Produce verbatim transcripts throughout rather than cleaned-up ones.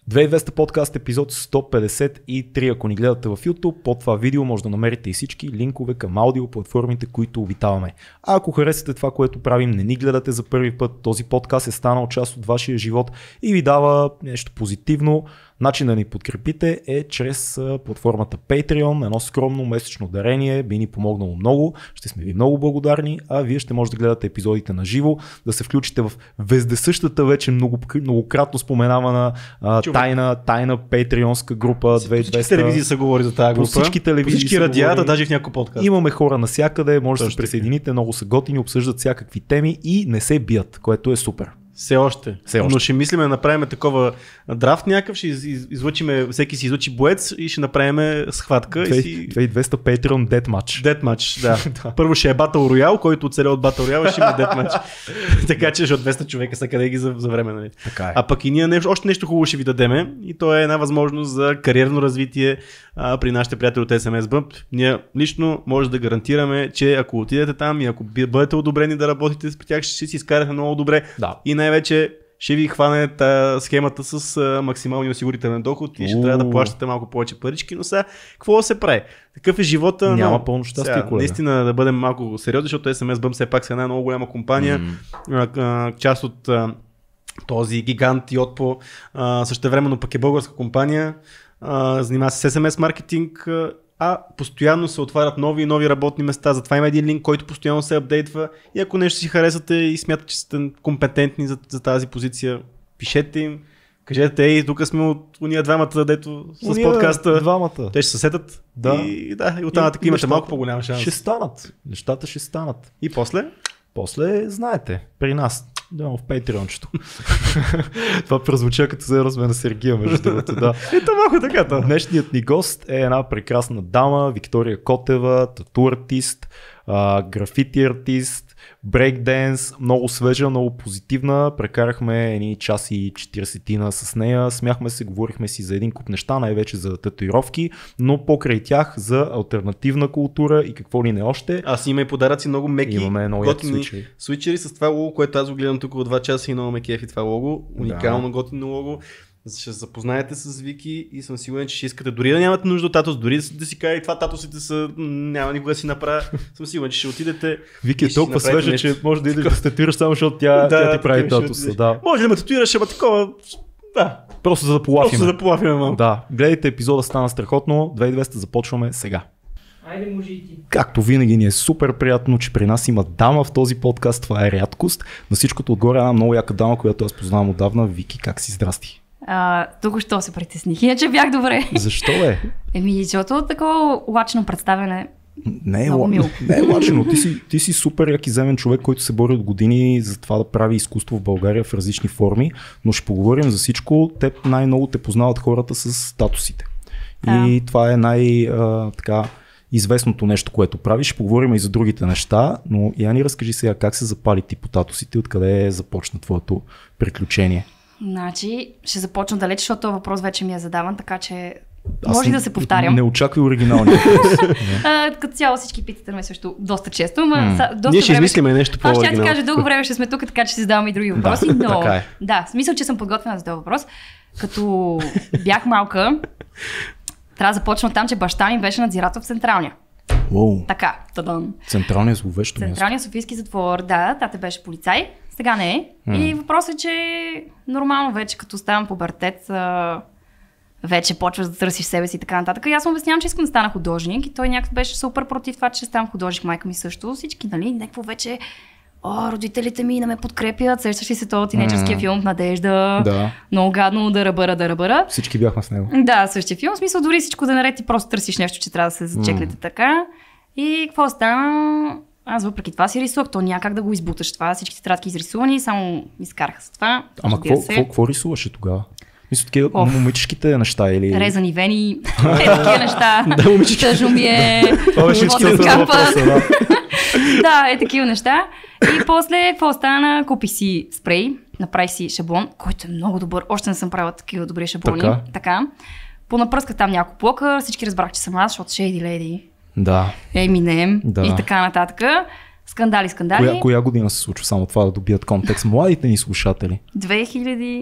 две хиляди и двеста подкаст епизод сто петдесет и три. Ако ни гледате в YouTube, под това видео може да намерите и всички линкове към аудиоплатформите, които обитаваме. А ако харесате това, което правим, не ни гледате за първи път, този подкаст е станал част от вашия живот и ви дава нещо позитивно. Начин да ни подкрепите е чрез платформата Patreon, едно скромно месечно дарение, би ни помогнало много, ще сме ви много благодарни, а вие ще може да гледате епизодите на живо, да се включите в вездесъщата вече много, многократно споменавана а, тайна, тайна патреонска група две хиляди и двеста. Всички телевизии се говори за тази група, всички телевизии, всички радиата, даже в някой подкаст. Имаме хора навсякъде, може да се присъедините, много са готини, обсъждат всякакви теми и не се бият, което е супер. Все още. Все още. Но ще мислиме да направим такова драфт някакъв, ще из, излучиме, всеки си излучи боец и ще направим схватка. две хиляди и и двеста Patreon Deathmatch. Deathmatch, да. Първо ще е Battle Royale, който оцеля от Battle Royale, ще има Deathmatch. Така че ще от двеста човека са къде ги за, за време. Нали? Така е. А пък и ние нещо, още нещо хубаво ще ви дадеме и то е една възможност за кариерно развитие а, при нашите приятели от ес ем ес Bump. Ние лично може да гарантираме, че ако отидете там и ако бъдете одобрени да работите при тях, ще си изкарате много добре. Да. И най-вече ще ви хване тая схемата с а, максималния осигурителен доход и ще трябва да плащате малко повече парички, но сега какво да се прави? Такъв е живота. Няма но, пълно щастие, сега, колега. наистина да бъдем малко сериозни, защото ес ем ес Bump все пак са една много голяма компания, Mm. а, а, част от а, този гигант Yotpo, а, същевременно пък е българска компания, а, занимава се с ес ем ес маркетинг, а постоянно се отварят нови и нови работни места, затова има един линк, който постоянно се апдейтва и ако нещо си харесате и смятате, че сте компетентни за, за тази позиция, пишете им, кажете, ей, тук сме от уния двамата, дето с Уния подкаста, двамата. те ще се сетят Да. и, да, и оттам така имате малко по-голям шанс. Ще станат. Нещата ще станат. И после? После, знаете, при нас. Да, в Patreon-чето. Това прозвуча като се разме на Сергия, между другото, да. Ето малко така то. Днешният ни гост е една прекрасна дама, Виктория Котева, тату артист, а, графити артист, брейкденс, много свежа, много позитивна. Прекарахме едни час и четиридесетина с нея, смяхме се, говорихме си за един куп неща, най-вече за татуировки, но покрай тях за алтернативна култура и какво ли не още. Аз има и подаръци много меки, Имаме много яки готини свичери. свичери с това лого, което аз го гледам тук от два часа и много ме кефи това лого. Уникално Да. готино лого. Ще се запознаете с Вики и съм сигурен, че ще искате дори да нямате нужда от татус, дори да, да си кажете, това татусите са, няма никога да си направя. Съм сигурен, че ще отидете. Вики е и ще толкова си направите свежа, нещо. че може да идеш да се татуираш само, защото тя, тя ти прави така ще татуса. отидеш. Да. Може да ме татуираш, ама такова. Да, Просто за да полафим. просто да полафим малко. Да, гледайте епизода, стана страхотно. две хиляди и двеста започваме сега. Айде, може и ти. Както винаги ни е супер приятно, че при нас има дама в този подкаст, това е рядкост. На всичкото отгоре една много яка дама, която аз познавам отдавна. Вики, как си? Здрасти. А, тук що се притесних, иначе бях добре. Защо е? Еми, защото такова лачно представяне. Не е, Много ла... мило. не е лачено. Ти си, ти си супер як иземен човек, който се бори от години за това да прави изкуство в България в различни форми, но ще поговорим за всичко. Те най-много те познават хората с статусите. И а. това е най- а, така известното нещо, което правиш. Ще поговорим и за другите неща, но я ни разкажи сега как се запали ти по татусите, откъде започна твоето приключение. Значи, ще започна далеч, защото този въпрос вече ми е задаван, така че Аз може не, да се повтарям. Не очаквай оригиналния въпрос. А, като цяло всички питате ме също доста често, но М. са, доста Ние ще време... измислиме нещо Аз ще ти по-оригинално. кажа, дълго време ще сме тук, така че си задавам и други въпроси, Да, но така е. да, в смисъл, че съм подготвена за този въпрос. Като бях малка, трябва да започна от там, че баща ми беше надзирател в Централния. Уоу. Така, тадан. Централният зловещо място. Централния софийски затвор, да, тата беше полицай, сега не е. М. И въпросът е, че нормално вече, като ставам пубертет, а, вече почваш да търсиш себе си и така нататък. И аз му обяснявам, че искам да стана художник и той някакъв беше супер против това, че ще ставам художник, майка ми също. Всички, нали, някакво вече, о, родителите ми не ме подкрепят, сещаш ли се този тинейджърския М. филм Надежда, Да. много гадно, да ръбъра, да ръбъра. Всички бяхме с него. Да, същия филм. В смисъл, дори всичко да наред ти просто търсиш нещо, че трябва да се зачекнете М. така. И какво стана? Аз въпреки това си рисувах. То някак да го избуташ това. Всички тетрадки изрисувани, само изкараха с това. Ама Разбира какво, се. какво, какво рисуваше тогава? Мисля, такива Оф. момичешките неща или... Резани вени, е такива неща. Да, момички. Тъжно ми е. Това беше живота целта на капа. въпроса, да. Да, е такива неща. И после, какво стана? Купих си спрей, направих си шаблон, който е много добър. Още не съм правила такива добри шаблони. Така. така. Понапръсках там няколко блока, всички разбрах, че съм аз, защото Shady Lady, Да. Eminem Да. и така нататък. Скандали, скандали. Коя, коя година се случва само това да добият контекст? Младите ни слушатели. две хиляди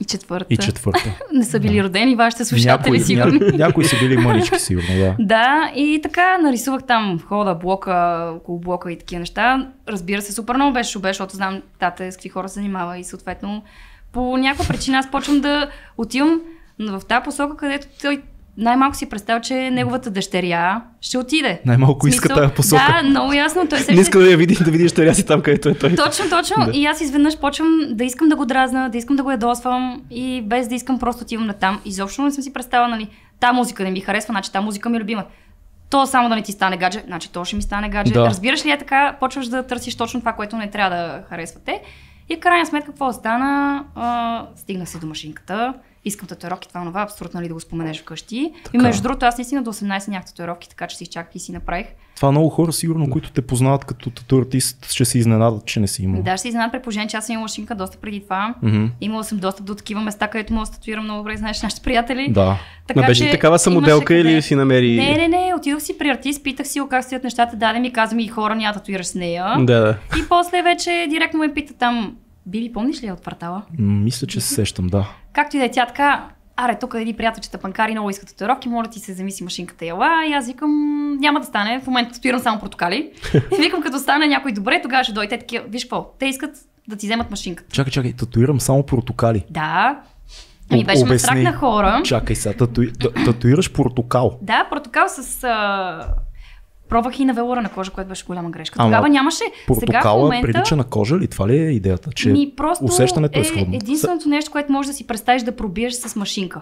И четвърта. И четвърта. Не са били родени вашите слушатели, някои, сигурно. Ня, някои са били мънички, сигурно, да. Да, и така нарисувах там хода, блока, около блока и такива неща. Разбира се, супер много беше шубе, защото знам тата с какви хора се занимава и съответно по някаква причина аз почвам да отивам в тази посока, където той най-малко си представя, че неговата дъщеря ще отиде. Най-малко иска тази посока. Да, много ясно. Той се не иска да я види, да види дъщеря си там, където е той. Точно, точно. Да. И аз изведнъж почвам да искам да го дразна, да искам да го ядосвам и без да искам просто отивам на там. Изобщо не съм си представила, нали, та музика не ми харесва, значи та музика ми е любима. То само да не ти стане гадже, значи то ще ми стане гадже. Да. Разбираш ли, е така, почваш да търсиш точно това, което не трябва да харесвате. И в крайна сметка, какво стана? А, стигнах се до машинката. Искам татуировки, това това, абсурдно нали да го споменеш вкъщи. Така. И между другото, аз наистина до осемнайсет нямах татуировки, така че си изчаках и си направих. Това много хора, сигурно, които те познават като тату артист, ще се изненадат, че не си имал. Да, ще се изненадат при положение, че аз съм имала машинка доста преди това. Mm-hmm. Имала съм достъп до такива места, където мога да статуирам много добре, знаеш нашите приятели. Да. Така, Ма беше ли че такава самоделка имаше или къде. си намери... Не, не, не, отидох си при артист, питах си го как стоят нещата, даде ми, каза ми хора, няма да татуираш с нея. Да, да. И после вече директно ме пита там, Биби, помниш ли я от квартала? М, Мисля, че се сещам, да. Както и да е тя така, аре, тук един приятелчета панкари много искат татуировки, моля ти се замиси машинката ела. И аз викам, няма да стане, в момента татуирам само протокали. И викам, като стане някой добре, тогава ще дойде такива. Виж какво, те искат да ти вземат машинката. Чакай, чакай, татуирам само протокали. Да. Ами Об- беше ме обясни. страх на хора. Чакай сега, тату... т- татуираш протокал. Да, протокал с... А... Пробвах и на велура на кожа, което беше голяма грешка. Ама Тогава нямаше. Сега в Протокала момента... прилича на кожа ли? Това ли е идеята? Че Ми просто усещането е е сходно. единственото нещо, което можеш да си представиш да пробиеш с машинка.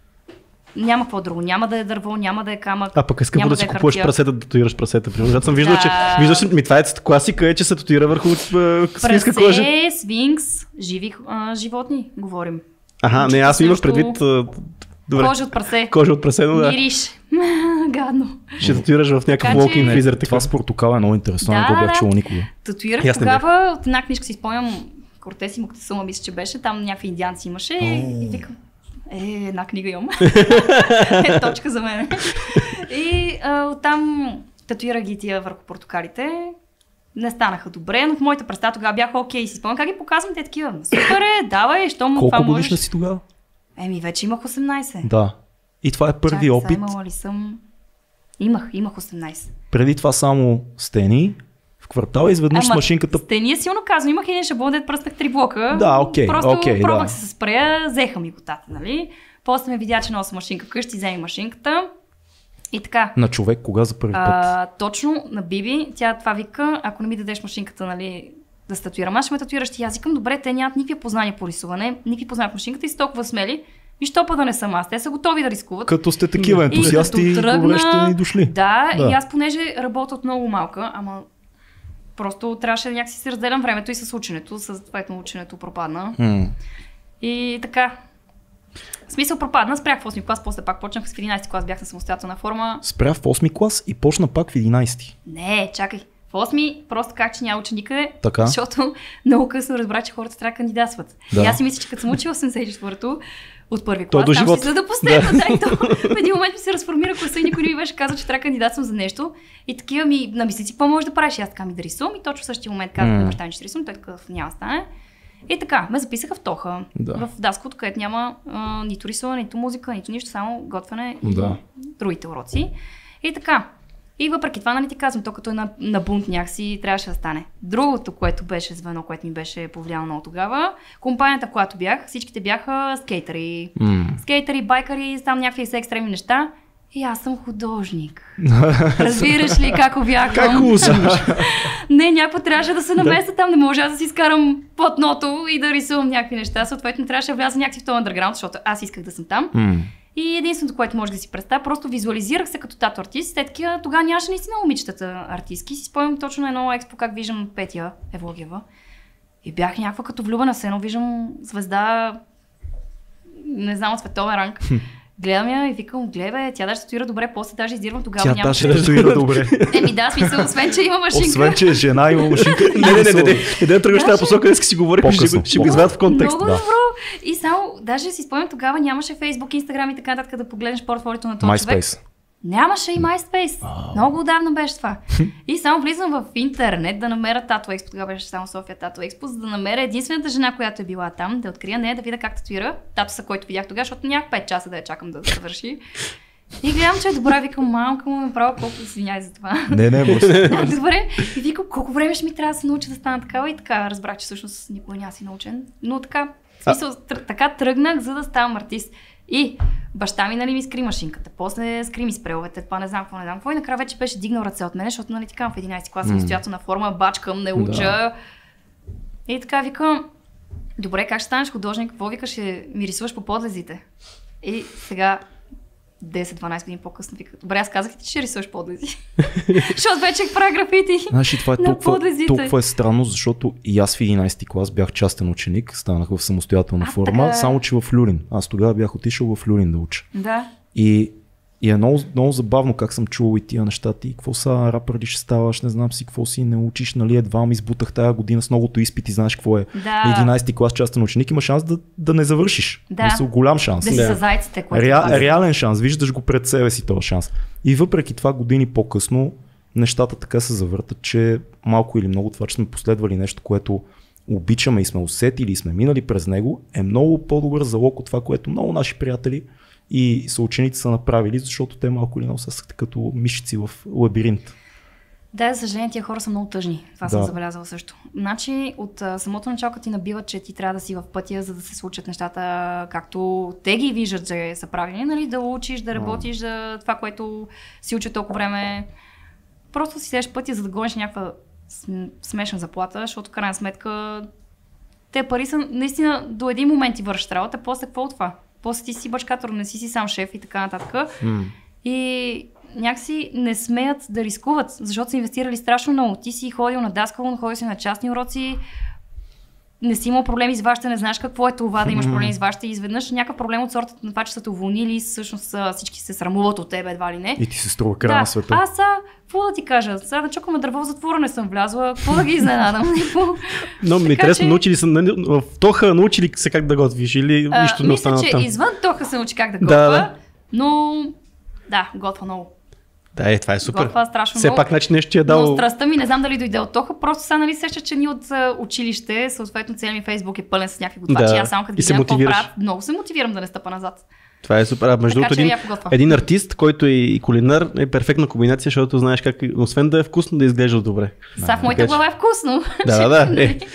Няма какво друго. Няма да е дърво, няма да е камък. А пък е скъпо няма да си е купуваш хартия. прасета, да татуираш прасета. Примерно, защото съм виждал, Да. че виждаш, ми това е класика, е, че се татуира върху е, свинска кожа. Прасе, свинкс, живи а, животни, говорим. Аха, не, аз имах Също- предвид... а, Добре, Кожа от прасе. кожа от прасе, но да. Мириш. Гадно. Ще татуираш в някакъв Така walk-in че- Не, фризер. това така. с протокала е много интересно, не Да, го бях да. чул никога. Татуирах Аз не тогава, от една книжка си спомням, Кортес и Моктесума, мисля, че беше, там някакви индианци имаше и викам, е, една книга имам. Е, точка за мен. И а, оттам татуирах ги тия върху портокалите. Не станаха добре, но в моята представа тогава бяха окей. Си спомням как ги показвам, те такива. Супер е, давай, що му това Колко можеш. годишна си тогава? Еми, вече имах осемнайсет. Да. И това е първи Чакай, сега опит. имала ли съм... Имах, имах осемнайсет. Преди това само стени в квартала, изведнъж с Ама, машинката. Стения силно казвам, имах един шаблон, дето пръснах три блока. Да, окей, Просто окей, пробвах да. се с спрея, взеха ми го тата, нали? После ме видя, че нося машинка вкъщи, вземи машинката. И така. На човек кога за първи път? А, точно на Биби, тя това вика, ако не ми дадеш машинката, нали, да статуирам, аз ще ме татуираш. И аз викам, добре, те нямат никакви познания по рисуване, никакви познания по машинката и са толкова смели. И що па да не съм аз? Те са готови да рискуват. Като сте такива ентусиасти, И като тръгна- добре сте ни дошли. Да, Да. и аз понеже работя от много малка, ама просто трябваше да някакси си разделям времето и с ученето, с това ученето пропадна. М. И така. В смисъл пропадна, спрях в осми клас, после пак почнах с единайсети клас, бях на самостоятелна форма. Спря в осми клас и почна пак в единайсети. Не, чакай. В осми просто как, че няма уча никъде, Така. защото много късно разбрах, че хората трябва да кандидатстват. Да. И аз си мисля, че като съм учила в осемдесет и четвърто от първи Той е клас, до там живот. си за да постепна, да. Да, в един момент ми се разформира класа и никой не ми беше казал, че трябва да кандидатствам за нещо. И такива ми, намисли си, какво можеш да правиш? И аз така ми да рисувам и точно в същия момент казах М. на баща ми, че ще рисувам, той такъв няма да стане. И така, ме записаха в Тоха, Да. в Даското, където няма а, нито рисуване, нито музика, нито нищо, само готвене и Да. другите уроци. И така. И въпреки това, нали ти казвам, то като е на, на бунт някакси трябваше да стане. Другото, което беше звено, което ми беше повлияло много тогава, компанията, в която бях, всичките бяха скейтери. М. Скейтери, байкари, там някакви са екстремни неща. И аз съм художник. Разбираш ли как увяхвам? Как усваш? Не, някакво трябваше да се намеся там, не може аз да си изкарам платното и да рисувам някакви неща. Съответно трябваше да вляза някакси в този underground, защото аз исках да съм там. М. И единственото, което може да си представя, просто визуализирах се като тато артист. Те такива, тогава нямаше наистина момичетата артистки. Си спомням точно на едно експо, как виждам Петя Евлогиева. И бях някаква като влюбена в едно, виждам звезда, не знам, от световен ранг. Гледам я и викам, гледай бе, тя даже татуира добре, после даже издирвам тогава. Тя няма даже татуира добре. Еми да, смисъл, освен, че има машинка. Освен, че е жена, има машинка. Не, не, не, не, не, не да тръгваш тази посока, днес си говорих, ще, По-късно. го- ще го извадят в контекст. Много да. добро. И само, даже си спомням, тогава нямаше Facebook, Instagram и така нататък да погледнеш портфолиото на този човек. MySpace. Нямаше и MySpace. Wow. Много отдавна беше това. И само влизам в интернет да намеря Tattoo Expo, тогава беше само София Tattoo Expo, за да намеря единствената жена, която е била там, да открия нея, да видя как татуира татуса, който видях тогава, защото нямах пет часа да я чакам да завърши. И гледам, че е добра, викам, мамка му направо колко извиняй за това. Не, не, може. Добре. И викам, колко време ще ми трябва да се науча да стана такава и така. Разбрах, че всъщност никога няма си научен. Но така, смисъл, тр- така тръгнах, за да ставам артист. И баща ми, нали, ми скри машинката, после скри ми спреловете, това не знам какво, не знам какво. И накрая вече беше дигнал ръце от мен, защото, нали, така в единайсети клас самостоятелна форма, бачкам, не уча. Да. И така викам, добре, как ще станеш художник, какво викаш, ще ми рисуваш по подлезите. И сега десет-дванайсет години по-късно вика, добре, аз казах ти, че ще рисуваш подлези. Защото вече правя графити. Знаеш, това е толкова, толкова е странно, защото и аз в единайсети клас бях частен ученик, станах в самостоятелна а, форма, така... само че в Люлин. Аз тогава бях отишъл в Люлин да уча. Да. И, и е много, много забавно как съм чувал и тия неща. Ти какво са, рапър ли ще ставаш, не знам си какво си, не учиш, нали, едва ми избутах тая година с многото изпити, знаеш какво е. Да. единайсети клас частен ученик, има шанс да, да не завършиш. Да. Мисъл, голям шанс. Да си са зайците, което Реал, реален шанс, виждаш го пред себе си този шанс. И въпреки това години по-късно нещата така се завъртат, че малко или много това, че сме последвали нещо, което обичаме и сме усетили и сме минали през него, е много по-добър залог от това, което много наши приятели и съученици са направили, защото те малко или много са като мишици в лабиринт. Да, за съжаление, тия хора са много тъжни. Това да. съм забелязала също. Значи, от а, самото начало ти набиват, че ти трябва да си в пътя, за да се случат нещата, както те ги виждат, че са правилни, нали? Да учиш, да работиш, за това, което си учи толкова време. Просто си седеш пътя, за да гониш някаква смешна заплата, защото в крайна сметка те пари са наистина до един момент ти вършат работа, после какво от това? После ти си бачкатор, не си си сам шеф и така нататък. Mm. И някакси не смеят да рискуват, защото са инвестирали страшно много. Ти си ходил на даскало, ходил си на частни уроци, не си имал проблеми с вашата, не знаеш какво е това да имаш проблеми с вашата и изведнъж някакъв проблем от сорта на това, че са те уволнили, всъщност всички се срамуват от тебе, едва ли не. И ти се струва края да. на света. Аз са, какво да ти кажа, сега да чукаме дърво в затвора не съм влязла, какво да ги изненадам? Но ми интересно, че... научили са, в Тоха научили се как да готвиш или а, нищо не остана там? Мисля, че извън Тоха се научи как да готвя, да, да. но да, готва много. Да, е, това е супер. Готва страшно Все много. пак начин нещо ти е дал... Но страстта ми не знам дали дойде от Тоха, просто сега нали сеща, че ни от uh, училище, съответно целият ми Фейсбук е пълен с някакви готвачи. Да. Аз само като ги гледам какво правят, много се мотивирам да не стъпа назад. Това е супер. А между другото, един, един артист, който е и кулинар, е перфектна комбинация, защото знаеш как, освен да е вкусно, да изглежда добре. Сега в моята глава е вкусно. Да, да, да. Е.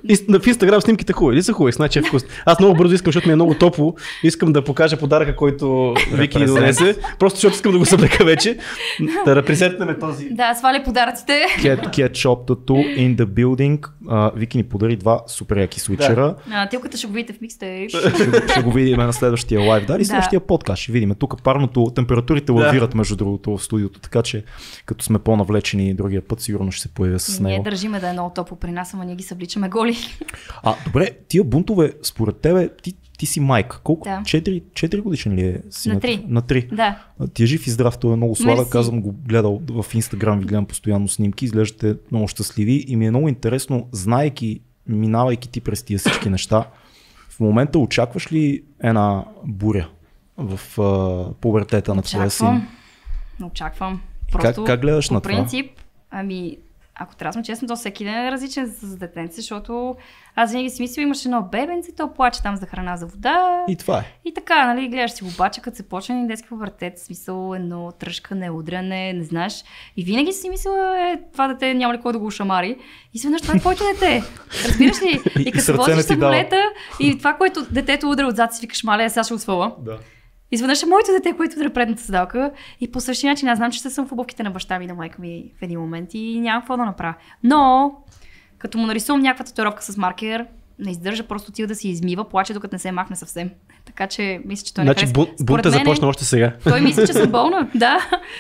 В Инстаграм снимките хубави, ли са хубави, значи е вкусно. Аз много бързо искам, защото ми е много топло, искам да покажа подаръка, който Вики ни донесе, просто защото искам да го съблека вече. Да репрезентнем този. Да, сваля подаръците. Ketchup Tattoo in the building. Uh, Вики ни подари два супер яки свичера. Да. Тилката ще го видите в микстейп. Ще, ще го видим на следващия лайв. Да, и следващия подкаст ще видим. Тук парното, температурите лавират да. Между другото в студиото, така че като сме по-навлечени другия път, сигурно ще се появя с него. Ние държиме да е много топло при нас, ама ние ги събличаме голи. А, добре, тия бунтове, според тебе, ти, ти си майка. Колко? Да. четири годишен ли е синът? На три. На три. Да. Ти е жив и здрав, той е много слава. Казвам го, гледал в Инстаграм, ви гледам постоянно снимки, изглеждате много щастливи и ми е много интересно, знаейки, минавайки ти през тия всички неща, в момента очакваш ли една буря в uh, пубертета на твоя син? Очаквам. Просто как, как гледаш по на принцип, това? Ами, ако трябва да съм честна, то всеки ден е различен с детенце, защото аз винаги си мисля, имаш едно бебенце, то плаче там за храна, за вода. И това е. И така, нали, гледаш си обаче, като се почне един детски пубертет, смисъл едно тръжкане, удряне, не знаеш. И винаги си мисля, е, това дете няма ли кой да го шамари. И сведнъж това е твоето дете. Разбираш ли? И като се возиш самолета и това, което детето удря отзад, си викаш, маля, сега ще го сваля. Да. Изведнъж е моето дете, което удря предната седалка и по същия начин аз знам, че ще съм в обувките на баща ми и на майка ми в един момент и нямам какво да направя. Но, като му нарисувам някаква татуировка с маркер, не издържа, просто отива да си измива, плаче докато не се махне съвсем. Така че мисля, че той значи, не харесва. Значи бунта започна още сега. Той мисли, че съм болна, да.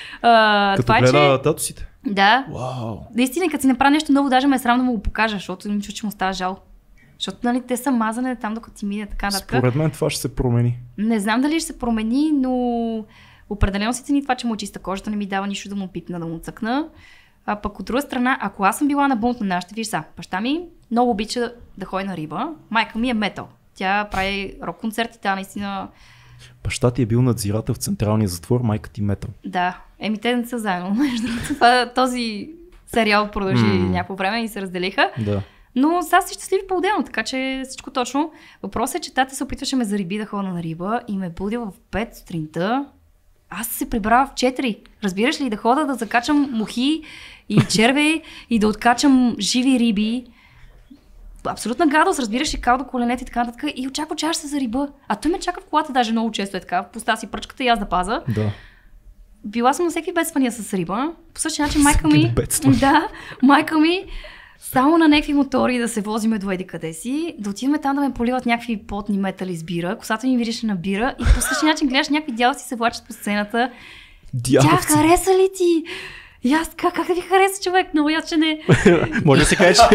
А, като това гледа че... татусите? Да. Wow. Наистина, като си направи нещо ново, даже ме е срам да му го покажа, защото ми чу, че му става жал. Защото нали, те са мазане там, докато ти мине така нататък. Според мен това ще се промени. Не знам дали ще се промени, но определено си цени това, че му чиста кожата, не ми дава нищо да му пипна, да му цъкна. А пък от друга страна, ако аз съм била на бунт на нашите, виж са, баща ми много обича да ходи на риба, майка ми е метал. Тя прави рок концерти, тя наистина Баща ти е бил надзирател в централния затвор, майка ти метъл. Да, еми те не са заедно. Между другото, това- този сериал продължи М. някакво време и се разделиха. Да. Но сега са щастливи по-отделно, така че всичко точно. Въпросът е, че тата се опитваше ме зариби да ходя на риба и ме будил в пет сутринта. Аз се прибрава в четири. Разбираш ли, да хода да закачам мухи и червей и да откачам живи риби. Абсолютна гадост, разбираш ли, кал до коленете и така нататък. И очаква, че аз ще се зариба. А той ме чака в колата даже много често е така. Пуста си пръчката и аз да паза. Да. Била съм на всеки бедствания с риба. По същия начин майка Всеки ми... бедствания. Да, майка ми само на някакви мотори да се возиме до еди къде си, да отидем там да ме поливат някакви потни метали с бира, косата ми вирише на бира и по същия начин гледаш някакви дяволци се влачат по сцената. Тя Дяволци. хареса ли ти? И аз, как, как да ви хареса човек? Много яд, че не. Може да се каже, че...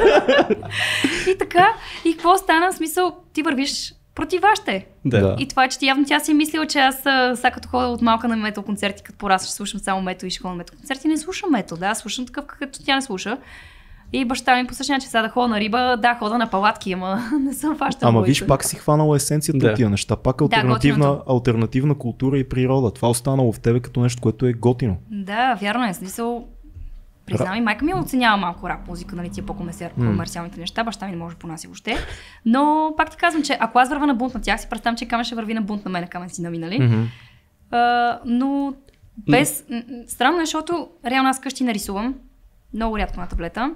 И така, и какво стана? В смисъл, ти вървиш против вашите. Да. И това е, че ти явно тя си е мислила, че аз а, сега като ходя от малка на метал концерти, като порасна ще слушам само метал и ще ходя на метал концерти. Не слушам метал, да, слушам такъв, какъвто тя не слуша. И баща ми по същия начин, сега да ходя на риба, да, хода на палатки, ама не съм фаща. Ама виж, пак си хванала есенцията Да. от тия неща. Пак алтернативна, готиното. алтернативна култура и природа. Това е останало в тебе като нещо, което е готино. Да, вярно е. Смисъл, признавам и майка ми оценява малко рап музика, нали, тия по-комерциалните неща, баща ми не може да понася въобще. Но пак ти казвам, че ако аз върва на бунт на тях, си представям, че Камен ще върви на бунт на мен, Камен си наминали. Мгм. А, но без... м- м- Странно е, защото реално аз къщи нарисувам. Много рядко на таблета.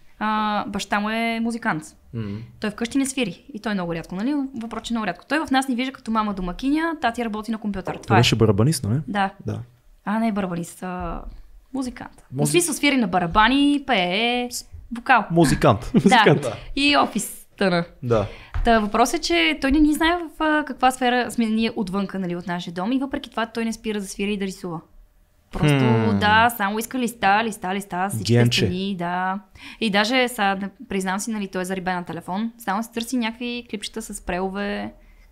А, баща му е музикант. Мгм. Той вкъщи не свири. И той много рядко, нали? Въпрос, че много рядко. Той в нас ни вижда като мама домакиня, тати работи на компютър. Това Това е. беше барабанист, нали? Да. Да. А, не е барабанист, а музикант. В Музи- смисъл свири на барабани, пее, вокал. Музикант. Музикант. Да. И офис тъна. Да. Та въпросът е, че той не ни знае в а, каква сфера сме ние отвънка, нали, от нашия дом и въпреки това той не спира да свири и да рисува. Просто Хм. да, само иска листа, листа, листа, всички Генче. стени, да. И даже сега, да признам си, нали, той е зарибен на телефон, само си търси някакви клипчета с прелове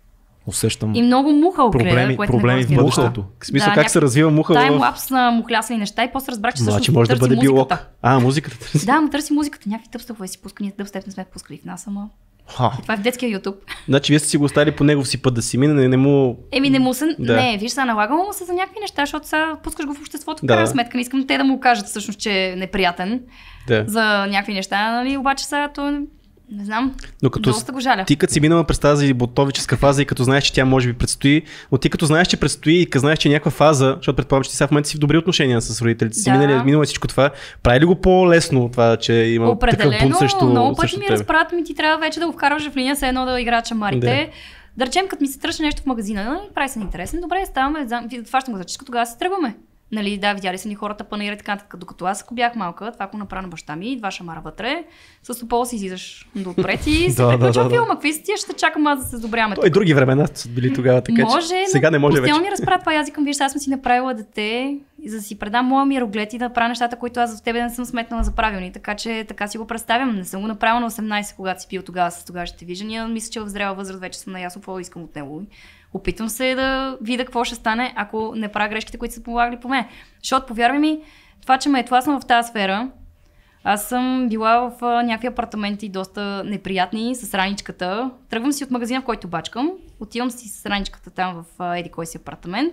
Усещам и много муха огледа, проблеми, което проблеми не в го разбира. бъдещето. В смисъл, Да, как няк- се развива муха в... Таймлапс на мухлясани неща и после разбрах, че всъщност Значи може да търси бъде биолог. музиката. А, музиката търси. Да, му търси музиката, някакви дъбстъпове си пуска, ние дъбстеп не сме пускали в нас, ама Ха. това е в детския YouTube. Значи вие сте си го оставили по негов си път да си мине, не, не му... Еми не му се, Да. не, виж, сега налагало му се за някакви неща, защото сега пускаш го в обществото, в Да. крайна сметка, не искам те да му кажат всъщност, че е неприятен Да. за някакви неща, нали, обаче сега то, не знам, Но като доста го жаля. ти като си минала през тази ботовическа фаза и като знаеш, че тя може би предстои, но ти като знаеш, че предстои и като знаеш, че е някаква фаза, защото предполагам, че ти сега в момента си в добри отношения с родителите си, Да. минали, минало е всичко това, прави ли го по-лесно това, че има такъв бунт Определено, срещу, много пъти срещу ми тебе? разправят, ми ти трябва вече да го вкарваш в линия, все едно да играят шамарите. Да. Да речем, като ми се тръща нещо в магазина, нали, прави се интересен, добре, ставаме, фащам го за чистка, тогава се тръгваме. Нали, да, видяли са ни хората панаира и така нататък. Докато аз, ако бях малка, това ако направя на баща ми, два шамара вътре, с топола си излизаш до отпред и се Да, да, приключва да, да. филма. Какви си тия, ще чакам аз да се сдобряваме. Той други времена са били тогава, така Може, че сега не може вече. постоянно ми разправя това. Аз викам, виж, аз съм си направила дете, и за да си предам моя мироглед и да правя нещата, които аз в тебе не съм сметнала за правилни. Така че така си го представям. Не съм го направила на осемнайсет, когато си пил тогава с тогавашните виждания. Мисля, че в зрела възраст вече съм наясно какво искам от него. Опитвам се да видя какво ще стане, ако не правя грешките, които са помагали по мен. Защото, повярвай ми, това, че ме е тласнал в тази сфера, аз съм била в а, някакви апартаменти доста неприятни с раничката. Тръгвам си от магазина, в който бачкам. Отивам си с раничката там в а, еди кой си апартамент.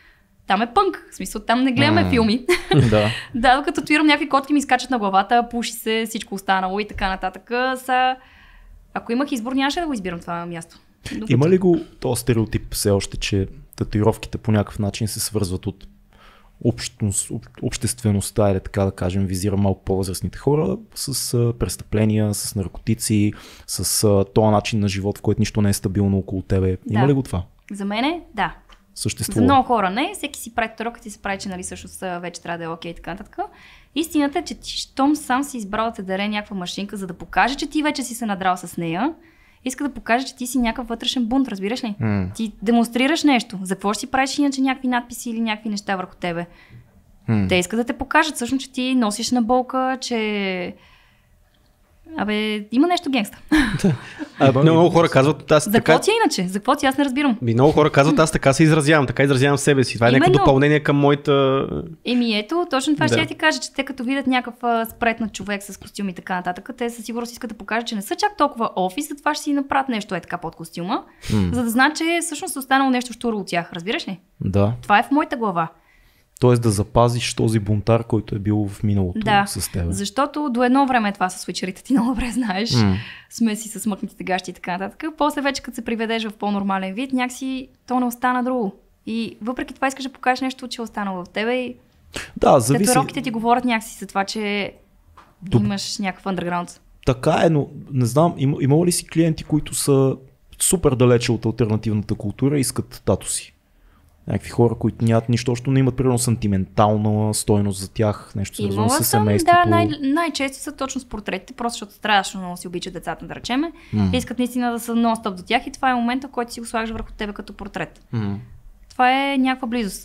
Там е пънк. В смисъл, там не гледаме М. филми. Да. Да, докато татуирам някакви котки ми изкачат на главата, пуши се, всичко останало и така нататък. Са... Ако имах избор, нямаше да го избирам това място. Докато... Има ли го този стереотип все още, че татуировките по някакъв начин се свързват от общност, об, обществеността, или така да кажем, визира малко по-възрастните хора с а, престъпления, с наркотици, с а, този начин на живот, в който нищо не е стабилно около тебе. Има Да. ли го това? За мен да. Съществува. За много хора не. Всеки си прави татуировката и се прави, че нали, всъщност а, вече трябва да е окей и така нататък. Истината е, че ти, щом сам си избрал да те даде някаква машинка, за да покаже, че ти вече си се надрал с нея, иска да покаже, че ти си някакъв вътрешен бунт, разбираш ли? М. Ти демонстрираш нещо. За какво ще си правиш иначе някакви надписи или някакви неща върху тебе? М. Те искат да те покажат всъщност, че ти носиш на болка, че Абе, има нещо генгста. А, много хора казват, аз За така... какво ти е иначе? За какво ти? Аз не разбирам. Ми, много хора казват, аз така се изразявам, така изразявам себе си. Това е някакво Именно. допълнение към моята... Еми ето, точно това Да. ще я ти кажа, че те като видят някакъв спретнат човек с костюм и така нататък, те със сигурност искат да покажат, че не са чак толкова офис, затова ще си направят нещо е така под костюма, М. за да знаят, че всъщност е останало нещо щуро от тях. Разбираш ли? Да. Това е в моята глава. Тоест да запазиш този бунтар, който е бил в миналото Да, с теб. защото до едно време това с свичерите ти много добре знаеш. М. Сме си с смъкнатите гащи и така нататък. После вече като се приведеш в по-нормален вид, някакси то не остана друго. И въпреки това искаш да покажеш нещо, че е останало в тебе и Да, зависи. татуировките ти говорят някакси за това, че Доб- имаш някакъв андерграунд. Така е, но не знам, има, имало ли си клиенти, които са супер далече от алтернативната култура и искат тато си? Някакви хора, които нямат нищо, защото не имат примерно сантиментална стойност за тях, нещо свързано Имала с съм, семейството. да, най- най-често са точно с портретите, просто защото страшно много си обичат децата, да речеме. М. Искат наистина да са нон-стоп до тях и това е момента, в който си го слагаш върху тебе като портрет. М. Това е някаква близост.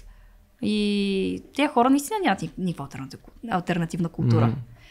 И тези хора наистина нямат ни- никаква алтернативна, алтернативна култура. М.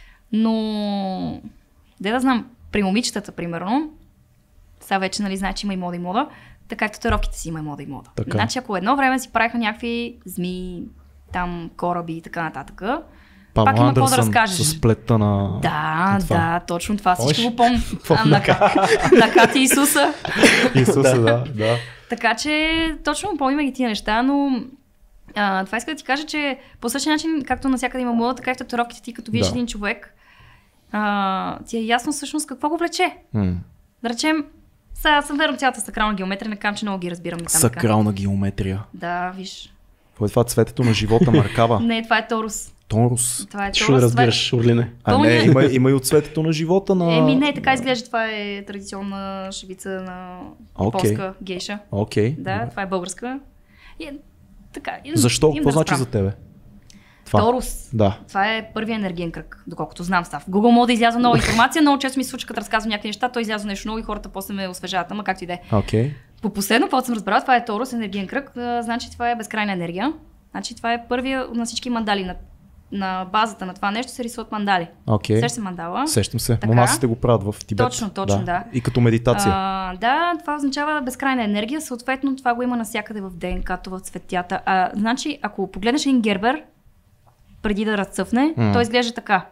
Но, де да знам, при момичетата, примерно, сега вече нали знае, че има и мода и мода, така както татуировките си има и мода и мода. Така. Значи ако едно време си правиха някакви змии, там кораби и така нататък, Памела пак има какво да Андерсън разкажеш. с плета на... Да, това. да, точно това всичко Помниш? го помня. А, на, на Кати Исуса. Исуса, да, да. Така че точно помня ги тия неща, но а, това иска да ти кажа, че по същия начин, както навсякъде има мода, така и в татуировките ти, като видиш Да. един човек, а, ти е ясно всъщност какво го влече. М. Да речем, сега съм верно цялата сакрална геометрия, не кам, че много ги разбирам. И там, така. Сакрална геометрия. Да, виж. Кое е това цветето на живота, Маркава? Не, това е Торус. Торус. Това е Що Торус. да това е- разбираш, Орлине? А Пълния. не, има, има и от цветето на живота на... Еми не, така изглежда. Това е традиционна шевица на Окей. полска гейша. Окей. Да, добре. това е българска. И, е, така, и- Защо? им Какво да значи разправя. за тебе? Това. Торус. Да. Това е първият енергиен кръг, доколкото знам став. В Google мога да изляза нова информация, много често ми се случва, като разказвам някакви неща, той изляза нещо ново и хората после ме освежават, ама както и да е. Окей. По последно, каквото съм разбрала, това е Торус, енергиен кръг, а, значи това е безкрайна енергия. Значи това е първия на всички мандали. На, на базата на това нещо се рисуват мандали. Окей. Сещаш се мандала? Сещам се. Така. Монасите го правят в Тибет. Точно, точно, да. И като медитация. А, да, това означава безкрайна енергия, съответно това го има навсякъде в ДНК-то, в цветята. А, значи, ако погледнеш един гербер, преди да разцъфне, М. той изглежда така.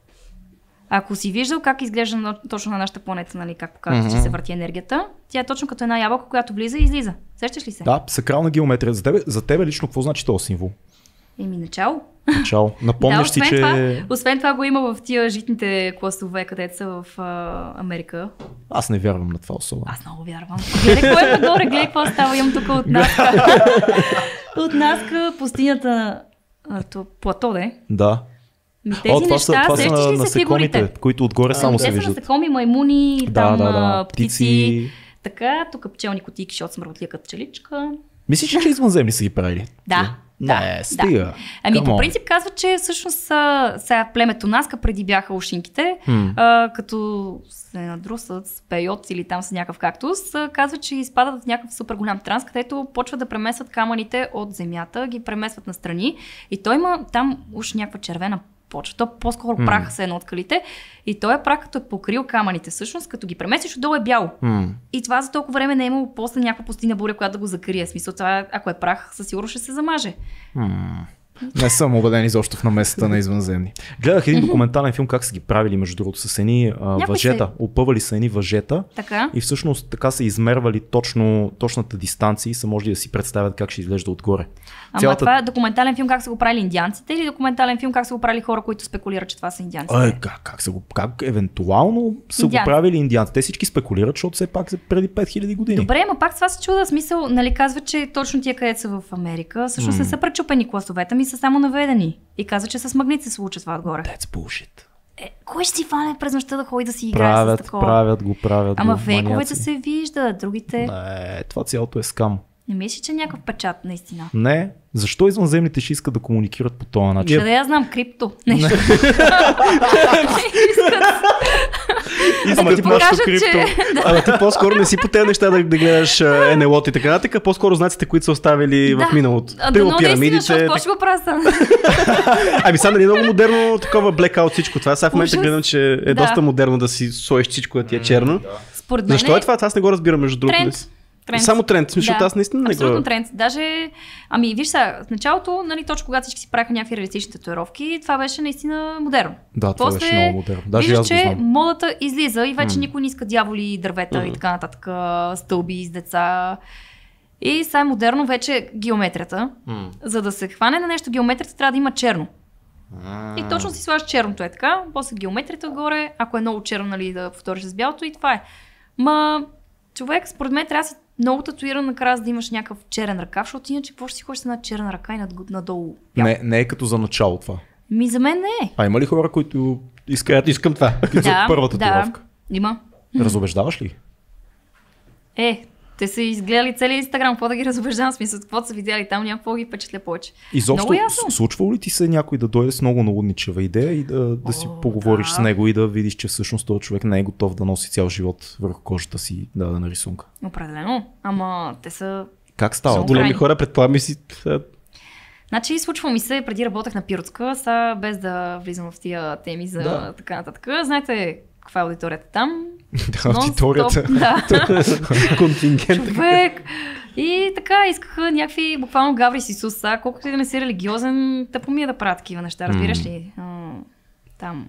Ако си виждал как изглежда на- точно на нашата планета, нали, как показва, Мгм. че се върти енергията, тя е точно като една ябълка, която влиза и излиза. Сещаш ли се? Да, сакрална геометрия. За тебе, за тебе лично какво значи този символ? Еми, начало. Начало. Напомняш да, си, освен, че... това, освен това го има в тия житните класове, където са в а, Америка. Аз не вярвам на това особено. Аз много вярвам. Гледай какво е нагоре, гледай какво става. Имам тук от Наска. От Наска пустинята а, то, плато, де. Да. Ми тези О, това са, неща, това са сещаш на, ли се насекомите, фигурите? които отгоре само Ами, се те са виждат. насекоми, маймуни, Да, там да, да. а, птици. Птици. Така, тук пчелни кутийки, защото съм работлия като пчеличка. Мислиш, че извънземни са ги правили? Да. Не, да, стига. Да. Ами Come по on. принцип казват, че всъщност а, сега племето Наска преди бяха ушинките, М. а, като се надрусат с пейот или там с някакъв кактус, а, казват, че изпадат в някакъв супер голям транс, където почват да премесват камъните от земята, ги премесват настрани и той има там уж някаква червена почва. То по-скоро М. прах се едно от скалите и той е прах, като е покрил камъните. Всъщност, като ги премесиш, отдолу е бяло. М. И това за толкова време не е имало после някаква пустина буря, която да го закрие. В смисъл, това, ако е прах, със сигурност ще се замаже. М. Не съм убеден изобщо в намесата на извънземни. Гледах един документален филм как са ги правили, между другото, с едни а, Някой въжета. се- Опъвали са едни въжета Така. и всъщност така са измервали точно, точната дистанция и са можели да си представят как ще изглежда отгоре. Ама Цялата- това е документален филм как са го правили индианците или документален филм как са го правили хора, които спекулират, че това са индианците? Е, как, как, са го, как евентуално са Индианци. го правили индианци? Те всички спекулират, защото все пак са преди пет хиляди години. Добре, ама пак това се чуда, смисъл, нали казва, че точно тия, където са в Америка, всъщност не са пречупени класовете ми, са само наведени. И казва, че с магнит се случва това отгоре. That's bullshit. Е, кой ще си фане през нощта да ходи да си играе с Правят, такова? правят го, правят Ама го. вековете маняци. се виждат, другите... Не, това цялото е скам. Не мисля, че е някакъв печат, наистина. Не. Защо извънземните ще искат да комуникират по този начин? Да, я знам, крипто. Нещо. Ама ти, покажат, крипто. че... Ама ти по-скоро не си по тези неща да, да гледаш Ен Ел О и така нататък, по-скоро знаците, които са оставили Да. в миналото. А, Примерно но пирамидите. наистина, защото какво ще го правя сам? Ами сега нали е много модерно такова блекаут всичко това. Сега в момента Ужас. гледам, че е Да. доста модерно да си слоеш всичко да ти е черно. Според мен Защо е това? Аз не го разбирам между другото. тренд. Тренд. Само тренд, защото Да, аз наистина не абсолютно го... тренд. Даже, ами виж сега, в началото, нали, точно когато всички си правиха някакви реалистични татуировки, това беше наистина модерно. Да, това После беше много модерно. Даже виждаш, аз го че знам. модата излиза и вече М. никой не иска дяволи, дървета Мгм. и така нататък, стълби с деца. И сега е модерно вече геометрията. М. За да се хване на нещо геометрията, трябва да има черно. И точно си слагаш черното е така, после геометрията отгоре, ако е много черно, нали, да повториш с бялото и това е. Ма, човек, според мен трябва да си много татуиран накрая, за да имаш някакъв черен ръкав, защото иначе какво ще си ходиш с една черна ръка и над, надолу? бял? Не, не е като за начало това. Ми за мен не е. А има ли хора, които искат Искам, искам това. за първата да, татуировка? има. Разобеждаваш ли? Е, те са изгледали целият Инстаграм, какво да ги разобеждам, в смисъл, какво са видяли там, няма какво ги впечатля повече. Изобщо Много ясно. с- случва ли ти се някой да дойде с много налудничева идея и да, да си О, поговориш да. с него и да видиш, че всъщност този човек не е готов да носи цял живот върху кожата си дадена рисунка? Определено, ама те са... Как става? Много това? Големи крайни. хора, предполагам и си... Значи, случва ми се, преди работех на Пиротска, сега без да влизам в тия теми за Да. така нататък. Знаете каква е аудиторията там? Аудиторията. Нон-стоп, Да. контингент. Човек. И така, искаха някакви буквално гаври с Исус. А колкото и да не си религиозен, тъпо ми е да правя такива неща, разбираш ли? А, там.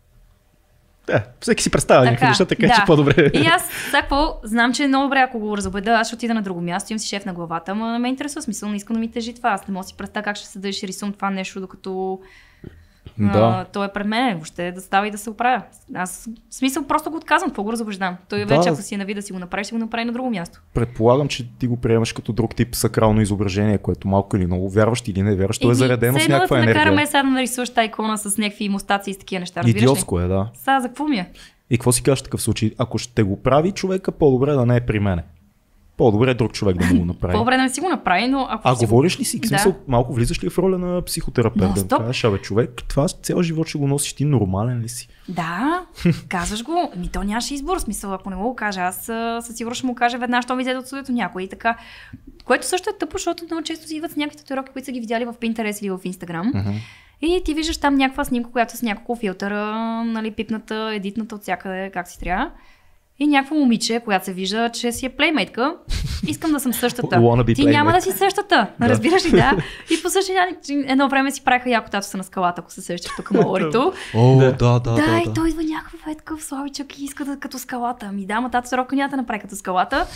Да, всеки си представя някакви неща, така да. че по-добре. И аз, сега какво, знам, че е много добре, ако го разобеда, аз ще отида на друго място, имам си шеф на главата, ама не ме интересува, смисъл, не искам да ми тежи това. Аз не мога да си представя как ще седа и ще рисувам това нещо, докато Да. а, той е пред мен, въобще да става и да се оправя. Аз, в смисъл, просто го отказвам, какво го разобеждам. Той Да. вече, ако си е нави да си го направи, ще го направи на друго място. Предполагам, че ти го приемаш като друг тип сакрално изображение, което малко или много вярваш или не вярваш, то е Еми, заредено все с едно някаква да те накараме енергия. сега да нарисуваш тази икона с някакви мустаци и с такива неща, разбираш ли? Идиотско е, да. Сега за какво ми е? И какво си кажеш в такъв случай? Ако ще го прави човека, по-добре да не е при мене. По-добре е друг човек да му го направи. По-добре да не си го направи, но ако А си говориш ли си? В Да. смисъл, малко влизаш ли в роля на психотерапевт? Да Нон-стоп. кажеш, абе човек, това цял живот ще го носиш, ти нормален ли си? Да, казваш го. Ми то нямаше избор, в смисъл, ако не го кажа, аз а, със сигурност ще му кажа веднага, що ми взе от студиото някой и така. Което също е тъпо, защото много често си идват с някакви татуировки, които са ги видяли в Pinterest или в Instagram. Uh-huh. И ти виждаш там някаква снимка, която е с няколко филтъра, нали, пипната, едитната от всякъде, как си трябва. И някакво момиче, която се вижда, че си е плеймейтка. Искам да съм същата. Wannabe Ти няма playmate. да си същата. Да. Разбираш ли, да? И по същия начин едно време си правиха яко татуса на скалата, ако се сещаш тук малорито. О, Да. да, да, Да, и той идва някакъв е такъв слабичък и иска да като скалата. Ами да, ма татуировка няма да направи като скалата.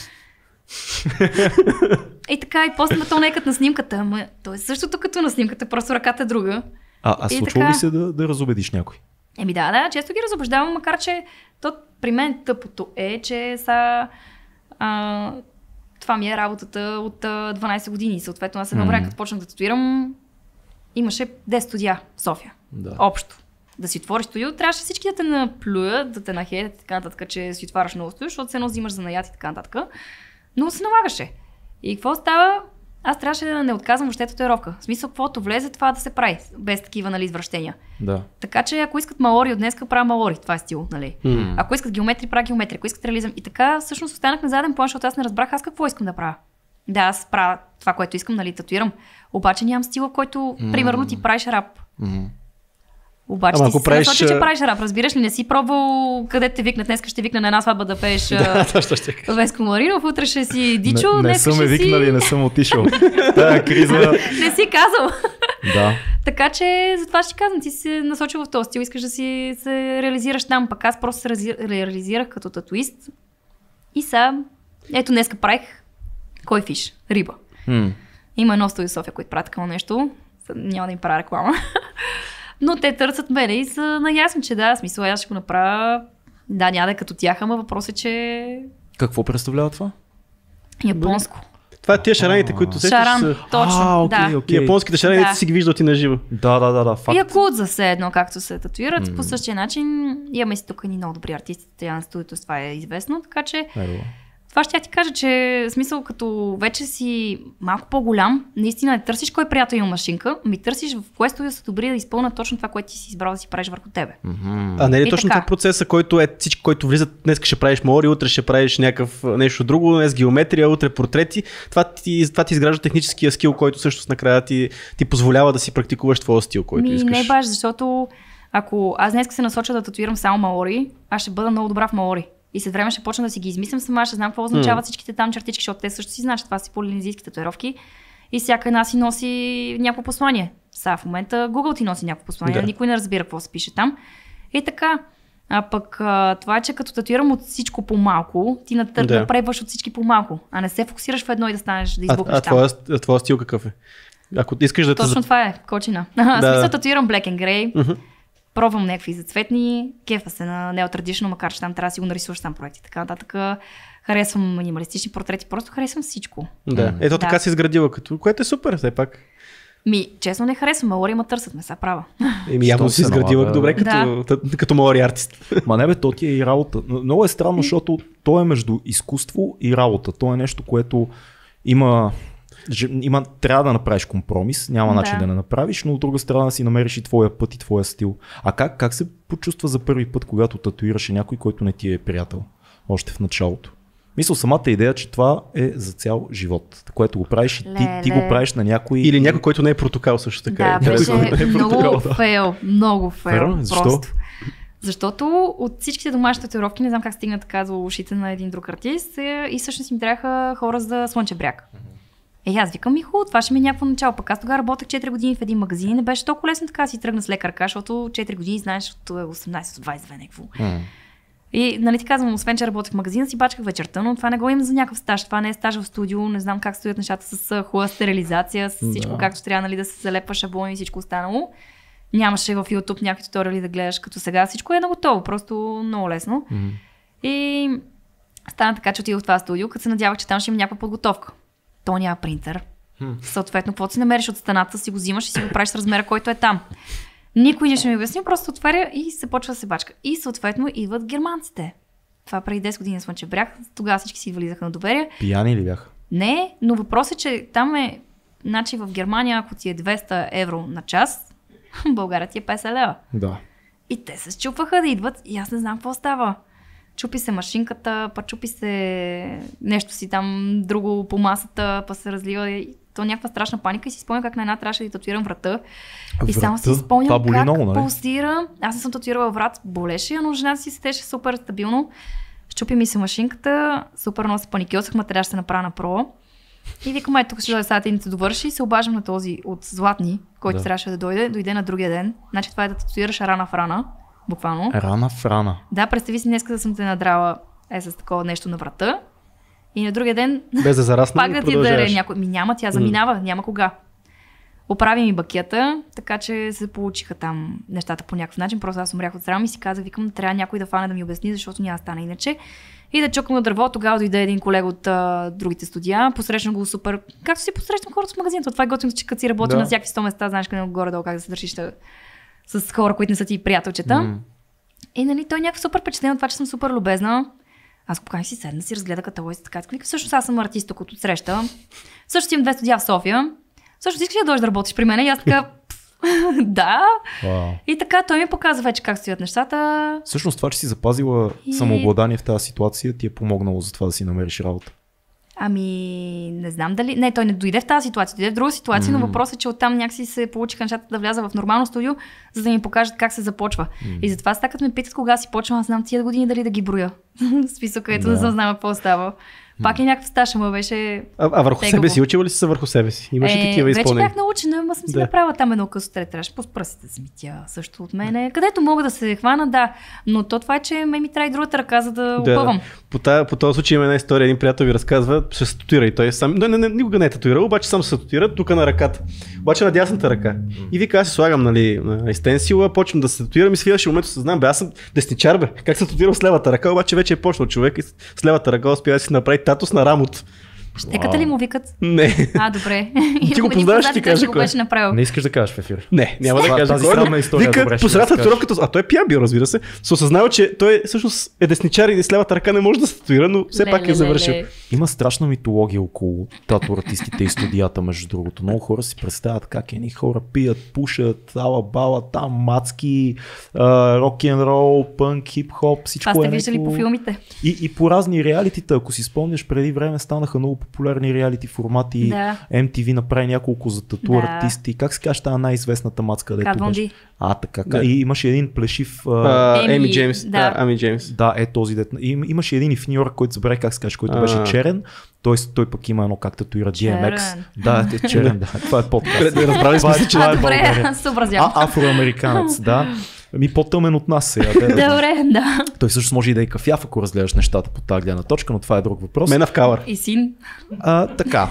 И така, и после то не е като на снимката, ама то е същото като на снимката, просто ръката е друга. А, а И случва така. ли се да, да разобедиш някой? Еми да, да, често ги разобеждавам, макар че то при мен тъпото е, че са, а, това ми е работата от а, дванайсет години. Съответно, аз едно време, Мгм. като почнах да татуирам, имаше десет студия в София. Да. Общо. Да си отвориш студио, трябваше всички да те наплюят, да те нахеят и така нататък, че си отваряш много студио, защото се едно взимаш за наят и така нататък. Но се налагаше. И какво става? Аз трябваше да не отказвам въобще татуировка. В смисъл, каквото влезе, това да се прави, без такива, нали, извращения. Да. Така че ако искат малори от днеска, правя малори. Това е стил, нали? М. Ако искат геометрия, правя геометрия. Ако искат реализъм. И така всъщност останах на заден план, защото аз не разбрах аз какво искам да правя. Да, аз правя това, което искам, нали, татуирам. Обаче нямам стила, който, примерно, ти правиш рап. М. Обаче Ама ти ако си правиш, правиш... насочи, че а- правиш рап. Разбираш ли, не си пробвал къде те викнат. Днеска ще викна на една сватба да пееш Да, а, точно ще кажа. Веско Маринов, утре ще си Дичо, не, не днеска са ме ще викнали, си... не съм отишъл. Тая криза. Не си казал. Да. Така че затова ще ти казвам, ти си се насочил в този стил, искаш да си се реализираш там, пък аз просто се рази- реализирах като татуист. И сега, ето днеска правих кой фиш? Риба. М. Има едно студио в София, които правят такова нещо. Няма да им правя реклама. Но те търсят мене и са наясни, че да, смисъл аз ще го направя. Да, няма да е като тях, ама въпрос е, че Какво представлява това? японско. Това е тия шараните, които сещаш. Шаран, са- точно, А, окей, да. окей. Японските шарани, Да. ти си ги виждал ти на живо. Да, да, да, да, факт. И якудза все едно, както се татуират, М. по същия начин. Имаме си тук и много добри артисти, тя на студиото, с това е известно, така че Ево. това ще я ти кажа, че в смисъл като вече си малко по-голям, наистина не търсиш кой приятел има машинка, ми търсиш в кое студио са добри да изпълнят точно това, което ти си избрал да си правиш върху тебе. Mm-hmm. А не е ли И точно така. това процеса, който е всички, който влизат, днес ще правиш мори, утре ще правиш някакъв нещо друго, днес геометрия, утре портрети. Това ти, това ти изгражда техническия скил, който също накрая ти, ти позволява да си практикуваш твоя стил, който Ми, искаш. не баш, защото ако аз днес се насоча да татуирам само маори, аз ще бъда много добра в маори. И след време ще почна да си ги измислям сама, ще знам какво означават mm. всичките там чертички, защото те също си знаят, че това са полинезийски татуировки. И всяка една си носи някакво послание. Сега в момента Google ти носи някакво послание, да. Никой не разбира какво се пише там. И така. А пък това е, че като татуирам от всичко по-малко, ти натър... да. напребваш от всички по-малко, а не се фокусираш в едно и да станеш, да А, избухнеш а там. твоя, а твоя стил какъв е? Ако искаш да те... Точно това е, кочина. Да. Да. Смисъл татуирам black and grey, Uh-huh. пробвам някакви зацветни, кефа се на неотрадишно, макар че там трябва да си го нарисуваш сам проекти. Така нататък харесвам минималистични портрети, просто харесвам всичко. Да, ето Да. така си изградила, като, което е супер, все пак. Ми, честно не харесвам, маори ма търсят, ме са права. Еми, явно Щом си се изградила налага. добре като, да. като маори артист. Ма не бе, то ти е и работа. Много е странно, защото то е между изкуство и работа. То е нещо, което има... Има, трябва да направиш компромис, няма Да. начин да не направиш, но от друга страна да си намериш и твоя път и твоя стил. А как, как се почувства за първи път, когато татуираше някой, който не ти е приятел? Още в началото. Мисля, самата идея, че това е за цял живот, което го правиш и ти, ти го правиш на някой... Или някой, който не е протокол също така. Да, Някой, беше който не е много протокол, да. фейл, много фейл. Верно? Защо? Просто. Защото от всичките домашни татуировки, не знам как стигна така за ушите на един друг артист, е, и всъщност им трябваха хора за Слънчев бряг. Е, аз викам и хубаво, това ще ми е някакво начало. Пък аз тогава работех четири години в един магазин и не беше толкова лесно така да си тръгна с лека ръка, защото четири години знаеш от осемнайсет до двайсет две някакво. М. И нали ти казвам, освен че работех в магазина, си бачках вечерта, но това не го имам за някакъв стаж. Това не е стаж в студио, не знам как стоят нещата с хубава стерилизация, с всичко Да. както трябва нали, да се залепва шаблон и всичко останало. Нямаше в YouTube някакви туториали да гледаш като сега. Всичко е на готово, просто много лесно. М. И стана така, че отидох в това студио, като се надявах, че там ще има някаква подготовка. То няма принтер. Хм. Съответно, каквото си намериш от стената, си го взимаш и си го правиш с размера, който е там. Никой не ще ми обясни, просто отваря и се почва да се бачка. И съответно идват германците. Това преди десет години Слънчев бряг, тогава всички си вализаха на доверие. Пияни ли бяха? Не, но въпросът е, че там е, значи в Германия, ако ти е двеста евро на час, в България ти е петдесет лева. Да. И те се счупваха да идват и аз не знам какво става. Чупи се машинката, па чупи се нещо си там друго по масата, па се разлива. И то някаква страшна паника и си спомням как на една трябваше да татуирам врата. И само си Врата? Това спомням боли как много, нали? пулсира. Аз не съм татуирала врат, болеше, но жената си седеше супер стабилно. Щупи ми се машинката, супер много се паникьосахме, трябваше да се направя на про. И викам, ай, тук ще дойде сега да довърши и се обаждам на този от Златни, който Да. трябваше да дойде, дойде на другия ден. Значи това е да татуираш рана в рана, буквално. Рана в рана. Да, представи си днес да съм те надрала е с такова нещо на врата. И на другия ден Без да зарасне пак и да ти даде продължаваш. някой. Ми няма, тя заминава, няма кога. Оправи ми бакета, така че се получиха там нещата по някакъв начин. Просто аз умрях от срам и си казах, викам, трябва някой да фане да ми обясни, защото няма да стане иначе. И да чукам на дърво, тогава дойде един колега от а, другите студия, посрещна го супер. Както си посрещам хората в магазината, това е готино, че като си работи Да. на всякакви сто места, знаеш къде горе-долу как да се държиш да- с хора, които не са ти приятелчета. М. И нали, той е някакво супер впечатлен от това, че съм супер любезна. Аз го поканих си седна, си разгледа каталог и си така. Вика, всъщност аз съм артист тук от отсреща. Всъщност имам две студия в София. Всъщност искаш ли да дойдеш да работиш при мен? И аз така, да. Вау. И така той ми показва вече как стоят нещата. Всъщност това, че си запазила И- самообладание в тази ситуация, ти е помогнало за това да си намериш работа. Ами, не знам дали... Не, той не дойде в тази ситуация, дойде в друга ситуация, но М. въпросът е, че оттам някакси се получиха нещата да вляза в нормално студио, за да ми покажат как се започва. И затова сега като ме питат кога си почвам, аз знам тия години дали да ги броя. В смисъл, където Да. не съм знала какво става. Пак е някакъв стаж, ама беше... А, а върху Тегаво. себе си учила ли си се върху себе си? Имаш ли Е, такива вече изпълнения? бях научена, ама съм си Да. направила там едно късо тре, трябваше по пръстите да си ми тя също от мене. Където мога да се хвана, да. Но то това е, че ме ми трябва и другата ръка, за да, Да. опъвам. По, та, по този случай има една история, един приятел ви разказва, ще се татуира и той сам, не, не, не, никога не е татуирал, обаче сам се татуира тук на ръката, обаче на дясната ръка. И вика, аз си слагам, нали, на стенсила, почвам да се татуирам и свиваше момента се знам, бе, аз съм десничар, бе, как се татуирам с левата ръка, обаче вече е почнал човек и с левата ръка успя да си направи татус на рамото. Щеката ли му викат? Не. А, добре. Ти го познаваш, ще ти кажа го кой. беше направил. Не искаш да кажеш в ефир. Не, няма да Това- кажа тази кой, но срамна история, вика, добре, ще по средата разкажеш. татуировката, а той е пиян бил, разбира се, се осъзнава, че той всъщност е десничар и с левата ръка не може да се татуира, но все Ле, пак ле, е завършил. ле, ле. Има страшна митология около тату артистите и студията, между другото. Много хора си представят как едни хора пият, пушат, ала бала, там мацки, рок-н-рол, пънк, хип-хоп, всичко Това е сте виждали някакво- по филмите. И, и по разни реалитита, ако си спомняш, преди време станаха много популярни реалити формати. Да. Ем Ти Ви направи няколко за тату Да. артисти. Как се казва тази най-известната мацка, дето Кат Вон беше? Ди. А, така. Да. И имаше един плешив... а, А, Еми, Еми Джеймс. да. Да, Ами Джеймс. Да, е този дет. Им, имаше един и в Нью Йорк, който забравя как се каже, който А. беше черен. Той, той пък има едно как татуира Ди Ем Екс. Черен. Да, е черен, да. Това е подкаст. Разбрали сме Това е- се, че това А, е добре, България. аз съобразявам. А, афроамериканец, да. Ми по-тъмен от нас сега. Де, да знам. Добре, да. Той всъщност може и да е кафяв, ако разгледаш нещата по тази гледна точка, но това е друг въпрос. Мена в калър. И син. А, така.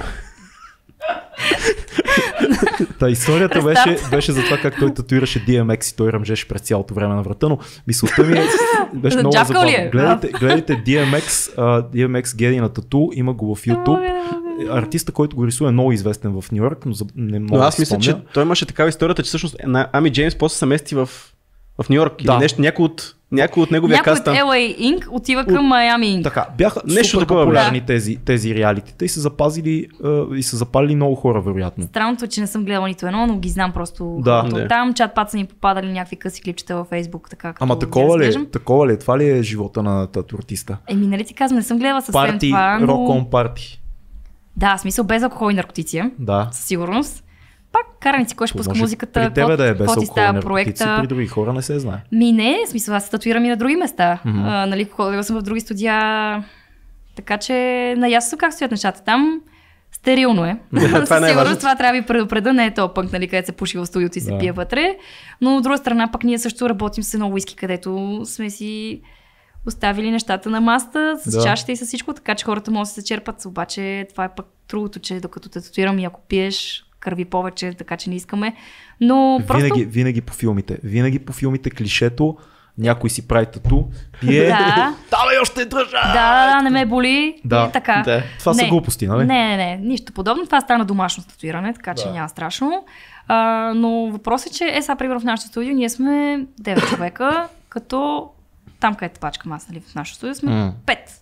Та историята Рестарт. беше, беше за това как той татуираше Ди Ем Екс и той ръмжеше през цялото време на врата, но мисълта ми е, беше много Джапкал ли забавно. е? Гледайте, гледайте Ди Ем Екс, а, Ди Ем Екс Геди на тату, има го в YouTube. Артиста, който го рисува е много известен в Нью Йорк, но за- не мога Но да аз си мисля, че спомня. той имаше такава историята, че всъщност на Ами Джеймс после се мести в, в Ню Йорк. Да. Или нещо, някой от, някой от неговия Някой каст от там. Ел Ей Инк отива към Майами Инк. Така, бяха Нещо супер такова популярни беше. тези, тези реалитита и са запазили а, и са запалили много хора, вероятно. Странното е, че не съм гледала нито едно, но ги знам просто Да. хората Да. от там. Чат-пат са ни попадали някакви къси клипчета във Фейсбук, така като Ама ги такова ли, е? разглеждам. такова ли е? Това ли е живота на тату артиста? Еми, нали ти казвам, не съм гледала съвсем Парти, това, но... рок-он парти. Да, в смисъл без алкохол и наркотици, Да. със сигурност. Пак карани си кой ще пуска Може музиката, при тебе да е без какво ти алкохол, става наркотици, проекта. при други хора не се знае. Ми не, в смисъл аз се татуирам и на други места. Мгм. А, нали, ходила съм в други студия, така че наясно съм как стоят нещата там. Стерилно е. Да, това е Със сигурност най-важното. това трябва да ви предупреда, не е то пънк, нали, където се пуши в студиото и се Да. пие вътре. Но от друга страна пък ние също работим с едно уиски, където сме си оставили нещата на масата, с Да. чашите и с всичко, така че хората могат да се черпат. Обаче това е пък другото, че докато те татуирам и ако пиеш, кърви повече, така че не искаме. Но просто... Винаги, винаги по филмите. Винаги по филмите клишето, някой си прави тату, пие, Да. давай още държа! Да, да, не ме боли. Да. И така. Да. Това са Не. глупости, нали? Не, не, не, нищо подобно. Това стана домашно татуиране, така че Да. няма страшно. А, но въпросът е, че е сега, примерно в нашото студио, ние сме девет човека, като там, където пачкам аз, нали, в нашото студио сме М. пет.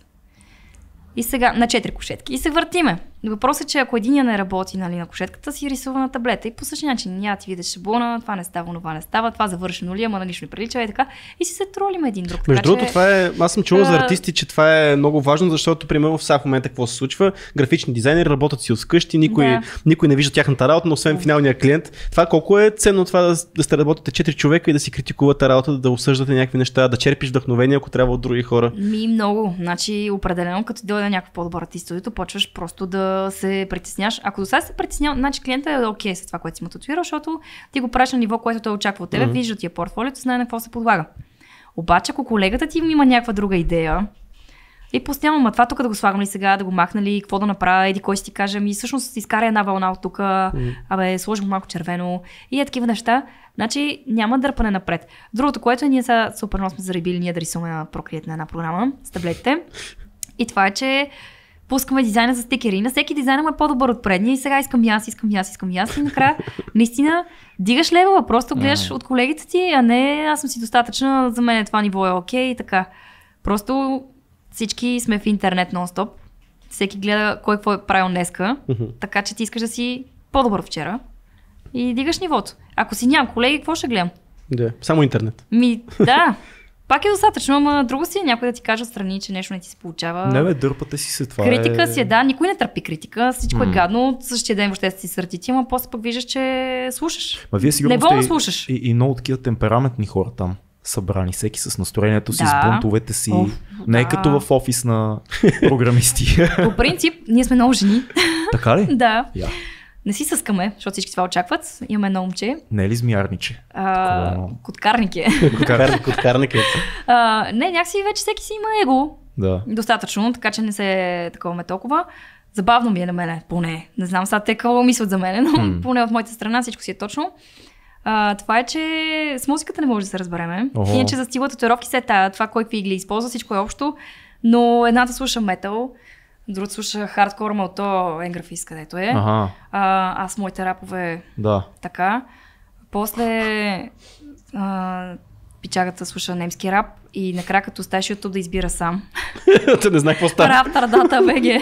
И сега на четири кушетки. И се въртиме. Въпросът е, че ако единия не работи, нали, на кушетката, си рисува на таблета. И по същия начин, няма ти видиш шаблона, това не става, това не става, това завършено ли, ама на нищо не прилича и така. И си се тролиме един друг. Между така, другото, че... това е, аз съм чувал за А, артисти, че това е много важно, защото примерно в сега в момента какво се случва, графични дизайнери работят си от вкъщи, никой, Да. никой не вижда тяхната работа, но освен финалния клиент. Това колко е ценно това да, да сте работите четири човека и да си критикувате работа, да осъждате някакви неща, да черпиш вдъхновение, ако трябва от други хора. Ми много. Значи, определено, като дойде някакъв по-добър артист в студиото, почваш просто да се притесняш. Ако до сега се притеснял, значи клиента е окей с това, което си му татуирал, защото ти го правиш на ниво, което той очаква от тебе, Мгм. вижда ти е портфолиото, знае на какво се подлага. Обаче, ако колегата ти има някаква друга идея, и постоянно, ма това тук да го слагам ли сега, да го махна ли, какво да направя, еди кой си ти каже, ми всъщност изкара една вълна от тук, абе, сложи го малко червено и е такива неща. Значи няма дърпане напред. Другото, което е, ние сега супер много сме заребили ние да рисуваме на Procreate на една програма с таблетите. И това е, че пускаме дизайна за стикери. На всеки дизайн му е по-добър от предния и сега искам и аз, искам и аз, искам и аз. И накрая, наистина, дигаш левела, просто гледаш от колегите ти, а не аз съм си достатъчна, за мен това ниво е окей и така. Просто всички сме в интернет нон-стоп. Всеки гледа кой какво е правил днеска, така че ти искаш да си по-добър вчера и дигаш нивото. Ако си нямам колеги, какво ще гледам? Да, само интернет. Ми, да, пак е достатъчно, ама друго си е някой да ти каже отстрани, че нещо не ти се получава. Не бе, дърпате си се това. Критика е... си е, да, никой не търпи критика, всичко е М. гадно, същия ден въобще си сърдити, ама после пък виждаш, че слушаш. Ма вие сигурно Неволно сте слушаш. и, и много такива темпераментни хора там събрани, всеки с настроението си, Да. с бунтовете си. Оф, Не е да. като в офис на програмисти. По принцип, ние сме много жени. Така ли? Да. Я. Не си съскаме, защото всички това очакват. Имаме едно момче. Не е ли змиярниче? А, Такова. коткарник е. Коткарник, коткарник е. А, не, някакси вече всеки си има его. Да. Достатъчно, така че не се таковаме толкова. Забавно ми е на мене, поне. Не знам сега те какво мислят за мене, но М. поне от моята страна всичко си е точно. А, това е, че с музиката не може да се разбереме. Охо. Иначе за стила татуировки се тая, това кой какви игли използва, всичко е общо. Но едната слуша метал, Другото слуша хардкор мълто Енграфис, където е. Ага, А, аз моите рапове да. така. После а, пичагата слуша немски рап и накрая като оставиш YouTube да избира сам. Те не знае какво става. Рап Тардата БГ.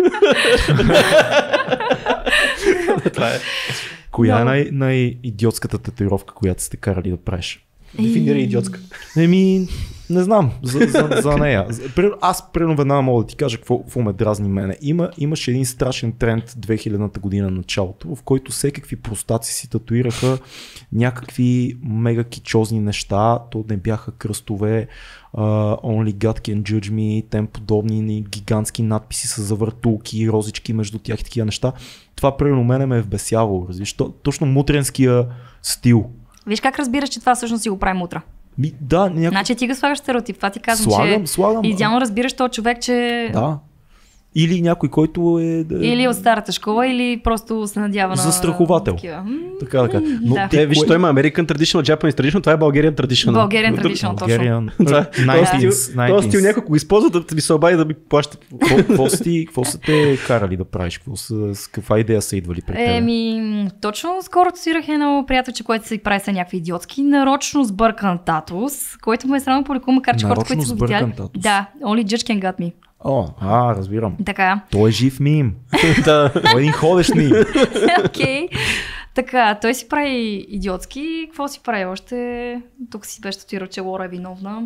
Това е. Коя е Много. най- най-идиотската татуировка, която сте карали да правиш? Дефинира идиотска. Еми, не знам за, за, за нея. При- Аз примерно веднага мога да ти кажа какво, какво ме дразни мене. Има, имаше един страшен тренд две хилядната година началото, в който всекакви простаци си татуираха някакви мега кичозни неща. То не бяха кръстове, uh, Only God Can Judge Me, тем подобни гигантски надписи с завъртулки, розички между тях и такива неща. Това примерно мене ме е вбесявало. Разбираш? То- Точно мутренския стил. Виж как разбираш, че това всъщност си го правим утре. Ми, да, някакво... Значи ти го слагаш стереотип. Това ти казвам, Слагам, че слагам. идеално разбираш този човек, че Да. Или някой, който е... да- или от старата школа, или просто се надява на... Застраховател. такива. М, Така да кажа. Но Да. ти Те, виж, кое- той има American Traditional, Japanese Traditional, това е Bulgarian Traditional. Bulgarian Traditional, точно. Bulgarian, Това- nineteens, Този стил, този стил nineteens. някой го използва да ви се обади да ми плаща. Какво- Какво са ти- какво са те карали да правиш? Какво са, с каква идея са идвали при теб? Еми, точно скоро тусирах едно приятелче, което се прави са някакви идиотски, нарочно сбъркан татус, който ме е срамно по-леко, макар че хората, Нарочно които са го сбъркан видяли. татус? Да, only judge can gut me. О, а, разбирам. Така, Той е жив мим. Да. Той е един ходещ мим. окей. Така, той си прави идиотски. Какво си прави още? Тук си беше татуирал, че Лора е виновна.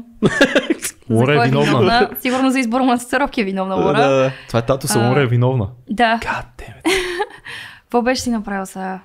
За Лора кой е виновна. Сигурно за избора на татуировки е виновна Лора. Да, да. Това е тато А. Лора е виновна. Да. God damn it. Какво беше си направил сега?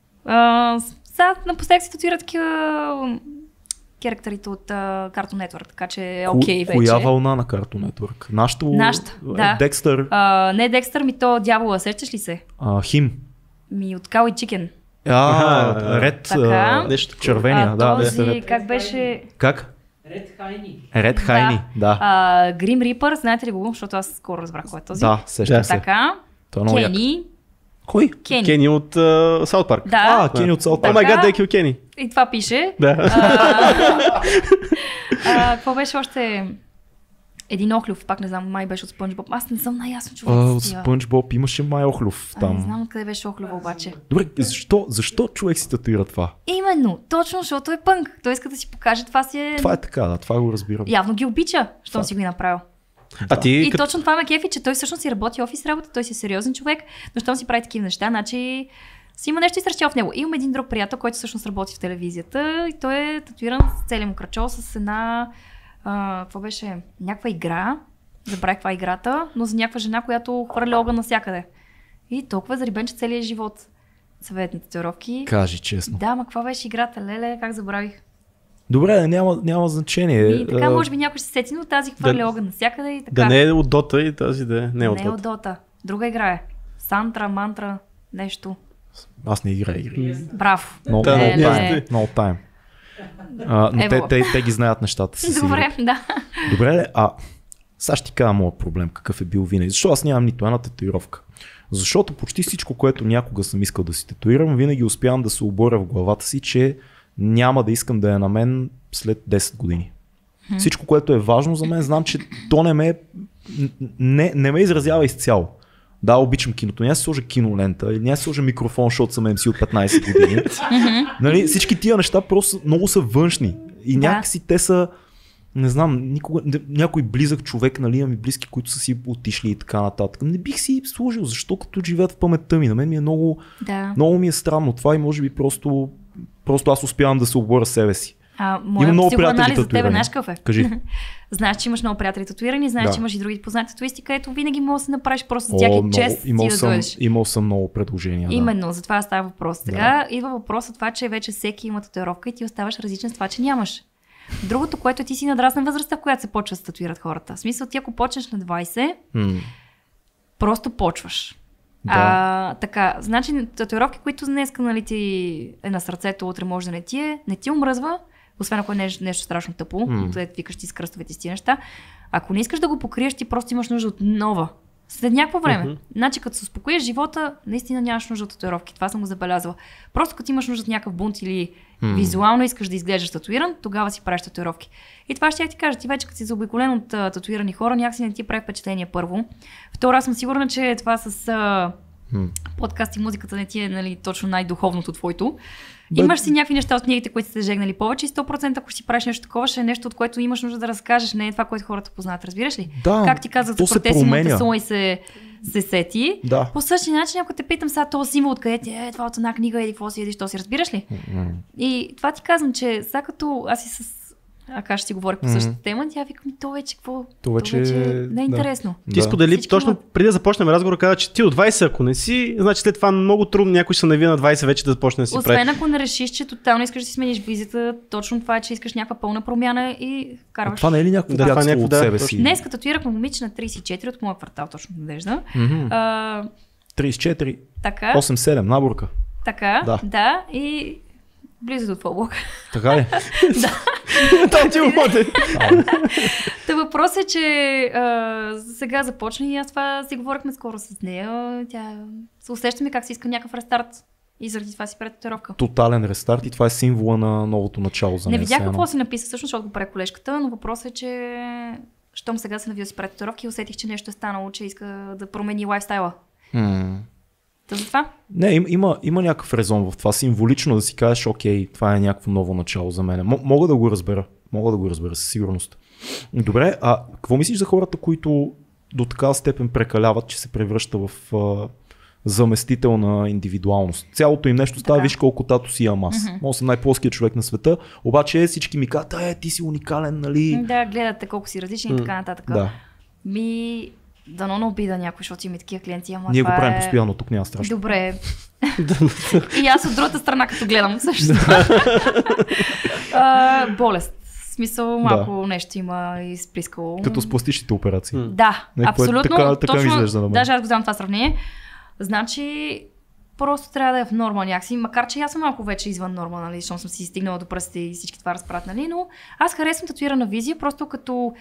А, сега напоследък си татуира такива характерите от uh, Cartoon Network, така че е окей Ко- вече. Коя вълна на Cartoon Network? Нашето... Нашата, да. Декстър. А, не Декстър, ми то дявола, сещаш ли се? А, Хим. Ми от Cow и Chicken. А, Аха. ред. Така. а, Нещо такова. Червения, а, да. този, Ред. как беше? Как? Ред Хайни. Ред Хайни, да. А, Грим Рипър, знаете ли го? Защото аз скоро разбрах кой е този. Да, сещам Да. се. Така. Той е много як. Кени. Кой? Кени. Кени от Саут Парк. Да. А, Кени от Саут О Парк. май Така. гад, Дейки Кени. И това пише. Да. А, а, какво беше още? Един Охлюв, пак не знам, май беше от Спънч Боб. Аз не съм най-ясно човек. А, с от тия. Спънч Боб имаше май Охлюв А, не там. знам откъде беше Охлюва обаче. Добре, защо, защо човек си татуира това? Именно, точно, защото е пънк. Той иска да си покаже, това си е... Това е така, да, това го разбирам. Явно ги обича, щом Това- си го е направил. А ти, И като... точно това ме кефи, че той всъщност си работи офис работа, той си е сериозен човек, но щом си прави такива неща, значи си има нещо изтрещяло в него. Имам един друг приятел, който всъщност работи в телевизията и той е татуиран с целия му кръчол с една, а, какво беше, някаква игра, забравих каква е играта, но за някаква жена, която хвърля огън навсякъде. И толкова е зарибен, че целият живот съвет на татуировки. Кажи честно. Да, ма каква беше играта, леле, как забравих. Добре, няма, няма значение. И така, А, може би някой ще се сети, но тази хвърля огън навсякъде и така. Да не е от Дота и тази да е не е от Не е от Дота. Дота. Друга игра е. Сантра, мантра, нещо. Аз не играя игри. Браво. No, Да, no не, time. не. No time. А, но те, Ево. те, те ги знаят нещата си. Добре, да. Добре, ли? А сега ще ти кажа моят проблем, какъв е бил винаги. Защо аз нямам нито една татуировка? Защото почти всичко, което някога съм искал да си татуирам, винаги успявам да се оборя в главата си, че няма да искам да е на мен след десет години. Всичко, което е важно за мен, знам, че то не ме, не, не ме изразява изцяло. Да, обичам киното. Няма си сложа кинолента, или няма си сложа микрофон, защото съм Ем Си от петнайсет години. Нали, всички тия неща просто много са външни. И Да. някакси те са, не знам, никога, някой близък човек, нали, имам и близки, които са си отишли и така нататък. Не бих си сложил, защо като живеят в паметта ми. На мен ми е много, Да. много ми е странно това и може би просто, просто аз успявам да се оборя себе си. А, Имам моя много психоанализ приятели за тебе, татуирани. знаеш какъв е? Кажи. Знаеш, че имаш много приятели татуирани, знаеш, Да. че имаш и други познати татуисти, където винаги можеш да се направиш просто с тях О, и много, чест ти имал, да съм, дойдеш. имал съм много предложения. Да. Именно, за това става въпрос. Сега идва въпросът това, че вече всеки има татуировка и ти оставаш различен с това, че нямаш. Другото, което е, ти си надрасна възрастта, в която се почва да се татуират хората. В смисъл, ти ако почнеш на двайсет, М, просто почваш. Да. А, така, значи татуировки, които днеска, нали, ти е на сърцето, утре може да не ти е, не ти омръзва, освен ако е нещо, нещо страшно тъпо, М. където викаш ти с кръстовете си тия неща. Ако не искаш да го покриеш, ти просто имаш нужда от нова. След някакво време. Mm-hmm. Значи като се успокоиш живота, наистина нямаш нужда от татуировки. Това съм го забелязала. Просто като имаш нужда от някакъв бунт или mm-hmm. визуално искаш да изглеждаш татуиран, тогава си правиш татуировки. И това ще я ти кажа. Ти вече като си заобиколен от а, татуирани хора, някакси не ти прави впечатление първо. Второ, аз съм сигурна, че това с а, mm. подкаст и музиката не ти е, нали, точно най-духовното твоето. But... Имаш си някакви неща от книгите, които сте жегнали повече и сто процента ако си правиш нещо такова, ще е нещо, от което имаш нужда да разкажеш, не е това, което хората познават, разбираш ли? Да, как ти казах за протесимото сума и се, се сети. Да. По същия начин, ако те питам сега този символ, откъде ти е, това от една книга или какво си едиш, то си разбираш ли? Mm-hmm. И това ти казвам, че сега като аз и с Ака ще си говорих по същата mm-hmm. тема, тя вика ми, то вече какво? То вече, то вече не е интересно. Да. Ти сподели, всички точно имат... преди да започнем разговор, каза, че ти от двайсет, ако не си, значи след това много трудно някой ще се навие на двайсет вече да започне да си Освен прави. ако не решиш, че тотално искаш да си смениш визията, точно това е, че искаш някаква пълна промяна и карваш. А това не е ли някакво да, бягство някакво, от да, себе точно. си? Днес като татуирахме момиче на трийсет и четири от моя квартал, точно Надежда. Mm-hmm. А, трийсет и четири, така, осем седем, наборка. Така, да, да и близо до това блока. Така ли? Да. Там ти умоте. Та въпрос е, че а, сега започна и аз това си говорихме скоро с нея. Тя се усещаме как си иска някакъв рестарт. И заради това си прави татуировка. Тотален рестарт и това е символа на новото начало за нея. нея. Не видях какво си написа, всъщност, защото го прави колежката, но въпросът е, че щом сега се навия да си прави татуировки и усетих, че нещо е станало, че иска да промени лайфстайла. Hmm. Та за това? Не, има, има, има някакъв резон в това. Символично да си кажеш, окей, това е някакво ново начало за мен. М- мога да го разбера. Мога да го разбера със сигурност. Добре, а какво мислиш за хората, които до такава степен прекаляват, че се превръща в а, заместител на индивидуалност? Цялото им нещо става, виж колко тато си имам аз. Mm-hmm. Може съм най-плоският човек на света, обаче всички ми казват, е, ти си уникален, нали? Да, гледате колко си различни mm. и така нататък. Да. Ми... Дано не обида някой, защото има такива клиенти. Ама ние го правим е... постоянно, тук няма страшно. Добре. И аз от другата страна, като гледам също. uh, болест. В смисъл, малко да. Нещо има изплискало. Като с пластичните операции. Да, не, абсолютно. Така, така точно, ми изглежда на мен. Даже аз го знам това сравнение. Значи, просто трябва да е в норма някакси. Макар че аз съм малко вече извън норма, нали, защото съм си стигнала до пръстите и всички това разправят, нали, но аз харесвам татуирана визия, просто като...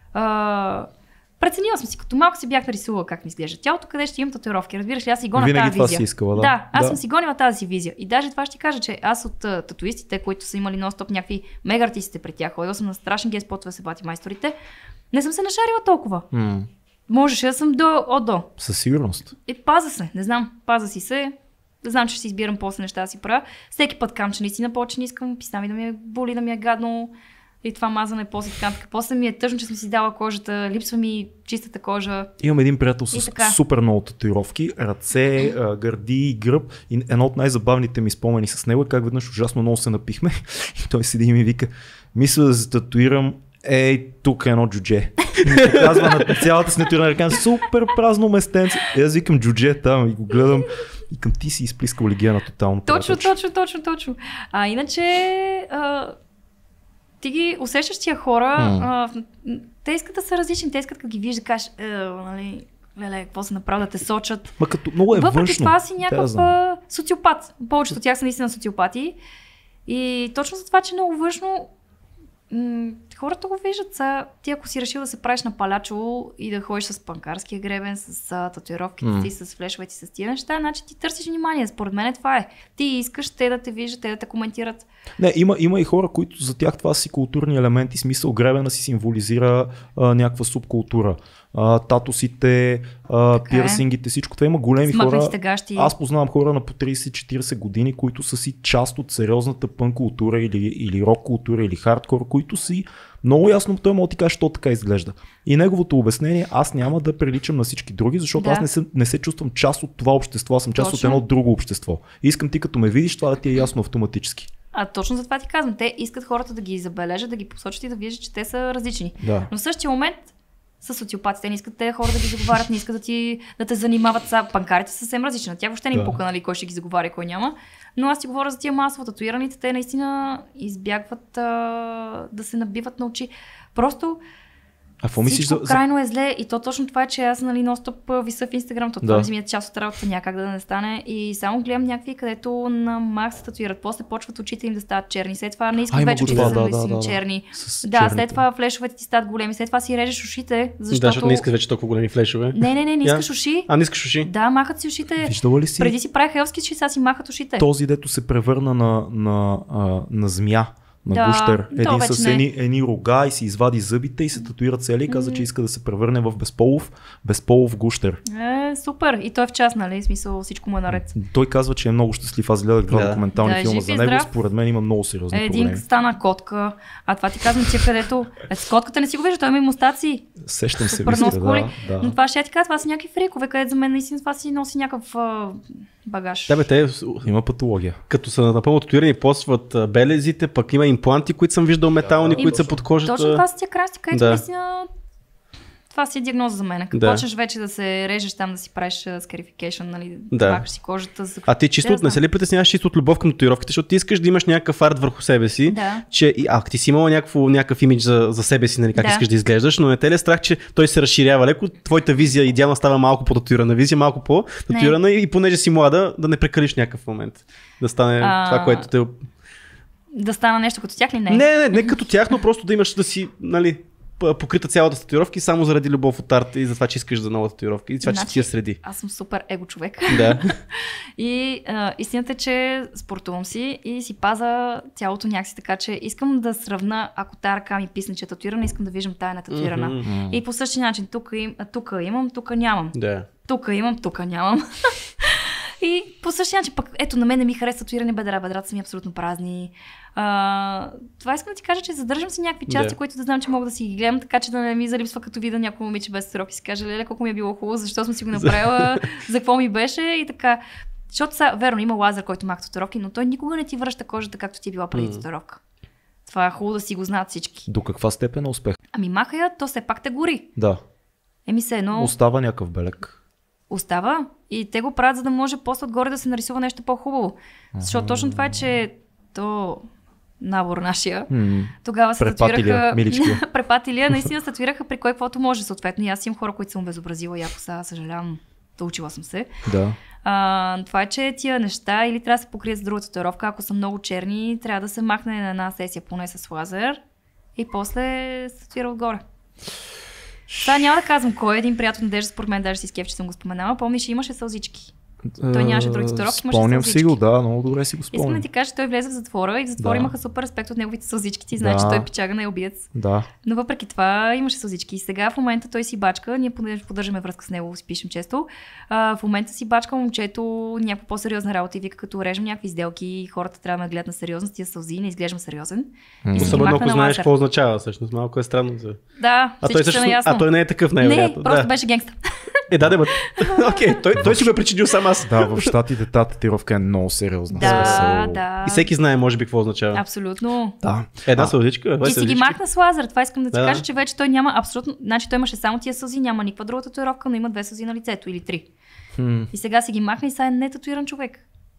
Uh, Преценила съм си, като малко си бях нарисувала как ми изглежда тялото, къде ще имам татуировки. Разбираш ли, аз си гоня винаги тази това визия. Си искала, да. Да, аз да. съм си гонила тази си визия. И даже това ще ти кажа, че аз от uh, татуистите, които са имали нон-стоп някакви мега артистите при тях, ходила съм на страшен геспотове се бати майсторите, не съм се нашарила толкова. Mm. Можеше да съм до от до. Със сигурност. И паза се, не знам, паза си се. Знам, че ще си избирам после неща да си правя. Всеки път кам, че наистина повече не искам, писна ми да ми е боли, да ми е гадно. И това мазане, после така, така. После ми е тъжно, че съм си дала кожата, липсва ми чистата кожа. Имам един приятел с супер много татуировки, ръце, гърди, гръб. И едно от най-забавните ми спомени с него е как веднъж ужасно много се напихме. И той седи и ми вика, мисля да се татуирам, ей, тук е едно джудже. И ми показва на цялата си татуирана ръка, супер празно местенце. И аз викам джудже там и го гледам. И към ти си изплискал легена тотално. Точно, точно, точно, точно. А иначе... А... Ти ги усещаш тия хора, mm. а, те искат да са различни, те искат да ги виждаш, да кажеш, е, нали, леле, какво се направи, да те сочат. Ма като много е въпреки външно. Това си някакъв да социопат. Повечето от тях са наистина социопати. И точно за това, че много външно, м- хората го виждат. Са, ти ако си решил да се правиш на палячо и да ходиш с панкарския гребен, с а, татуировките mm. ти, с флешовете, с тия неща, значи ти търсиш внимание. Според мен това е. Ти искаш те да те виждат, те да те коментират. Не, има, има и хора, които за тях това си културни елементи, смисъл гребена си символизира а, някаква субкултура. А, татусите, а, пирсингите, всичко това има големи хора. Гащи. Аз познавам хора на по трийсет-четирийсет години, които са си част от сериозната пънк култура или, или рок култура или хардкор, които си много ясно той може да ти каже, що така изглежда. И неговото обяснение, аз няма да приличам на всички други, защото да. аз не се, не се чувствам част от това общество, аз съм част точно. От едно друго общество. И искам ти като ме видиш, това да ти е ясно автоматически. А точно за това ти казвам, те искат хората да ги забележат, да ги посочат и да виждат, че те са различни. Да. Но в същия момент са социопатите, не искат те хора да ги заговарят, не искат да ти да те занимават са. Панкарите са съвсем различни. На тях въобще не им да. Пука, нали, кой ще ги заговаря и кой няма. Но аз ти говоря за тия масово татуираните, те наистина избягват а, да се набиват на очи. Просто А какво мислиш Всичко за... за... крайно е зле и то точно това е, че аз нали нон-стоп виса в Инстаграм, то Да. това ми е част от работата, някак да не стане и само гледам някакви, където на мах се татуират, после почват очите им да стават черни, след това не А, искат има вече го очите това, да, да, да, да, да, да, да. черни. С Да, черните. след това флешовете ти стават големи, след това си режеш ушите, защото... Да, защото не искаш вече толкова големи флешове. Не, не, не, не Я. искаш уши. А, не искаш уши? Да, махат си ушите. Виждала ли си Преди си правих елски ши, сега си махат ушите. този, дето се превърна на, на, а, на змия? На Да, гущер. то Един вече с не. едни, едни рога и си извади зъбите и се татуира цели и каза, че иска да се превърне в безполов, безполов гущер. Е, супер. И той е в час, нали? В смисъл, всичко му е наред. Той казва, че е много щастлив. Аз гледах два Да. документални Да, филма жив за и него. здрав. Според мен има много сериозни Е, един проблеми. стана котка, а това ти казвам, че където... Е, с котката не си го вижда, той има и мустаци. Сещам се, Супер вижте, много скули. да, да. Но това ще я ти кажа, това са някакви фрикове, където за мен наистина това си носи някакъв а, багаж. Да, бе, те Има патология. като са напълно татуирани, посват а, белезите, пък има импланти, които съм виждал метални, И които са под кожата. Точно това са тия красти, където Да. наистина това си е диагноза за мен. Като Да. почнеш вече да се режеш там, да си правиш скарификейшн, нали, Да. да махаш си кожата. За... А ти чисто Да, от не се ли притесняваш чисто от любов към татуировките, защото ти искаш да имаш някакъв арт върху себе си, Да. че и, а, ти си имала някакво, някакъв имидж за, за себе си, нали, как Да. искаш да изглеждаш, но не те ли е страх, че той се разширява леко, твоята визия идеална става малко по-татуирана визия, малко по-татуирана и, и понеже си млада, да не прекалиш някакъв момент. Да стане А, това, което те... Да стана нещо като тях ли? Не. Не, не, не като тях, но просто да имаш да си, нали, п- покрита цялата с татуировки само заради любов от арта и за това, че искаш за нова татуировка и това, че Значи, си я среди. Аз съм супер его човек. Да. И а, истината е, че спортувам си и си паза цялото някакси, така че искам да сравна, ако тая ръка ми писне, че е татуирана, искам да виждам тая не татуирана. Мгм. И по същия начин, тук, им, тук имам, тук нямам. Да. Тук имам, тук нямам. И по същия начин, пък ето на мен не ми харесва татуирани бедра, бедрата са ми абсолютно празни. А, това искам да ти кажа, че задържам си някакви части, Да. които да знам, че мога да си ги гледам, така че да не ми залипсва като вида някой момиче без татуировки и си каже, леле, колко ми е било хубаво, защо съм си го направила, за какво ми беше и така. Защото са, верно, има лазер, който маха татуировки, но той никога не ти връща кожата, както ти е била преди Мгм. татуировка. Това е хубаво да си го знаят всички. До каква степен е успех? Ами маха я, то все пак те гори. Да. Еми се едно Остава някакъв белег. остава и те го правят, за да може после отгоре да се нарисува нещо по-хубаво. Защото точно това е, че то набор нашия, М. тогава се Препатилия, татуираха... миличкия. Препатилия, наистина се татуираха при кой каквото може съответно. И аз имам хора, които съм обезобразила и ако сега съжалявам, да учила съм се. Да. А, това е, че тия неща или трябва да се покрият с друга татуировка, ако са много черни, трябва да се махне на една сесия поне с лазер и после се татуира отгоре. Сега няма да казвам кой е един приятел Надежда, според мен даже си скеф, че съм го споменала. Помниш, имаше сълзички. Той нямаше други татуировки, имаше Спомням си го, сълзички. да, много добре си го Искам да спомням. ти кажа, че той влезе в затвора и в затвора Да. имаха супер респект от неговите сълзички. Ти знаеш, Да. че той е пичага, не е убиец. Да. Но въпреки това имаше сълзички. И сега в момента той си бачка, ние понеже поддържаме връзка с него, си пишем често. А, в момента си бачка момчето някаква по-сериозна работа и вика, като режем някакви сделки, хората трябва да ме гледат на сериозно, с тия сълзи, не изглеждам сериозен. М. И си ги Особено махна ако на знаеш лазер. какво означава, всъщност. Малко е странно. За... Да, А, той всички са също, наясно. а той не е такъв, Не, най-вероятно. просто Да. беше генгста. Е, да, да, бъд. Окей, той, той си го е причинил сам аз. Да, в щатите тази татуировка е много сериозна. Да, Смисъл. да. И всеки знае, може би, какво означава. Абсолютно. Да. Една А, сълзичка. Ти си ги махна с лазер, това искам да ти Да, кажа, да. че вече той няма абсолютно... Значи той имаше само тия сълзи, няма никаква друга татуировка, но има две сълзи на лицето или три. м. И сега си ги махна и сега е нетатуиран човек.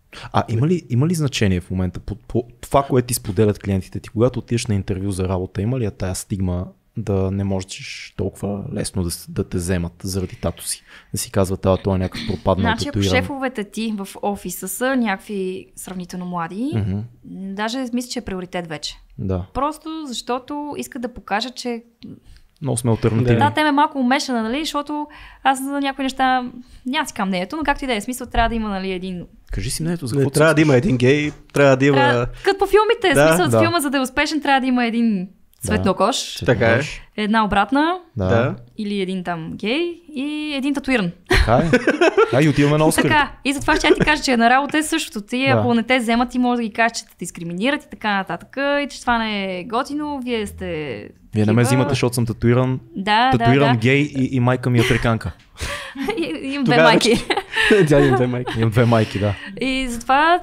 А има ли, има ли значение в момента по, по това, което ти споделят клиентите ти, когато отидеш на интервю за работа, има ли я тая стигма да не можеш толкова лесно да, с- да те вземат заради тато си? Да си казват, а той е някакъв пропаднал Значи ако татуиран. шефовете ти в офиса са някакви сравнително млади, Мгм. даже мисля, че е приоритет вече. Да. Просто защото искат да покажат, че Много сме алтернативни. да, тема е малко умешана, нали, защото аз за някои неща няма си кам мнението, но както и да е смисъл, трябва да има нали, един... Кажи си мнението за Не, какво трябва да има един гей, трябва да има... Трябва... Като по филмите, Да, смисъл, да. филма, за да е успешен, трябва да има един цветнокож, Така е. една обратна, Да. Да. или един там гей и един татуиран. Така е. А, и отиваме на Оскар. Така, и затова ще я ти кажа, че на работа е същото. Ти, Да. ако не те вземат, ти може да ги кажеш, че те дискриминират и така нататък. И че това не е готино, вие сте... Вие не ме такива. взимате, защото съм татуиран. Да, Татуиран да, да. гей и, и майка ми е африканка. И, имам две Тогава майки. Дядя им две майки. Имам две майки, да. И затова,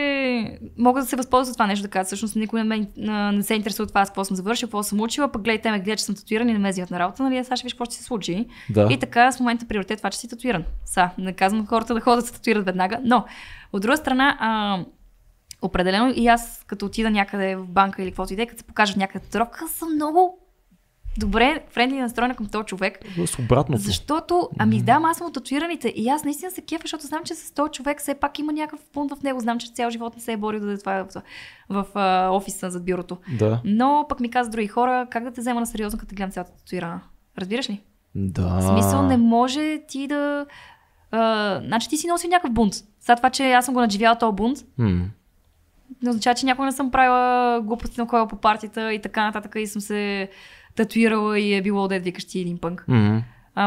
че мога да се възползва от това нещо да кажа. Всъщност никой не, ме, а, не се интересува от това, с какво съм завършил, какво съм учила, пък гледай, те ме гледат, че съм татуиран и не ме взимат на работа, нали? А сега ще виж какво ще се случи. Да. И така, в момента приоритет това, че си татуиран. Са, не казвам хората да ходят да се татуират веднага, но от друга страна, а, определено и аз, като отида някъде в банка или каквото и да е, като се покажат някъде татуировка, съм много добре френдли настроена към този човек. С обратното. Защото, ами да, аз съм от татуираните и аз наистина се кефа, защото знам, че с този човек все пак има някакъв пункт в него. Знам, че цял живот не се е борил да е това в, в, в а, офиса зад бюрото. Да. Но пък ми казват други хора, как да те взема на сериозно, като гледам цялата татуирана. Разбираш ли? Да. В смисъл не може ти да... А, значи ти си носи някакъв бунт. Сега това, че аз съм го надживяла този бунт, М. не означава, че някой не съм правила глупости на кой по партията и така нататък и съм се татуирала и е било да викаш ти един пънк. М.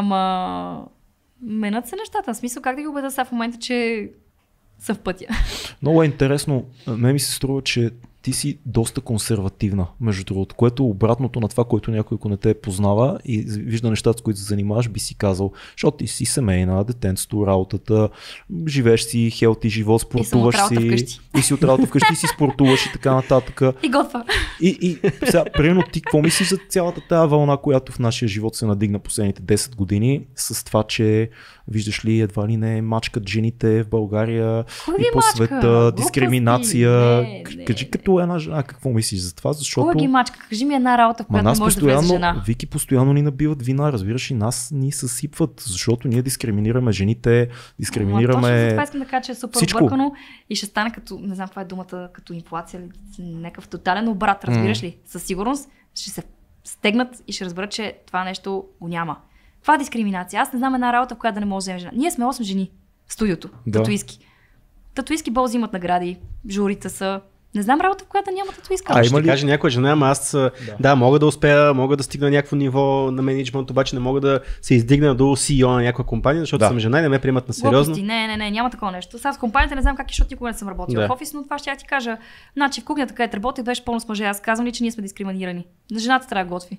Ама менят се нещата. В смисъл как да ги убеда сега в момента, че са в пътя. Много е интересно. Мен ми се струва, че ти си доста консервативна, между другото, което обратното на това, което някой, ако не те познава и вижда нещата, с които се занимаваш, би си казал, защото ти си семейна, детенството, работата, живееш си хелти живот, спортуваш и си. Вкъщи. И си от работа вкъщи, си спортуваш и така нататък. И готва. И, и сега, примерно ти какво мислиш за цялата тази вълна, която в нашия живот се надигна последните десет години, с това, че виждаш ли, едва ли не мачкат жените в България Кой и по мачка? света, Глупости. дискриминация. Не, не. Кажи като една жена, какво мислиш за това, защото... Кой ги мачка? Кажи ми една работа, в Ма която нас не може да влезе постоянно, жена. Вики постоянно ни набиват вина, разбираш, и нас ни съсипват, защото ние дискриминираме жените, Ама точно за дискриминираме това искам да кажа, че е супер всичко. объркано и ще стане като, не знам каква е думата, като инфлация или някакъв тотален обрат, разбираш ли? Със сигурност ще се стегнат и ще разберат, че това нещо го няма. Това е дискриминация. Аз не знам една работа, в която да не може да вземе жена. Ние сме осем жени в студиото, Да. татуистки. Татуистки бол взимат награди, журите са. Не знам работа, в която няма татуистка. А, Ще има ти ли- каже някоя жена, ама аз да. да, мога да успея, мога да стигна някакво ниво на менеджмент, обаче не мога да се издигна до Си И О на някаква компания, защото Да. съм жена и не ме приемат на сериозно. Глупости. Не, не, не, няма такова нещо. Сега с компанията не знам как е, защото никога не съм работила Да. в офис, но това ще я ти кажа. Значи в кухнята, където работих, беше пълно с мъже. Аз казвам ли, че ние сме дискриминирани. На жената трябва да готви.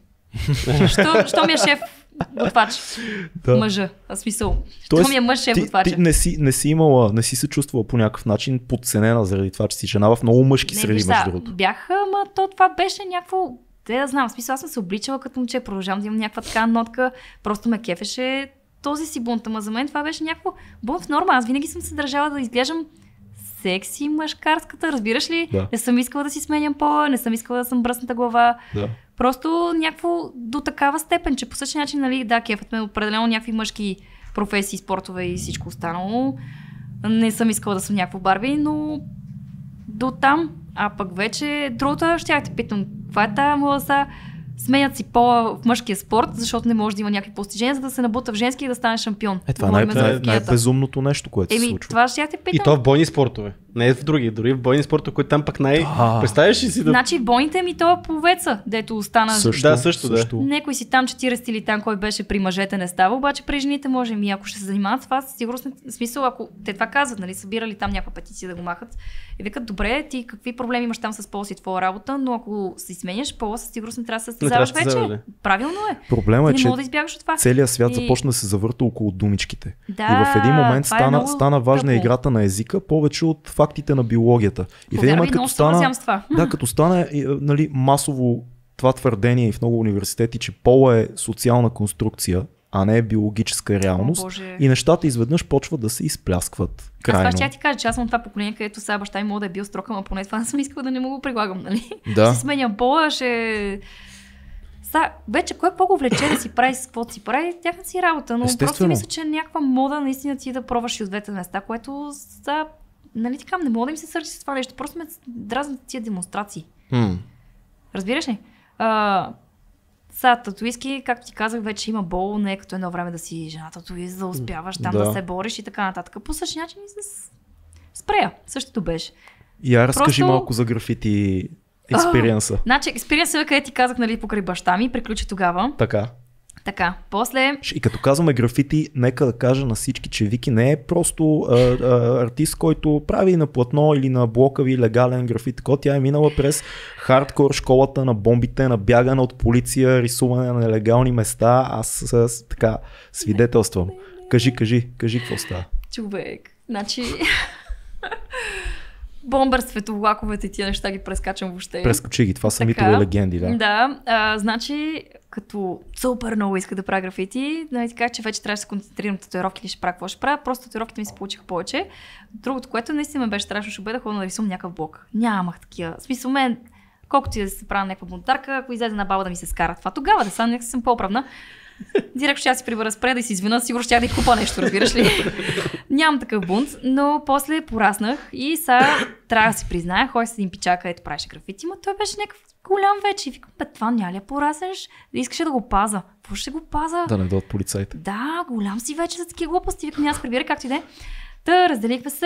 Що, що ми е шеф готвач? Да. Мъжа. В смисъл. Тоест, Що ми е мъж шеф ти, готвача? ти не, си, не си имала, не си се чувствала по някакъв начин подценена заради това, че си жена в много мъжки Не, среди, виж, между сега, другото. бях, ама то това беше някакво. Те да знам, в смисъл, аз съм се обличала като момче, продължавам да имам някаква така нотка, просто ме кефеше този си бунт, ама за мен това беше някакво бунт в норма. Аз винаги съм се държала да изглеждам секси мъжкарската, разбираш ли? Да. Не съм искала да си сменям пола, не съм искала да съм бръсната глава. Да. Просто някакво до такава степен, че по същия начин, нали, да, кефът ме определено някакви мъжки професии, спортове и всичко останало. Не съм искала да съм някакво Барби, но до там. А пък вече другото ще я те питам, каква е тая мласа? Сменят си пола в мъжкия спорт, защото не може да има някакви постижения, за да се набута в женски и да стане шампион. Е, това е Говорим най- за най- хокеята. най-безумното нещо, което се Еми, случва. това ще я те И питам. то в бойни спортове. Не е в други, дори в бойни спортове, които там пък най... Да. Представяш ли си да... Значи в бойните ми това пловеца, дето остана. Също, Да, също, да. Некой си там четиридесет или там, кой беше при мъжете не става, обаче при жените може. Ми ако ще се занимават с това, със сигурност, в смисъл, ако те това казват, нали, събирали там някаква петиция да го махат и викат, добре, ти какви проблеми имаш там с пола си твоя работа, но ако си сменяш пола, със сигурност не трябва да се състезаваш трябва да се вече. състезаваш, Правилно е. Проблема е, Ти не че мога да избягаш от това. целият свят И- започна да се завърта около думичките. Да, и в един момент това е стана, много стана важна тъпо. играта на езика повече от фактите на биологията. И в един Повярвай, момент, като много се съгласявам стана, с това. да, като стана е, нали, масово това твърдение и в много университети, че пола е социална конструкция, а не е биологическа реалност, О, Боже. и нещата изведнъж почват да се изпляскват. Аз Крайно. това ще я ти кажа, че аз съм от това поколение, където сега баща ми мога да е бил строг, ама поне това не съм искала да не му го прилагам, нали? Да. Ще си сменям пола, ще... Са, вече кой какво го влече да си прави с каквото си прави, тяхна си работа, но просто Естествено. мисля, че е някаква мода наистина ти да пробваш и от двете места, което са... Нали така, не мога да им се сърчи с това нещо, просто ме дразнат тия демонстрации. М. Разбираш ли? А, са, татуистки, както ти казах, вече има бол, не е като едно време да си жена татуист, да успяваш там да. Да. да се бориш и така нататък. По същия начин и с спрея. Същото беше. Я разкажи Просто- малко за графити експириенса. Значи, експириенсът е, къде ти казах, нали, покрай баща ми, приключи тогава. Така. Така, после... И като казваме графити, нека да кажа на всички, че Вики не е просто а, а, артист, който прави на платно или на блокави легален графит. Ко тя е минала през хардкор школата на бомбите, на бягане от полиция, рисуване на нелегални места. Аз с, с, така свидетелствам. Кажи, кажи, кажи какво става. Човек, значи... Бомбър, световлаковете, тия неща ги прескачам въобще. Прескочи ги, това са Така. митове легенди, да. Да, а, значи, като супер много иска да правя графити, да ти кажа, че вече трябваше да се концентрирам татуировки или ще правя какво ще правя, просто татуировките ми се получиха повече. Другото, което наистина ме беше страшно, ще бъде да ходя да нарисувам някакъв блок. Нямах такива. В смисъл, мен, колкото и да се правя някаква бунтарка, ако излезе на баба да ми се скара. Това тогава да съм, някак съм по-правна. Директно ще си прибера спре да си извина, сигурно ще да й купа нещо, разбираш ли? Нямам такъв бунт, но после пораснах и сега трябва да си призная, ходих с един пичак, където правеше графити, но той беше някакъв голям вече. И викам, бе, това няма ли пораснеш? Искаше да го паза. Какво ще го паза? Да не дойдат полицаите. Да, голям си вече за такива глупости. Викам, аз прибира както и да е. Та разделихме се.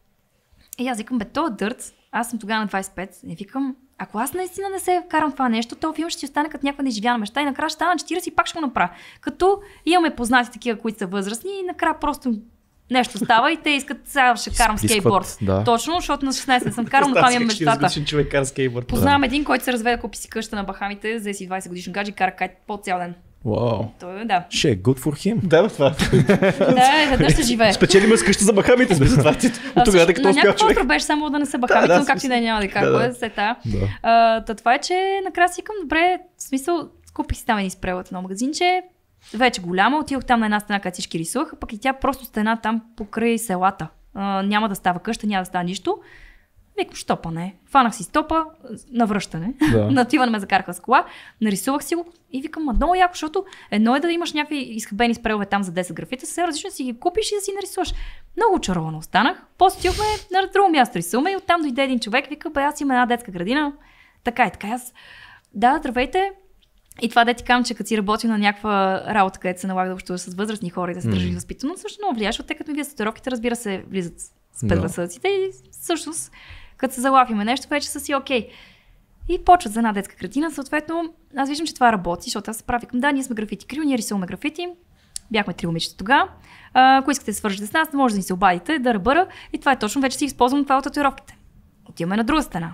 И аз викам, бе, то е дърт. Аз съм тогава на двайсет и пет. И викам, ако аз наистина не се вкарам това нещо, то филм ще си остане като някаква неживяна мечта и накрая ще стана на четирийсет и пак ще го направя. Като имаме познати такива, които са възрастни и накрая просто нещо става и те искат, сега ще карам скейтборд. Да. Точно, защото на шестнайсет не съм карал, но това ми е мечтата. Човек кара скейтборд. Познавам един, който се разведе, купи си къща на Бахамите, взе си двайсет годишен гадже и кара кайт по цял ден. Wow. Той, да. Ще е good for him. Да, това. Да, веднъж ще живее. Спечелиме с къща за Бахамите, сме за това. От тогава, като успял човек. Някакво беше само да не са Бахамите, да, да, но както и да няма да кажа, да, кое да. се та. Да. А, та това е, че накрая си към добре, в смисъл, купих си там един спрей от едно магазинче, вече голяма, отидох там на една стена, където всички рисуваха, пък и тя просто стена там покрай селата. А, няма да става къща, няма да става нищо. Викам, що па не? Фанах си стопа, навръщане. Да. На отиване ме закараха с кола, нарисувах си го и викам, ма много яко, защото едно е да имаш някакви изхабени спрелове там за десет графита, съвсем различно си ги купиш и да си нарисуваш. Много очаровано останах. После отидохме на друго място рисуваме и оттам дойде един човек, вика, бе, аз имам една детска градина. Така и така аз. Да, здравейте. И това да ти казвам, че като си работил на някаква работа, където се налага да общуваш с възрастни хора и да се държиш възпитано, също много влияеш, от тъй като ми вие татуировките, разбира се, влизат с предразсъдъците и всъщност, като се залапиме нещо, вече са си окей. И почват за една детска градина, съответно, аз виждам, че това работи, защото аз се правя, да, ние сме графити крио, ние рисуваме графити, бяхме три момичета тогава. Ако искате да свържете с нас, може да ни се обадите, да ръбъра и това е точно, вече си използвам това от татуировките. Отиваме на друга стена.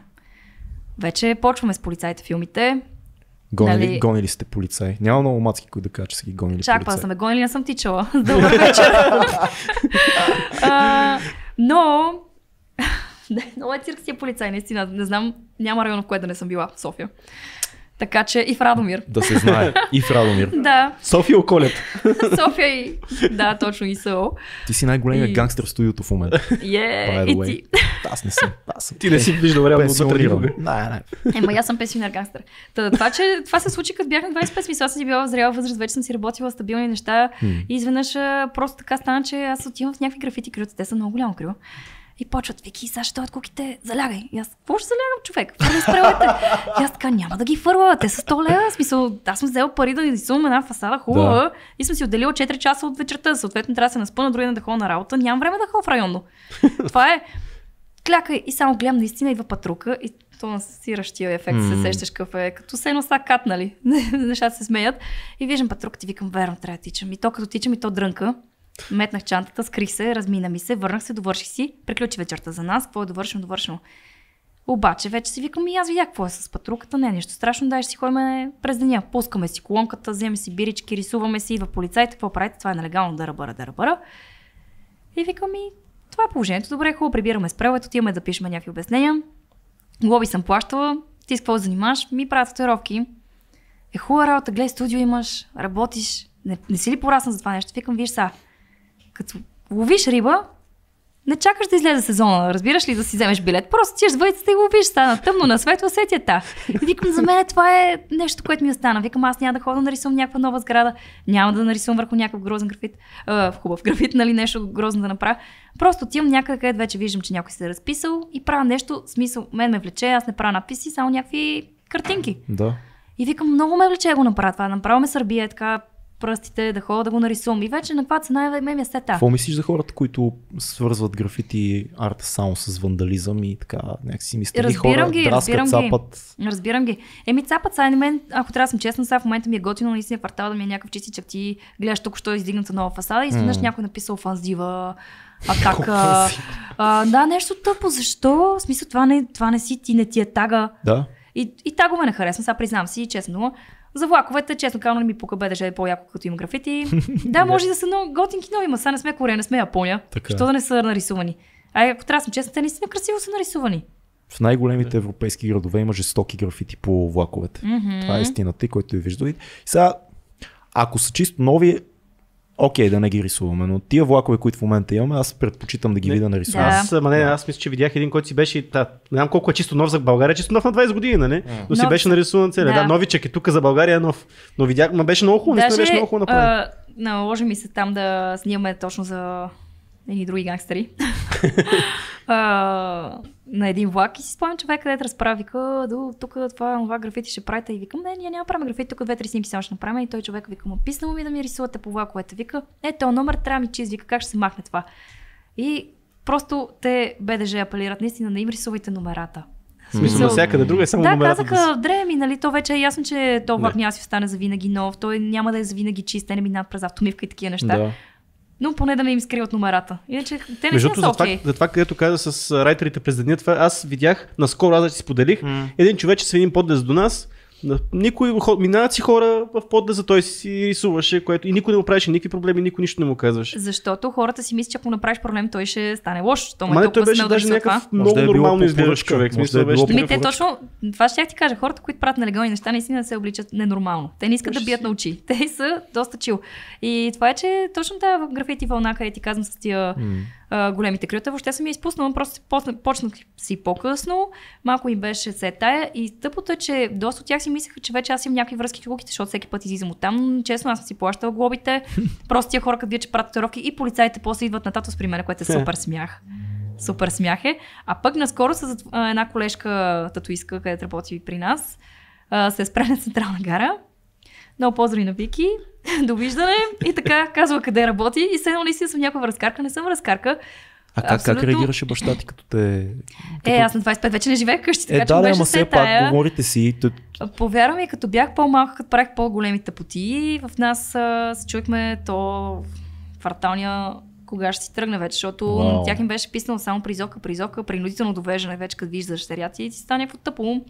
Вече почваме с полицаите филмите. Гонили, Нали... гонили сте полицаи. Няма много мацки, които да кажат, че са ги гонили Чак, полицаи. Чак, са ме гонили, не съм тичала. Добър вечер. а, но... Много е цирк си е полицай, наистина. Не знам, няма район, в който да не съм била в София. Така че и в Радомир. Да се знае. И в Радомир. Да. София околят. София и... Да, точно и СО. Ти си най-големият и... гангстър в студиото в момента. Yeah, и ти. Аз не съм. Аз съм. Ти не си виждал реално вътре никога. Не, не. Ема, аз съм пенсионер гангстър. Та, това, че това се случи, като бях на двайсет и пет, смисъл, аз съм си била в зрела възраст, вече съм си работила стабилни неща hmm. и изведнъж просто така стана, че аз отивам в някакви графити криота, те са много голямо крио. И почват, Вики, сега ще от куките, залягай. И аз, какво ще залягам, човек? Фърли спрелете. И аз така, няма да ги фърла, те са сто лева. В смисъл, аз съм взела пари да рисувам една фасада хубава да. И съм си отделила четири часа от вечерта. Съответно, трябва да се наспа на другия да ходя на работа. Нямам време да ходя в районно. Това е клякай и само гледам, наистина идва патрука и то насиращия ефект mm. се сещаш какъв е, като се носа кат, нали? Нещата се смеят. И виждам патрука, ти викам, верно, трябва да тичам. И то като тичам и то дрънка. Метнах чантата, скрих се, размина ми се, върнах се, довърших си, приключи вечерта за нас, какво е довършено, довършено. Обаче вече си викам и аз видях какво е с патруката, не е нещо страшно, дай ще си ходим през деня, пускаме си колонката, вземем си бирички, рисуваме си, идва полицайите, какво правите, това е нелегално, да ръбъра, да ръбъра. И викам и това е положението, добре, хубаво, прибираме спрелото, отиваме да пишем някакви обяснения. Глоби съм плащала, ти с какво занимаваш, ми правят татуировки. Е хубава работа, гледай, студио имаш, работиш, не, не си ли порасна за това нещо? Викам, виж са. Като ловиш риба, не чакаш да излезе сезона, разбираш ли, да си вземеш билет. Просто тиеш с въйцата и ловиш, стана тъмно на светло, сетията. И викам, за мен това е нещо, което ми остана. Викам, аз няма да ходя да нарисувам някаква нова сграда, няма да нарисувам върху някакъв грозен графит, а, хубав графит, нали, нещо грозно да направя. Просто отивам някъде, където вече виждам, че някой се е разписал и правя нещо, смисъл, мен ме влече, аз не правя надписи, само някакви картинки. Да. И викам, много ме влече го направя това, направо ме сърбия, така пръстите, да ходя да го нарисувам. И вече на каква цена е ме ми е сета. Какво мислиш за хората, които свързват графити арта само с вандализъм и така някакси мислят? Разбирам хора, ги, драскат, разбирам цапат. ги. Разбирам ги. Еми цапат са, мен, ако трябва да съм честна, сега в момента ми е готино наистина квартал да ми е някакъв чистичък. Ти гледаш тук, що е издигната нова фасада и изведнъж mm. някой написал офанзива, атака. а, да, нещо тъпо. Защо? В смисъл, това не, това не си, ти не ти е тага. Да. И, и таго ме не харесвам, сега признавам си, честно. За влаковете, честно казано, не ми пука БДЖ е по-яко, като има графити. Да, може да са много готинки нови, ма сега не сме Корея, не сме Япония. Що да не са нарисувани? А ако трябва да съм честна, те наистина красиво са нарисувани. В най-големите европейски градове има жестоки графити по влаковете. Mm-hmm. Това е истината, който е виждал. И сега, ако са чисто нови, Окей, okay, да не ги рисуваме, но тия влакове, които в момента имаме, аз предпочитам да ги не, видя нарисувани. Да. Аз, ма не, аз мисля, че видях един, който си беше, да, не знам колко е чисто нов за България, чисто нов на двайсет години, нали? Но нов... си беше нарисуван целия. Да, да новичък е тук за България е нов. Но видях, ма беше много хубаво, наистина беше много хубаво направен. Наложи ми се там да снимаме точно за едни други гангстери. а, на един влак и си спомням човек, където разправя, вика, тук това, това графити ще правите и викам, не, ние няма правим графити, тук две-три снимки само ще направим и той човек вика, му писнало ми да ми рисувате по влаковете, вика, е, този номер трябва ми чист, вика, как ще се махне това. И просто те БДЖ апелират, наистина не им рисувайте номерата. Смисъл навсякъде друга е само да, номерата. Да, казаха, дреми, нали, то вече е ясно, че то влак няма да си остане за винаги нов, той няма да е за винаги чист, те не минават през автомивка и такива неща. Да. Но поне да не им скриват номерата. Иначе те не Между са за окей. това, за това, където каза с райтерите през деня, това аз видях, наскоро аз да си споделих, mm. един човече с един подлез до нас, никой, минават си хора в подлеза, той си рисуваше, което и никой не му правеше никакви проблеми, никой нищо не му казваше. Защото хората си мислят, че ако направиш проблем, той ще стане лош. То Ма не, той беше даже някакъв много да е нормално изглеждащ човек. Може да е било Ми, те точно, това ще ти кажа, хората, които правят нелегални неща, наистина не се обличат ненормално. Те не искат да бият на очи. Те са доста чил. И това е, че точно тази графити вълна, къде ти казвам с тия mm. големите кръта, въобще съм я изпуснала, просто почнах си по-късно, малко им беше се тая и тъпото е, че доста от тях си мислеха, че вече аз имам някакви връзки в луките, защото всеки път излизам от там. Честно, аз съм си плащала глобите. Просто тия хора, като вие, че правят татуировки и полицаите после идват на татус при мен, което е супер смях. Супер смях е. А пък наскоро с една колежка татуистка, където работи при нас, се спря на Централна гара. Много поздрави на Вики. Довиждане. И така казва къде работи. И седнал ли си съм някаква разкарка? Не съм разкарка. А как, Абсолютно... как реагираше баща ти, като те... Като... Е, аз на двайсет и пет вече не живеех къщи, така е, че да, беше ама се все тая. пак говорите си. Тът... Повярвам ми, като бях по-малка, като правих по-големи тъпоти, в нас а, се чуехме то кварталния кога ще си тръгне вече, защото wow. на тях им беше писано само призока, призока, принудително довеждане вече, като виждаш дъщерята и ти стане някакво тъпо.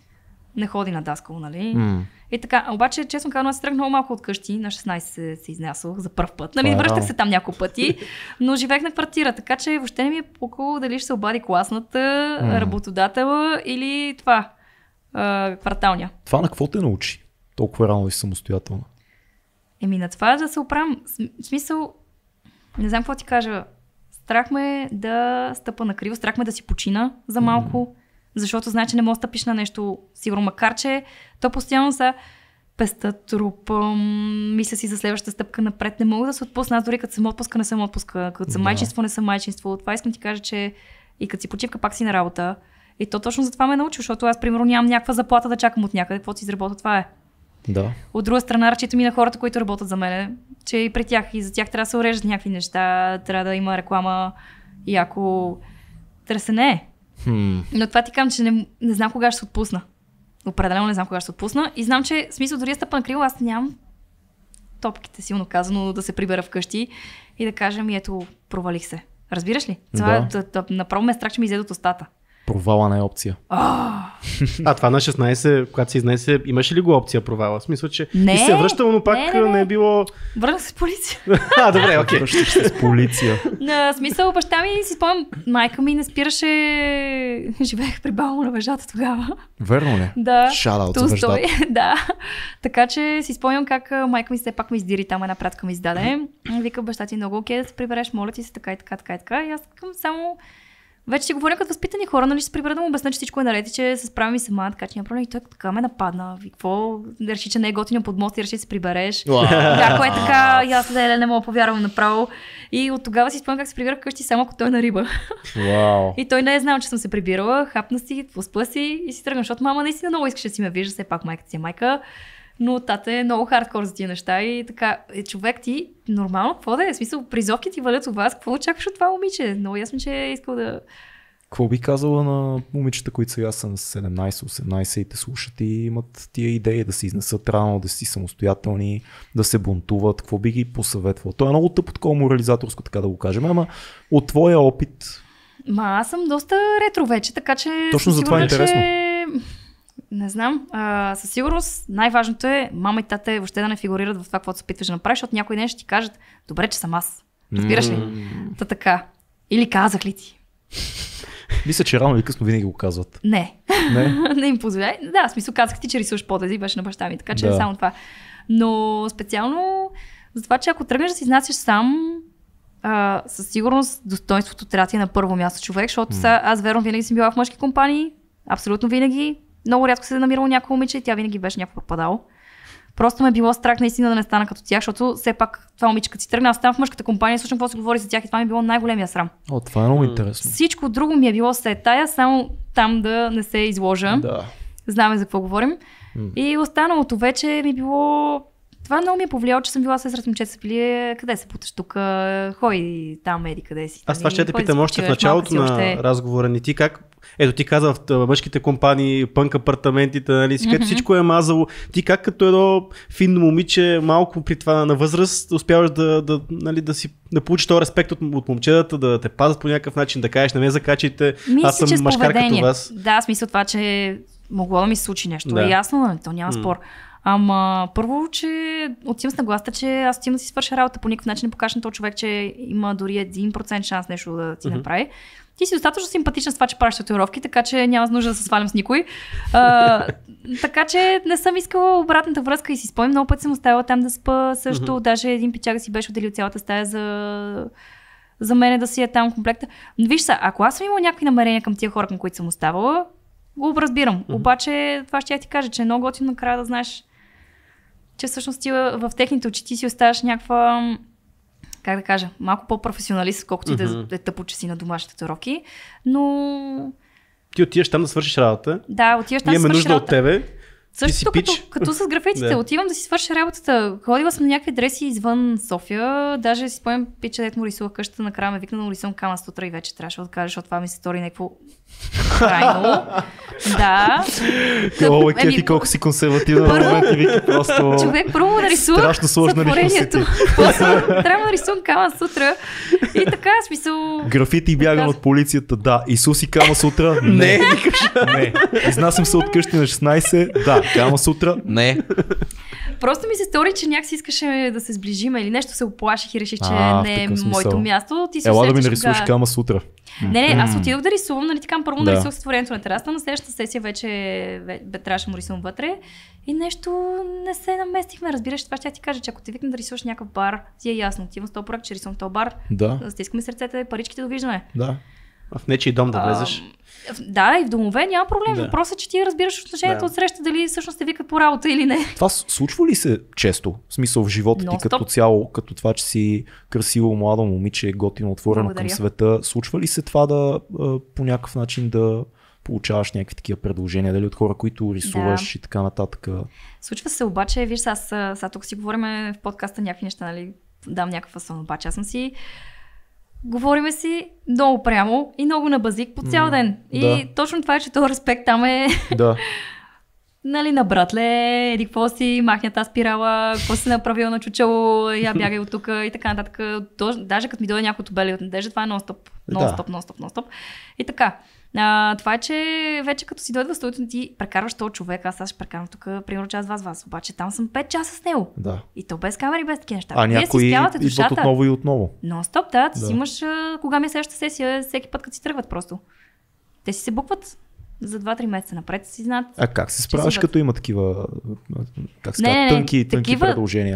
Не ходи на даскало, нали? Mm. И така, обаче, честно казано, аз тръгнах много малко от къщи, на шестнайсет се, се изнесох за първ път. Нали, wow. връщах се там няколко пъти, но живеех на квартира, така че въобще не ми е пукало дали ще се обади класната, mm. работодателя или това, а, кварталния. Това на какво те научи? Толкова рано и самостоятелно. Еми на това да се оправям. В смисъл, не знам какво ти кажа, страх ме да стъпа на криво, страх ме да си почина за малко. Mm. Защото знае, че не мога да стъпиш на нещо сигурно, макар че то постоянно са песта, трупам, мисля си за следващата стъпка напред, не мога да се отпусна, аз дори като съм отпуска, не съм отпуска, като съм да. майчинство, не съм майчинство. Това искам ти кажа, че и като си почивка, пак си на работа. И то точно за това ме научи, защото аз, примерно, нямам някаква заплата да чакам от някъде, каквото си изработа, това е. Да. От друга страна, разчитам и на хората, които работят за мен, че и при тях, и за тях трябва да се уреждат някакви неща, трябва да има реклама и ако търсене е. Hmm. Но това ти казвам, че не, не знам кога ще се отпусна. Определено не знам кога ще се отпусна. И знам, че в смисъл дори стъпа на криво, аз нямам топките, силно казано, да се прибера вкъщи и да кажем, ето, провалих се. Разбираш ли? Това да. да, да, направо ме страх, че ми изеде от устата. Провала не е опция. Oh. А това на шестнайсет, когато се изнесе, имаше ли го опция провала? В смисъл, че не, и се е връщало, но пак не, не, не. не е било... Върнах се с полиция. А, добре, окей. Връщаш се с полиция. На смисъл, баща ми, си спомням, майка ми не спираше... Живеех при баба му на въжата тогава. Верно ли? Да. Шараут за въжата. Да. Така че си спомням как майка ми все пак ме издири, там една пратка ми издаде. Вика, баща ти много окей да се прибереш, моля ти се, така и така, така и така. И аз към само... Вече си говоря като възпитани хора, нали ще се прибера да му обясня, че всичко е наред и че се справям и сама, така че няма проблем. И той така ме нападна. И какво? Реши, че не е готино под мост и реши да се прибереш. Яко е така, и аз да не мога да повярвам направо. И от тогава си спомням как се прибирах къщи само ако той е на риба. Wow. И той не е знал, че съм се прибирала, хапна си, поспа си и си тръгна, защото мама наистина много искаше да си ме вижда, все пак майката си е майка. Но тата е много хардкор за тия неща и така, е, човек ти, нормално, какво да е? В смисъл, призовки ти валят от вас, какво очакваш от това момиче? Много ясно, че е искал да... Какво би казала на момичета, които сега са на седемнайсет осемнайсет и те слушат и имат тия идеи да се изнесат рано, да си самостоятелни, да се бунтуват? Какво би ги посъветвал? То е много тъпо такова морализаторско, така да го кажем, ама от твоя опит... Ма аз съм доста ретро вече, така че... Точно за това е интересно. Че... Не знам. А, със сигурност най-важното е мама и тата въобще да не фигурират в това, какво се опитваш да направиш, защото някой ден ще ти кажат, добре, че съм аз. Разбираш ли? Mm. Та така. Или казах ли ти? Мисля, че рано или късно винаги го казват. Не. Не, не им позволяй. Да, в смисъл казах ти, че рисуваш подлези, беше на баща ми, така че да. Е само това. Но специално Затова, че ако тръгнеш да се изнасяш сам, а, със сигурност достоинството трябва да ти е на първо място човек, защото mm. сега аз верно винаги съм била в мъжки компании, абсолютно винаги. Много рядко се е намирало някакво момиче и тя винаги беше някакво пропадало. Просто ме е било страх наистина да не стана като тях, защото все пак това момиче, като си тръгна, аз ставам в мъжката компания, слушам какво се говори за тях и това ми е било най-големия срам. О, това е много интересно. Всичко друго ми е било след тая, само там да не се изложа. Да. Знаме за какво говорим. Mm. И останалото вече ми било... Това много ми е повлияло, че съм била с момчета са били, къде се путаш тук, хой там, еди къде си. Аз това ще те питам още в началото на още... разговора ни. Ти как, ето ти каза в мъжките компании, пънк апартаментите, нали, си, mm-hmm. всичко е мазало. Ти как като едно финно момиче, малко при това на възраст, успяваш да, да, нали, да си да получиш този респект от, от момчетата, да те пазят по някакъв начин, да кажеш, не ме закачайте, мисля, аз съм мъжкар като вас. Да, смисъл това, че могло да ми се случи нещо. Да. Е ясно, то няма mm. спор. Ама първо, че отивам с нагласта, че аз отивам да си свърша работа по никакъв начин, не покажа на този човек, че има дори един процент шанс нещо да ти mm-hmm. направи. Ти си достатъчно симпатична с това, че правиш татуировки, така че няма нужда да се свалям с никой. А, така че не съм искала обратната връзка и си спомням, много пъти съм оставила там да спа също. Mm-hmm. Даже един пичага си беше отделил цялата стая за, за мене да си е там комплекта. Виж са, ако аз съм имала някакви намерения към тия хора, към които съм оставала, го разбирам. Mm-hmm. Обаче това ще я ти кажа, че е много готино накрая да знаеш, че всъщност ти в техните очи ти си оставаш някаква, как да кажа, малко по-професионалист, колкото и mm-hmm. да е тъпо, че си на домашните татуировки, но... Ти отиваш там да свършиш работа. Да, отиваш там да свършиш работа. От тебе. Същото като, като с графитите. Да. Отивам да си свърша работата. Ходила съм на някакви адреси извън София. Даже си спомням, пича, дето му рисува къщата, накрая ме викна да му рисувам Кама Сутра и вече трябваше да кажа, защото това ми се стори някакво крайно. Да. О, Кети, колко си консервативна на момент и вики просто... Човек, първо да рисува страшно сложна личност. Трябва да рисувам Кама Сутра. И така, смисъл... Графити бягам от полицията, да. Исус и Кама Сутра? Не. Не. Изнасям се от къщи на шестнайсет, да. Кама Сутра? Не. Просто ми се стори, че някакси искаше да се сближим или нещо се оплаших и реших, че а, не е моето място. Ти Ела да ми нарисуваш кога... Кама Сутра. Не, не, аз отидох да рисувам, нали така, първо да. нарисувах сътворението на терасата, на следващата сесия вече бе, трябваше му рисувам вътре и нещо не се наместихме, разбираш, това ще ти кажа, че ако те викнем да рисуваш някакъв бар, си е ясно, отивам с този проект, че рисувам в този бар, да. Стискаме сърцете, паричките довиждане. Да. В нечий дом да влезеш. А, да, и в домове няма проблем. Да. Въпросът е, че ти разбираш отношението да. от среща, дали всъщност те викат по работа или не. Това случва ли се често? В смисъл в живота ти като цяло, като това, че си красиво, младо момиче, готино, отворено Благодаря. Към света. Случва ли се това да по някакъв начин да получаваш някакви такива предложения, дали от хора, които рисуваш да. И така нататък? Случва се, обаче, виж, аз сега тук си говорим в подкаста някакви неща, нали, дам някакъв фасон, обаче аз съм си говориме си много прямо и много на базик по цял ден. И да. Точно това е, че този респект там е да. Нали, на братле, еди какво си, махня тази спирала, какво си направил на чучело, я бягай от тук и така нататък. Даже като ми дойде някой от обели от Надежда, това е нон-стоп, нон-стоп, нон-стоп, нон-стоп. И така. А, това е, че вече като си дойде в студиото, ти прекарваш този човек, аз сега ще прекарвам тук, примерно час вас, вас, обаче там съм пет часа с него. Да. И то без камери, без такива неща. А някои идват отново и отново. Нон-стоп, да, ти да. Си имаш а, кога ми е следващата сесия, всеки път като си тръгват просто. Те си се букват за два-три месеца напред, си знаят. А как се справиш, като има такива как се казва, тънки, тънки такива... предложения?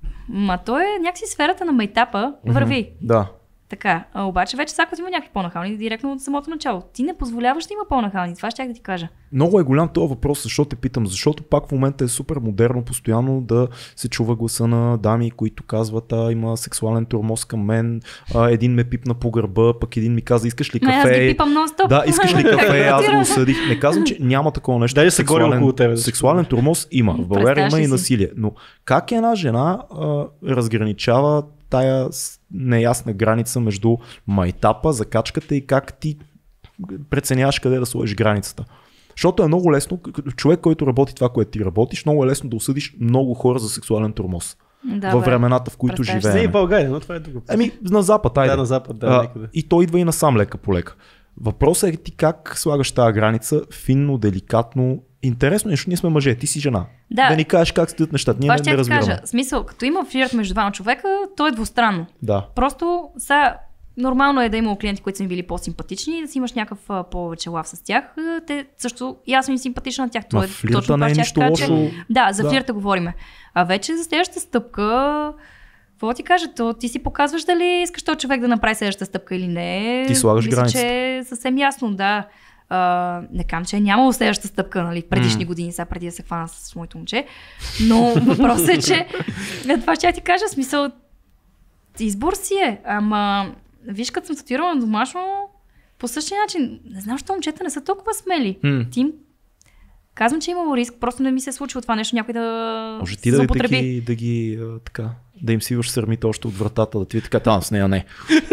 Ма то е някакси сферата на майтапа, върви. Mm-hmm, да. Така, а обаче вече сега има някакви по-нахални директно от самото начало. Ти не позволяваш да има по-нахални, това ще да ти кажа. Много е голям този въпрос, защо те питам, защото пак в момента е супер модерно постоянно да се чува гласа на дами, които казват, а има сексуален тормоз към мен, а, един ме пипна по гърба, пък един ми каза, искаш ли кафе? Не, аз ги пипам нон-стоп. Да, искаш ли кафе, аз го осъдих. Не казвам, че няма такова нещо. Дай да се говори около тебе. Сексуален тормоз има, в България има и насилие, но как една жена а, разграничава тая неясна граница между майтапа, закачката и как ти преценяваш къде да сложиш границата. Защото е много лесно, човек, който работи това, което ти работиш, много е лесно да осъдиш много хора за сексуален тормоз. Да, във времената, в които живеем. Не и България, но това е друго. Еми, на Запад, айде. Да, на Запад, да. А, и той идва и насам лека по лека. Въпросът е ти как слагаш тази граница финно, деликатно. Интересно нещо, ние сме мъже, ти си жена. Да, да ни кажеш как стоят нещата, ние не, не разбираме. Кажа, смисъл, като има флирт между двама човека, то е двустранно. Да. Просто сега нормално е да има клиенти, които са ми били по-симпатични и да си имаш някакъв повече лав с тях. Те също, и аз съм им симпатична на тях. Това е точно не е нищо лошо. Да, за да. Флирта говориме. А вече за следващата стъпка какво ти кажа? То ти си показваш дали искаш този човек да направи следващата стъпка или не. Ти слагаш Мисля, границата. че е съвсем ясно, да. Uh, не кам, че е нямало следващата стъпка, нали, в предишни mm. години, сега преди да се хвана с моето момче. Но въпросът е, че това ще я ти кажа, смисъл, избор си е, ама виж, като съм татуирала на домашно, по същия начин, не знам, защо момчета не са толкова смели. Mm. Ти им казвам, че е имало риск, просто не ми се е случило това нещо, някой да може ти се да, да злоупотреби. ги, да ги а, така, да им свиваш сърмите още от вратата, да ти ви така, там с нея не.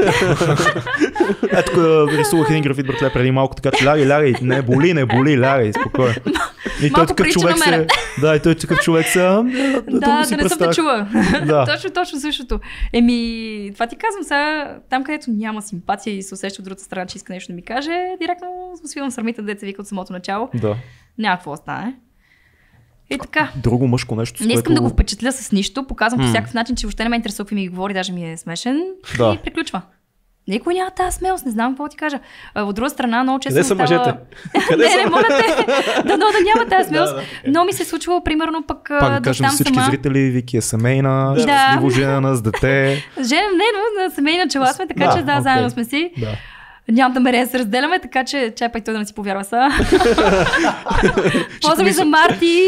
Ето тук рисувах един графит, братле, преди малко, така че лягай, лягай, не боли, не боли, лягай, спокойно. И той такъв човек се, да, и той такъв човек се, да, да, да, да, да не съм да чува. Да. точно, точно същото. Еми, това ти казвам сега, там където няма симпатия и се усеща от другата страна, че иска нещо да ми каже, директно свивам сърмите, деца вика от самото начало. Да. Няма какво стане. И така. Друго мъжко нещо, с не искам което... да го впечатля с нищо, показвам mm. по всякакъв начин, че въобще не ме интересува какви ми ги говори, даже ми е смешен да. И приключва. Никой няма тази смелост, не знам какво ти кажа. А, от друга страна, много често Къде са става... мъжете? Къде не, са? не, моля те, да, но да няма тази смелост. Да, да. Но ми се случва, примерно, пък Пак да да кажем там всички сама... зрители, Вики е семейна, Да. щастливо женена с дете. Жена, не, но на семейна чела сме, така Да, че да, окей. заедно сме си. Да. Нямам да мере да се разделяме, така че чай пък той да не си повярва са. Поздрави за Марти!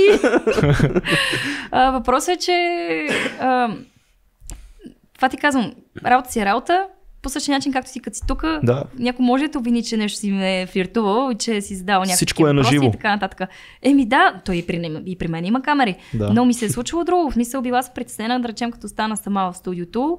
а, въпросът е, че а, това ти казвам, работа си е работа, по същия начин, както си като си тук, Да. някой може да те обвини, че нещо си ме е флиртувал и че си задал някакви Всичко е въпроси наживо. и така нататък. Еми да, той и при, и при мен има камери, Да. но ми се е случило друго. В смисъл била се притеснена, да речем, като стана сама в студиото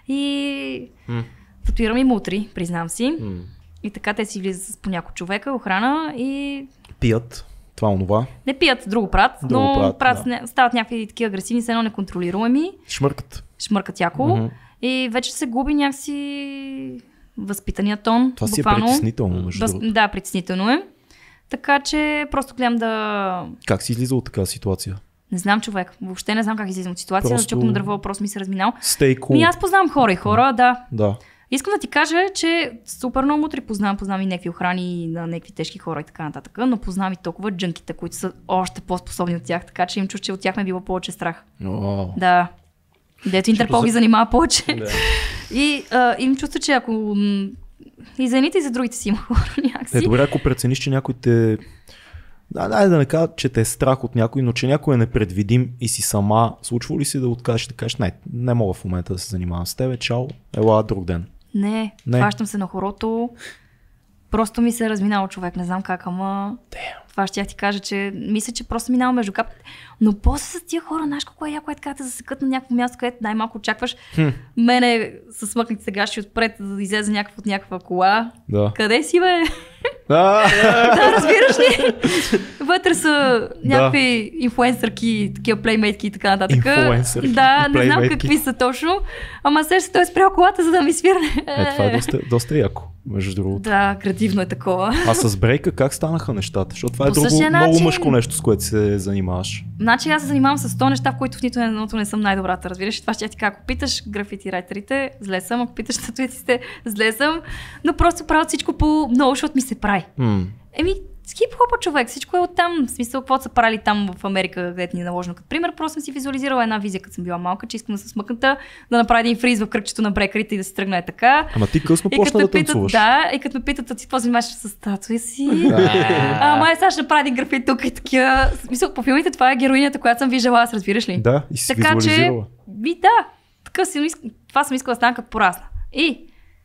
и М. татуирам и мутри, признам си. М. И така те си влизат с по няколко човека, охрана и Пият. Това онова. не пият, друго правят, Друго но правят, правят, да. не, стават някакви такива агресивни, все едно неконтролируеми, Шмъркат. шмъркат яко Мгм. и вече се губи някакси възпитания тон. Това си е буквално. притеснително, между Въз... другото. Да, притеснително е. Така че просто гледам да... Как си излиза от такава ситуация? Не знам, човек. Въобще не знам как излизам от ситуация. Просто- Защото на дърво въпрос ми се разминал. Stay cool. Ми аз познавам хора и хора, да. Да. Искам да ти кажа, че супер много мутри познавам, познавам и някакви охрани на някакви тежки хора и така нататък, но познавам и толкова джънките, които са още по-способни от тях, така че им чуш, че от тях ме било повече страх. О, Да. Дето Интерпол ги занимава повече. Да. И а, им чувства, че ако м- и за едните и за другите си има хора някакси. Е, добре, ако прецениш, че някой те... Да, да, да не кажа, че те е страх от някой, но че някой е непредвидим и си сама, случва ли си да откажеш да кажеш, не, не мога в момента да се занимавам с тебе, чао, ела друг ден. Не, Не. хващам се на хорото. Просто ми се е разминало човек, не знам как, ама... Damn. Това ще ти кажа, че мисля, че просто минава между кап. Но после с тия хора, знаеш колко е яко е така те засекат на някакво място, където най-малко очакваш. Хм. Мене с смъкнати сега ще отпред да излезе някакъв от някаква кола. Да. Къде си, бе? А, Да, разбираш ли? Вътре са някакви инфлуенсърки, такива плеймейтки и така нататък. Инфлуенсърки Да, и не знам плеймейтки. какви са точно. Ама сега се той е спрял колата, за да ми свирне. е, това е доста, доста яко, между другото. Да, градивно е такова. А с брейка как станаха нещата? Защото това е По друго същия много начин. мъжко нещо, с което се занимаваш. Значи аз се занимавам с сто неща, в които в нито едното не съм най-добрата. Разбираш ли? Това ще ти кажа. Ако питаш графити райтерите, зле съм. Ако питаш татуитите, зле съм. Но просто правят всичко по много, защото ми се прави. М. Еми, с хип-хопа човек, всичко е оттам. В смисъл, какво са правили там в Америка, където ни е наложено като пример. Просто съм си визуализирала една визия, като съм била малка, че искам да се смъкната, да направя един фриз в кръгчето на брекарите и да се тръгна е така. Ама ти късно И почна като да ме питат, танцуваш. да, и като ме питат, а ти какво занимаваш с татуи си? А, май сега ще направя един графит тук и такива. В смисъл, по филмите това е героинята, която съм виждала, аз разбираш ли? Да, и си Така че, визуализирала. ви да, такъв си, иск- това съм искала да стана като порасна. И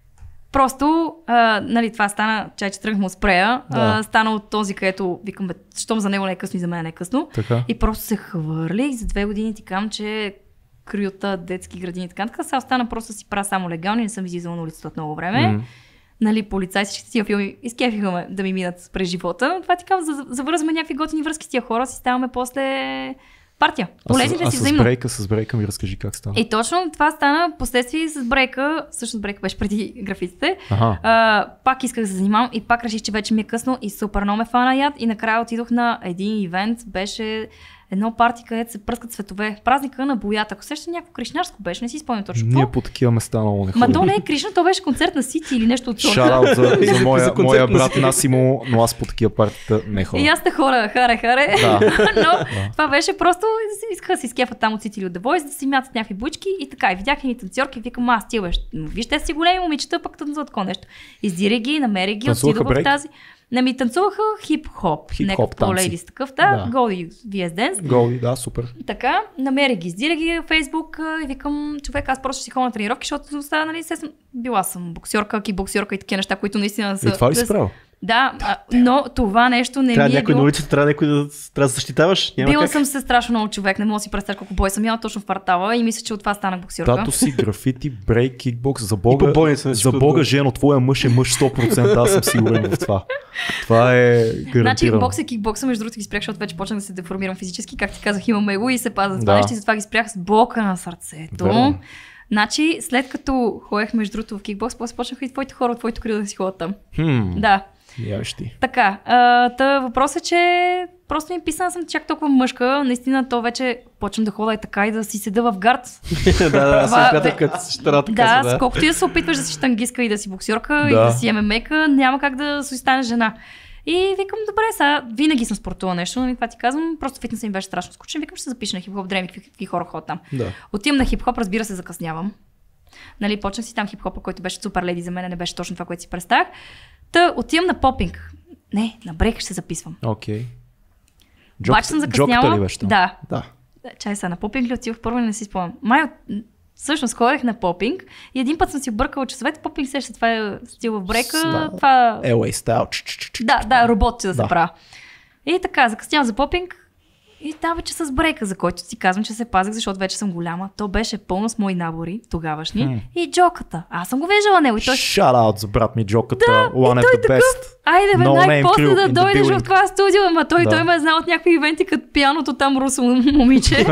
просто, а, нали, това стана, чай, че тръгнахме от спрея, Да. а, стана от този, където викам, бе, щом за него не е късно и за мен не е късно. Така. И просто се хвърлих и за две години ти кам, че крюта, детски градини и така. Така сега остана просто да си правя само легални, не съм излизала на улицата от много време. М. Нали, полицай, всички тия филми изкефиха ме да ми минат през живота. Но това ти казвам, за- завързваме някакви готини връзки с тия хора, си ставаме после партия. А с, Полезни да а си с взаимно. брейка, с брейка ми разкажи как стана. И точно това стана последствие с брейка, всъщност брейка беше преди графитите. Ага. А, пак исках да се занимавам и пак реших, че вече ми е късно и супер много ме фана яд и накрая отидох на един ивент, беше едно парти, където се пръскат цветове. Празника на боята. Ако сещаш, някакво кришнарско беше, не си спомням точно. Ние по такива места много не ходим. Ма то не е Кришна, то беше концерт на Сити или нещо от сорта. Шараут за, за моя, моя брат Насимо, но аз по такива партита не ходя. И аз те хора, харе, харе. Да. Но да. това беше просто, искаха да си скефат там от Сити или от The Voice, да си мятат някакви бучки и така. И видях едни танцорки и викам, аз ти беше. Вижте си големи момичета, пък танцуват такова нещо. Издирай ги, намери ги, отидох в тази. Не ми танцуваха хип-хоп, Хип-хоп някакъв по-лейдис такъв, да, да. Голди ви ес Dance. Голди, да, супер. Така, намерих ги, издирах ги в Фейсбук и викам, човек, аз просто ще си ходя на тренировки, защото остава, нали, се съм, била съм боксерка, кикбоксерка и такива неща, които наистина са... И това ли си правил? Да, а, но това нещо не трябва ми е някой било... на улицата, трябва някой да, трябва да защитаваш. Няма Била как. съм се страшно много човек, не мога да си представя колко бой съм яла точно в квартала и мисля, че от това станах боксерка. Тато си графити, брейк, кикбокс, за Бога, побойница, за Бога, да. жено, твоя мъж е мъж сто процента, аз съм сигурен в това. Това е гарантирано. Значи бокса и кикбокса, между другото ги спрях, защото вече почнах да се деформирам физически, как ти казах, имам его и се пазя това Да. нещо и затова ги спрях с блока на сърцето. Верно. Значи, след като ходех между другото в кикбокс, после почнаха и твоите хора от твоето крило да си ходят там. Хм, Да. явиш ти. Така, а, та въпрос е, че просто ми писана съм чак толкова мъжка, наистина то вече почвам да хода и така и да си седа в гард. да, да, аз Това- съм приятел, като си щара така Да, са, с да. колкото и да се опитваш да си щангистка и да си боксерка и Да. да си ем ем ей-ка, няма как да си станеш жена. И викам, добре, сега винаги съм спортувала нещо, нали, това ти казвам, просто фитнесът ми беше страшно скучен, викам, ще се запиша на хип-хоп, дреми, какви, какви хора ходят там. Да. Отивам на хип-хоп, разбира се, закъснявам. Нали, почнах си там хип-хопа, който беше супер леди за мен, не беше точно това, което си представях. Та отивам на попинг. Не, на брейк ще се записвам. Окей. Обаче съм закъсняла. Джоката ли беше там? Да. Да. Чай сега, на попинг ли отивах първо, не си спомням. Май, от- всъщност ходех на попинг и един път съм си объркала часовете. Попинг сеща, това е стил в брейка. Да. Това... ел ей стайл. Да, да, роботче да, Да. се правя. И така, закъснявам за попинг. И там вече с брейка, за който си казвам, че се пазих, защото вече съм голяма. То беше пълно с мои набори, тогавашни. Хм. И джоката. Аз съм го виждала него. И той Shout out за брат ми Джоката. Да, One и of той the такъв, best. Айде бе, No name най-после crew да in the дойдеш building. в това студио, ама той, Да. той ме е знал от някакви ивенти, като пианото там русо момиче.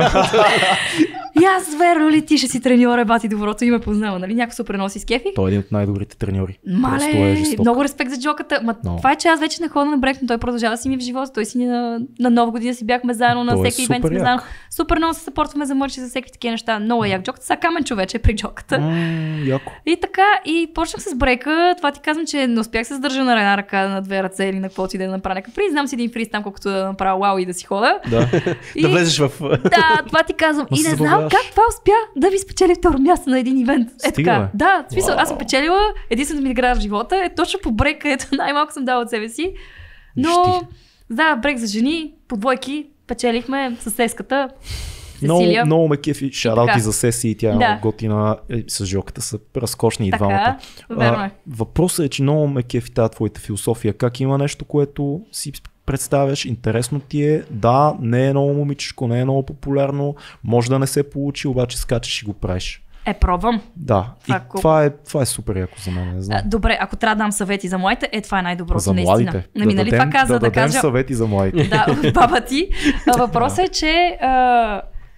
И аз, верно ли ти ще си треньор, бати доброто и ме познава, нали? Някой се преноси с кефи. Той е един от най-добрите треньори. Просто е Мале, жесток. много респект за джоката. Ма, Много. това е, че аз вече не ходя на брейк, но той продължава да си ми в живота. Той си ни на, на нова година си бяхме заедно, на Той е всеки ивент супер сме як. заедно. Супер много се съпортваме за мърчи, за всеки такива неща. Много е як джоката. Сега камен човече е при джоката. М, яко. И така, и почнах с брейка. Това ти казвам, че не успях се задържа на една ръка, на две ръце или на каквото и да направя някакъв фриз. Знам си един фриз там, колкото да направя вау и да си хода. Да. И, Да влезеш в... да, това ти казвам. Ма И се не знам забавляваш. как това успя да ви спечели второ място на един ивент. Е Стига, така. бе. Да, в смисъл, аз съм печелила, единствената ми игра в живота е точно по брейк, където най-малко съм дала от себе си. Но, Виж да, брейк за жени, по двойки, печелихме с сеската. Много, Сесилия. много ме кефи. Шараути Така. за сесии. Тя е Да. много готина. Е, с Жоката са разкошни и Така, двамата. верно е. Въпросът е, че много ме кефи тази твоята философия. Как има нещо, което си представяш, интересно ти е, да, не е много момичешко, не е много популярно, може да не се получи, обаче скачаш и го правиш. Е, пробвам. Да, Това и колко- това е, това е супер яко за мен, не знам. А, добре, ако трябва да дам съвети за младите, е това е най-доброто, За наистина. младите. Нали, нали това каза да, да, дадем кажа... съвети за младите. Да, баба ти. А, въпросът е, че а,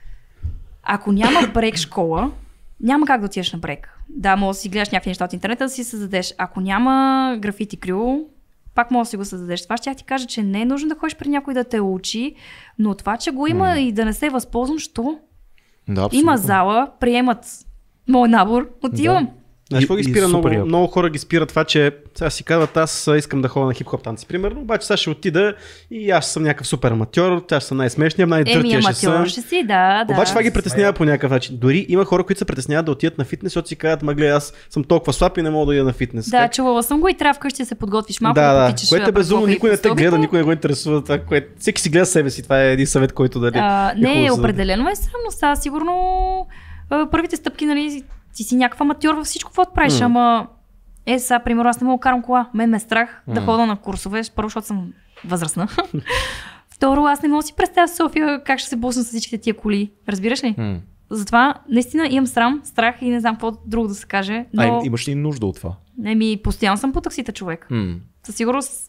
ако няма брейк школа, няма как да отидеш на брейк. Да, може да си гледаш някакви неща от интернета да си създадеш. Ако няма графити крю, пак може да си го създадеш. Това ще ти кажа, че не е нужно да ходиш при някой да те учи, но това, че го има и да не се възползвам, що? Да, абсолютно. Има зала, приемат мой набор, отивам. Знаеш, какво ги И- и спира? супер Много, яко. много хора ги спира това, че сега си казват, аз а, искам да ходя на хип-хоп танци, примерно, обаче сега ще отида и аз съм някакъв супер аматьор, тя ще съм най-смешния, Еми, най-дъртия ще съм. аматьор ще си, да, да. Обаче това ги притеснява по някакъв начин. Дори има хора, които се притесняват да отидат на фитнес, защото си казват, ма гледай, аз съм толкова слаб и не мога да ида на фитнес. Да, Как? чувала съм го и трябва вкъщи да се подготвиш малко да, да, да, потичаш. което е през безумно, блока и никой не те по гледа, стълбите. никой не го интересува това, което... Всеки си гледа себе си, това е един съвет, който да А, е не, хубаво за- определено е срамно. Сега сигурно а, първите стъпки, нали, ти си някакъв аматьор във всичко, какво правиш, М. ама е, сега, примерно, аз не мога да карам кола. Мен ме е страх да М. хода на курсове, първо, защото съм възрастна. Второ, аз не мога да си представя в София как ще се бусна с всичките тия коли. Разбираш ли? М. Затова, наистина, имам срам, страх и не знам какво друго да се каже. А, Но, им- имаш ли нужда от това? еми, постоянно съм по таксита, човек. М. Със сигурност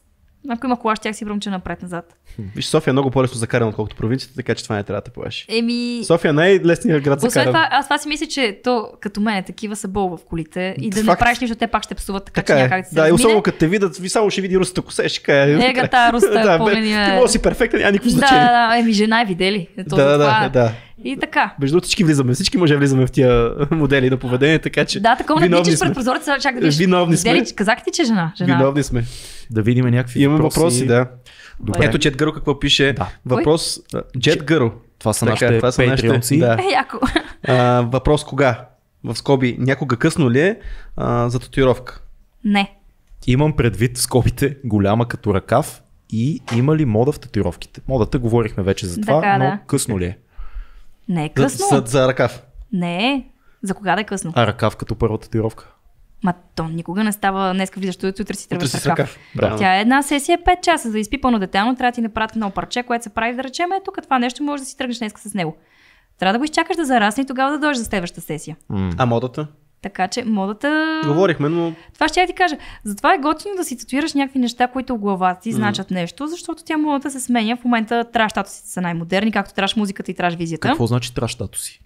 Ако има кола, щях си бръмча напред-назад. Виж, София е много по-лесно за каране, отколкото провинцията, така че това не трябва да те плаши. Еми... София е най-лесният град за Освен каране. това, аз това си мисля, че то като мен такива са бол в колите и да не Факт. правиш нищо, те пак ще псуват, така, Така че е. някак да се Да, и размине. особено като те видят, ви само ще види русата коса и ще каже. Ега, та руста, да, бе, помня. ти може да си перфектен, няма никакво Да, значение. да, да, еми жена е видели. Ето, Да, да, това. да, да. И така. Между другото всички влизаме, всички мъже влизаме в тия модели на поведение, така че Да, такова виновни надичаш сме. пред прозореца, чак да видиш. Виновни сме. Видели, казах ти, че е жена. жена. Виновни сме. Да видим някакви Имаме въпроси. въпроси, да. Добре. Ето Jet Girl какво пише. Да. Въпрос а, Jet Girl. Това са Така, нашите това са нашите- патреонци. да. Е, яко. А, въпрос кога? В скоби, някога късно ли е а, за татуировка? Не. Имам предвид в скобите голяма като ръкав и има ли мода в татуировките? Модата говорихме вече за това, Така, но да. късно ли е? Не е За, късно. за, за ръкав. Не е. За кога да е късно? А ръкав като първа татуировка? Ма то никога не става днеска влизаш студиото, утре си Утре тръгваш си с с ръкав. ръкав. Да. Тя е една сесия пет часа, за да изпипано детайлно, трябва да ти направят едно парче, което се прави да речем, е тук това нещо може да си тръгнеш днеска с него. Трябва да го изчакаш да зарасне и тогава да дойдеш за следващата сесия. М. А модата? Така че модата... Говорихме, но Това ще я ти кажа. Затова е готино да си татуираш някакви неща, които в главата ти значат нещо, защото тя модата се сменя. В момента траш статусите са най-модерни, както траш музиката и траш визията. Какво значи тращато си?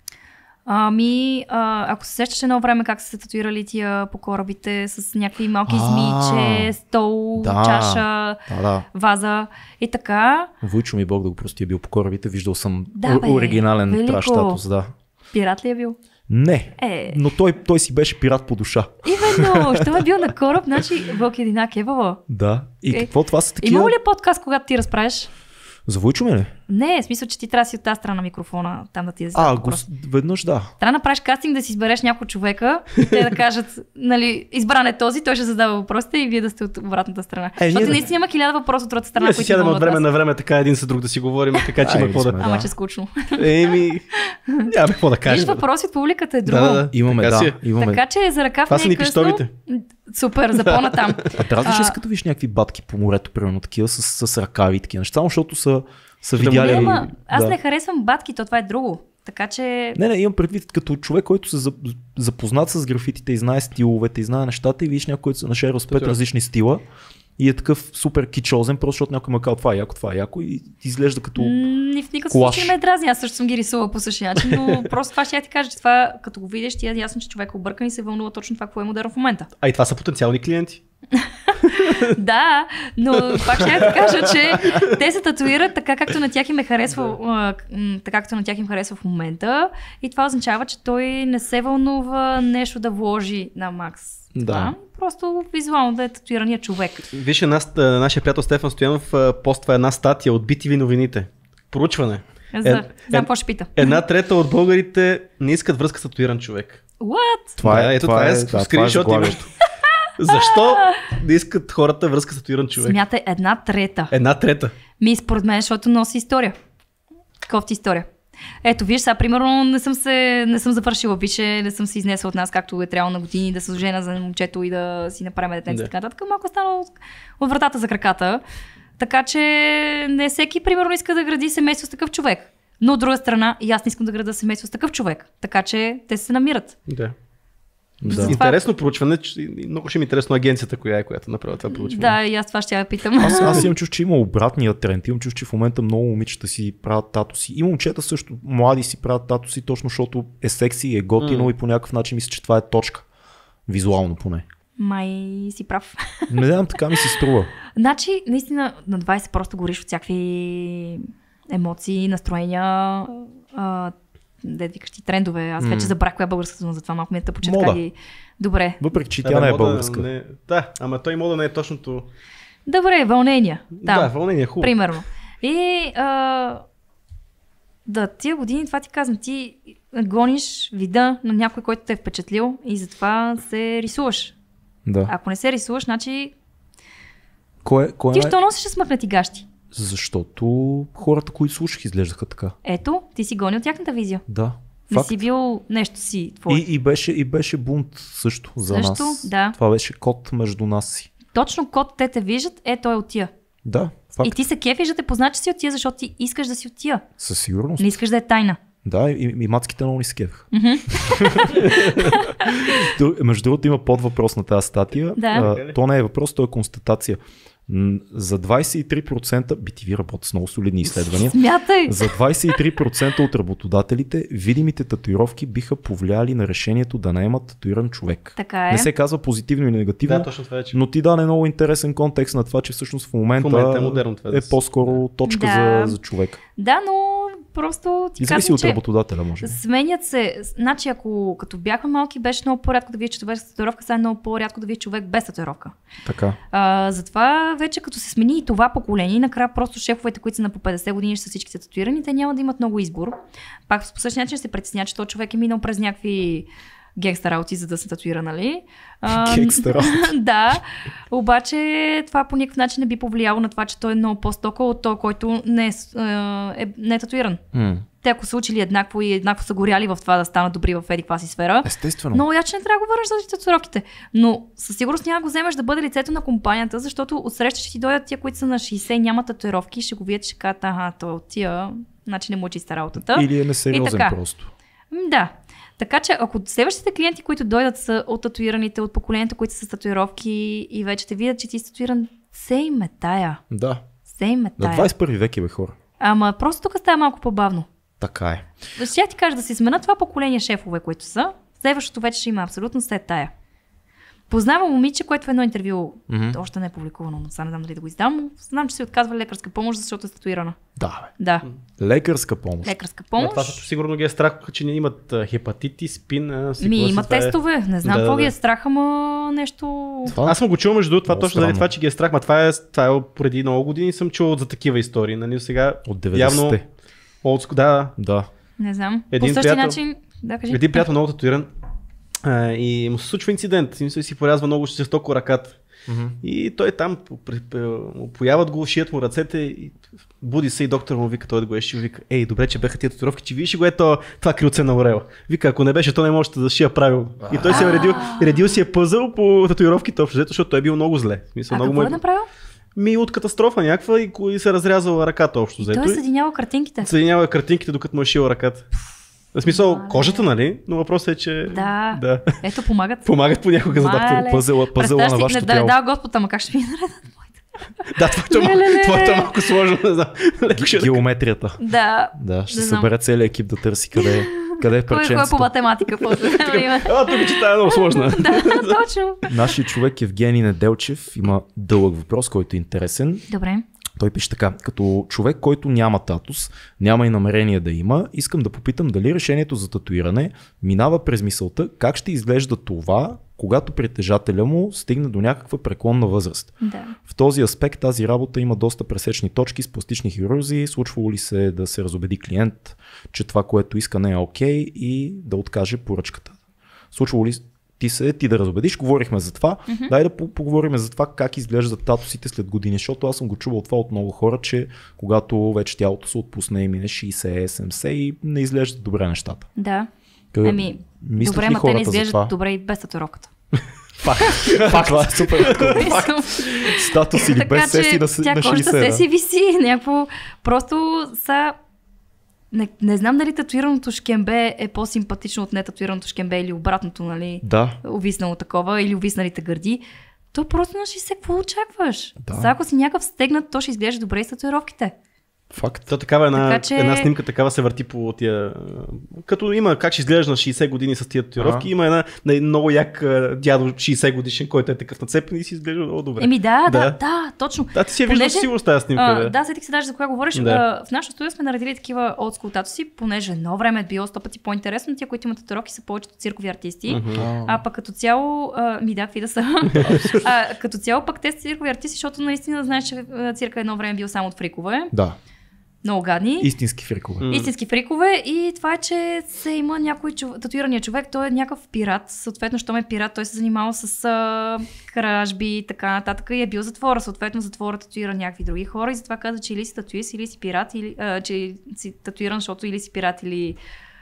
Ами, а, ако се сещаш едно време как са се татуирали тия по корабите с някакви малки А, змийче, стол, да. чаша, Да, да. ваза и така. Войчо ми Бог да го прости, е бил по корабите, виждал съм Да, о- бе, оригинален велико. траш статус, да. Пират ли е бил? Не, Е, но той, той си беше пират по душа. именно, що е бил на кораб, значи Вълк единак е баба. Да. И Е, какво това са такива? Имало ли е подкаст, когато ти разправиш? За Войчо ми ли? Не, в смисъл, че ти трябва да си от тази страна на микрофона, там да ти да А, го, веднъж да. Трябва да направиш кастинг, да си избереш няколко човека и те да кажат, нали, избран е този, той ще задава въпросите и вие да сте от обратната страна. Е, Защото ние- наистина има хиляда въпроса от другата страна, ние си които сядаме вълнуват от време вас. на време така един с друг да си говорим, така че Ай, има какво да... сме, Ама да. че е скучно. Еми, няма какво да Виж, кажем. въпроси от публиката е друго. Да, да, да. Имаме, Така си да. е. Имаме. Така че за ръкав Това не са е ни късно. пистолите. Супер, за по-натам. А дразниш ли А- се като виж някакви батки по морето, примерно такива с, с ръкави и такива неща, само защото са, са Да, видяли. Не, ама, аз да. не харесвам батки, то това е друго. Така че... Не, не, имам предвид като човек, който се за- запознат с графитите и знае стиловете и знае нещата и видиш някой, който се нашерил с пет Татуировка. различни стила и е такъв супер кичозен, просто защото някой ма казал това е яко, това е яко и изглежда като... М, Ни в никакъв Колаж. случай не ме дразни, аз също съм ги рисувала по същия начин, но просто това ще я ти кажа, че това, като го видиш, ти е ясно, че човек е объркан и се вълнува точно това, какво е модерно в момента. А и това са потенциални клиенти. Да, но пак ще я ти кажа, че те се татуират така, както на тях им е харесва, а, м, така както на тях им харесва в момента и това означава, че той не се вълнува нещо да вложи на Макс. Да. Това, просто визуално да е татуирания човек. Виж, една, ст- нашия приятел Стефан Стоянов а, поства една статия от би ти ви новините. Проучване. За, Е, знам е- какво ще пита. Една трета от българите не искат връзка с татуиран човек. What? Това Да, е, ето това е, да, това е скриншот има. заглавието. Защо не искат хората връзка с татуиран човек? Смятай една трета. Една трета. Ми според мен, защото носи история. Кофти история. Ето, виж, сега, примерно, не съм, се, не съм завършила висше, не съм се изнесла от нас, както е трябвало на години, да се жена за момчето и да си направим детенце Да. и така нататък. Малко е станало от, от вратата за краката. Така че не всеки, примерно, иска да гради семейство с такъв човек. Но от друга страна, и аз не искам да града семейство с такъв човек. Така че те се намират. Да. Да. Интересно проучване. че- Много ще ми е интересно агенцията, коя е, която направи това проучване. Да, и аз това ще я питам. Аз, аз имам чувство, че има обратния тренд. Имам чувство, че в момента много момичета си правят татуси. И момчета също, млади си правят татуси, точно защото е секси, е готино М. и по някакъв начин мисля, че това е точка. Визуално поне. Май си прав. Не знам, така ми се струва. Значи, наистина, на двайсет просто гориш от всякакви емоции, настроения, а, де викаш ти, трендове. Аз М. вече забрах коя е българската дума, затова малко ми е тъпо, че Мода. така ги... Добре. Въпреки, че Да, тя бе, не е мода българска. Не... Да, ама той мода не е точното. Добре, вълнения. Там, Да, вълнение е хубаво. примерно. И а, да, тия години, това ти казвам, ти гониш вида на някой, който те е впечатлил и затова се рисуваш. Да. Ако не се рисуваш, значи Кой, е- кой е ти най- що носиш смъкнати гащи? Защото хората, които слушах, изглеждаха така. Ето, ти си гони от тяхната визия. Да. Не Факт. си бил нещо си твой. И, и, беше, и беше бунт също за Също, нас. да. Това беше код между нас си. Точно код те те виждат, е той е от тия. Да, факт. И ти се кефиш да те познаеш, че си от тия, защото ти искаш да си от тия. Със сигурност. Не искаш да е тайна. Да, и, и мацките много ни се кефаха. Друг- Между другото има подвъпрос на тази статия. Да. А, то не е въпрос, то е констатация. За двайсет и три процента, би ти ви работят с много солидни изследвания, Смятай! за двайсет и три процента от работодателите видимите татуировки биха повлияли на решението да наемат татуиран човек. Така е. Не се казва позитивно или негативно, Да, точно това е, че... но ти даде много интересен контекст на това, че всъщност в момента, В момента е модерно това да е се- по-скоро точка Да. за, за човек. Да, но просто ти И зависи казвам, от че работодателя, може би. сменят се. Значи, ако като бяхме малки, беше много по-рядко да видиш човек с татуировка, сега е много по-рядко да видиш човек без татуировка. Така. А, затова вече като се смени и това поколение, накрая просто шефовете, които са на по петдесет години, ще са всичките татуирани, те няма да имат много избор. Пак по същия начин ще се притеснят, че този човек е минал през някакви генгста работи, за да се татуира, нали? А, Генгста работи. Да, обаче това по никакъв начин не би повлияло на това, че той е много по-стока от той, който не е, с- е, не е татуиран. М. Те ако са учили еднакво и еднакво са горяли в това да станат добри в еди каква си сфера, Естествено. много яче не трябва да го върнеш за татуировките. Но със сигурност няма да го вземеш да бъде лицето на компанията, защото отсреща ще ти дойдат тия, които са на шейсет, нямат татуировки, ще го видят, ще кажат, ага, той от тия, значи не му е чиста работата. Или е И несериозен така. просто. М, Да. Така че ако следващите клиенти, които дойдат са от татуираните, от поколението, които са с татуировки и вече те видят, че ти си татуиран, се им е тая. Да. Се им е На тая. двайсет и първи век е, бе, хора. Ама просто тук става малко по-бавно. Така е. Ще ти кажа да си сменят това поколение шефове, които са. Следващото вече ще има абсолютно след тая. Познавам момиче, което в едно интервю, Мгм. още не е публикувано, но сега не знам дали да го издам, но знам, че се отказва лекарска помощ, защото е статуирана. Да, Да, бе. Лекарска помощ. лекарска Ама помощ. това, защото сигурно ги е страх, че не имат а, хепатитис, спин. А, Ми сикулоз, има това е- тестове, не знам Да, какво да, ги е да. страх, ама нещо... Това- Аз съм го чул между другото, това Много точно заради странно. това, че ги е страх, ма това е, това е преди много години съм чул за такива истории. Нали? Сега От явно деветдесетте. олдско, да, Да. Не знам. Един По същия приятел- начин... Да, кажи. един приятел много татуиран а, и му се случва инцидент, и мисля, си порязва много жестоко ръката. Мгм. И той там, при- при- му появат го, шият му ръцете и буди се и доктор му вика, той да го е шил, вика, ей, добре, че беха тия татуировки, че видиш ли го е то, това крилце на орела. Вика, ако не беше, то не можете да шия правилно. И той се е редил, редил си е пъзъл по татуировките общо, взето, защото той е бил много зле. В смисъл, А много какво му е направил? Ми от катастрофа някаква и, и се разрязала ръката общо взето. Той е и съединява картинките. Съединява картинките, докато му е шил ръката. В смисъл, Мале. кожата, нали? Но въпросът е, че Да. да. Ето, помагат. Помагат понякога за Мале. доктор. Пъзела, пъзела Представяш на си, вашето не, да, тяло. да, Господ, ама как ще ми наредят? Да, твоето, е, Леле. мал- твоето е малко сложно, не знам. Леко ще да- Геометрията. Да. Да, ще Не знам. събере целият екип да търси къде е, къде е Кой кой е по преченцето. математика? после? А, тук че тая е много сложна. Да, точно. Нашия човек Евгений Неделчев има дълъг въпрос, който е интересен. Добре. Той пише така: като човек, който няма татус, няма и намерение да има, искам да попитам дали решението за татуиране минава през мисълта как ще изглежда това, когато притежателя му стигне до някаква преклонна възраст. Да. В този аспект тази работа има доста пресечни точки с пластични хирурзи. Случвало ли се да се разобеди клиент, че това, което иска, не е окей и да откаже поръчката? Случвало ли ти се ти да разобедиш? Говорихме за това. Mm-hmm. Дай да по- поговорим за това как изглеждат татусите след години, защото аз съм го чувал това от много хора, че когато вече тялото се отпусне и мине шейсет седемдесет и не изглеждат добре нещата. Да. Къде- Ами, мислят добре, ли ма те не хората за това? изглеждат добре и без татуировката. Факт. Факт. Това е супер. Статус или Така без сеси че на, с- тя на кожата шейсет. се си да. виси, някакво просто са... Не, не знам дали татуираното шкембе е по-симпатично от нетатуираното шкембе или обратното, нали? Да. Увиснало такова или увисналите гърди. То просто на шейсет какво очакваш? Да. Сега ако си някакъв стегнат, то ще изглежда добре и с татуировките. Факт. То такава една, Така че- една снимка такава се върти по тия... Като има как ще изглеждаш на шейсет години с тия татуировки, Ага. има една, една много як а, дядо шейсет годишен, който е такъв нацепен и си изглежда много добре. Еми да, да, Да. да, точно. Да, ти си я виждал Понеже- със сигурност тази снимка. А, да. да, сетих се даже за кога говориш. Да. А, в нашото студио сме наредили такива олдскул татуси, понеже едно време е било сто пъти по-интересно. Тия, които имат татуировки, са повечето циркови артисти. Мгм. А пък като цяло, а, ми да, какви да са. а, като цяло пък те са циркови артисти, защото наистина знаеш, че а, цирка едно време бил само от фрикове. Да. Много гадни. Истински фрикове. М. Истински фрикове и това е, че се има някой чов... татуирания човек, той е някакъв пират, съответно, щом е пират, той се занимава с а, кражби и така нататък и е бил затвора, съответно затвора татуира някакви други хора и затова каза, че или си татуист, или си пират, или, а, че си татуиран, защото или си пират, или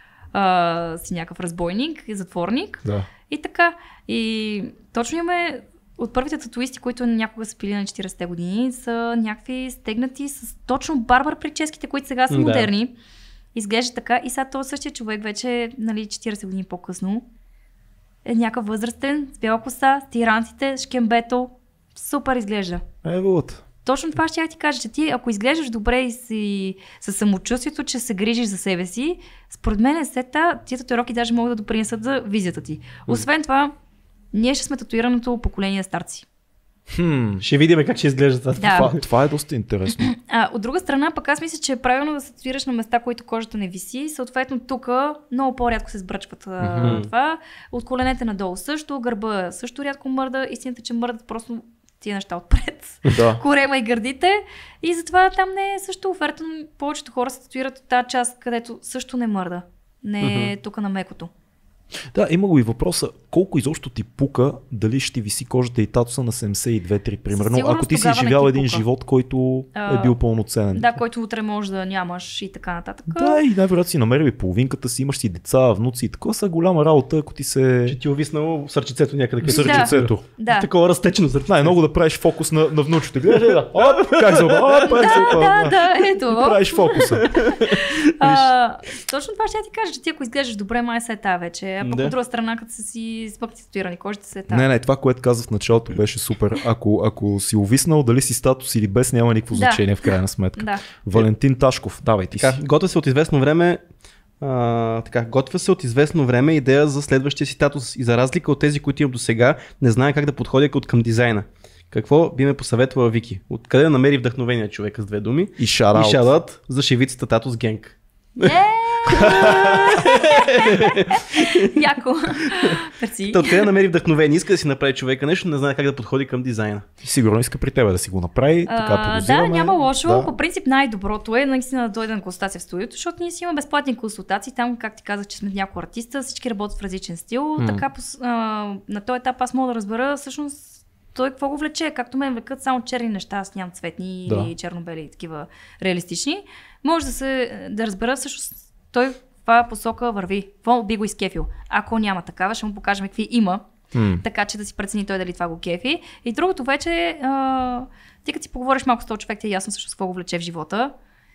а, си някакъв разбойник, затворник Да. и така. И точно имаме от първите татуисти, които някога са били на четиридесетте години, са някакви стегнати с точно барбар прическите, които сега са Да. модерни. Изглежда така и сега този същия човек вече, нали, четиридесет години по-късно е някакъв възрастен, с бяла коса, с тиранците, с шкембето. супер изглежда. Е, вот. Точно това ще я ти кажа, че ти ако изглеждаш добре и си със самочувствието, че се грижиш за себе си, според мен сета, тия татуировки даже могат да допринесат за визията ти. Освен това, ние ще сме татуираното поколение старци. Хм. Ще видим как ще изглежда това. Да. Това, това е доста интересно. А, от друга страна, пък аз мисля, че е правилно да се татуираш на места, които кожата не виси. Съответно, тук много по-рядко се сбръчват mm-hmm. това. От коленете надолу също, гърба също рядко мърда. Истината, че мърдат просто тия неща отпред. Да. Корема и гърдите. И затова там не е също оферта. Повечето хора се татуират от тази част, където също не мърда. Не е mm-hmm. тук на мекото. Да, има го и въпроса, колко изобщо ти пука, дали ще ти виси кожата и татуса на седемдесет и две три, примерно, ако ти си живял един пука. живот, който а, е бил пълноценен. Да, който утре може да нямаш и така нататък. Да, и най-вероятно си намерил половинката си, имаш си деца, внуци и такова са голяма работа, ако ти се... Че ти е увиснало сърчицето някъде. Да. Сърчицето. Да. Такова разтечено сърчице. Най много да правиш фокус на, на внучето. Гледаш, да, оп, как се опа, оп, как се опа. Да, да, ето. И правиш фокуса. а, точно това ще ти кажа, че ти ако изглеждаш добре, май се е та вече. А пък да. от друга страна, като са си смъкти татуирани кожите, се е та. Не, не, това, което казах в началото, беше супер. Ако, ако си увиснал, дали си статус или без, няма никакво да. значение в крайна сметка. Да. Валентин Ташков, давай ти така, си. Готвя се от известно време а, така, готвя се от известно време идея за следващия си статус и за разлика от тези, които имам до сега, не знае как да подходя от към дизайна. Какво би ме посъветвала Вики? Откъде да намери вдъхновение човека с две думи? И шараут. И шараут за шевицата Татус Генг. Яко. Перси. Та откъде намери вдъхновение? Иска да си направи човека нещо, не знае как да подходи към дизайна. Сигурно иска при тебе да си го направи, така подозираме. Да, няма лошо. Да. По принцип най-доброто е наистина да дойде на консултация в студиото, защото ние си имаме безплатни консултации. Там, как ти казах, че сме няколко артиста, всички работят в различен стил. Mm. Така а, на този етап аз мога да разбера всъщност той какво го влече. Както мен влекат само черни неща, аз нямам цветни да. Или черно-бели и такива реалистични. Може да се да разбера всъщност той каква посока върви. Какво би го изкефил. Ако няма такава, ще му покажем какви има. Mm. Така че да си прецени той дали това го кефи. И другото вече, а, ти като си поговориш малко с този човек, ти е ясно всъщност какво го влече в живота.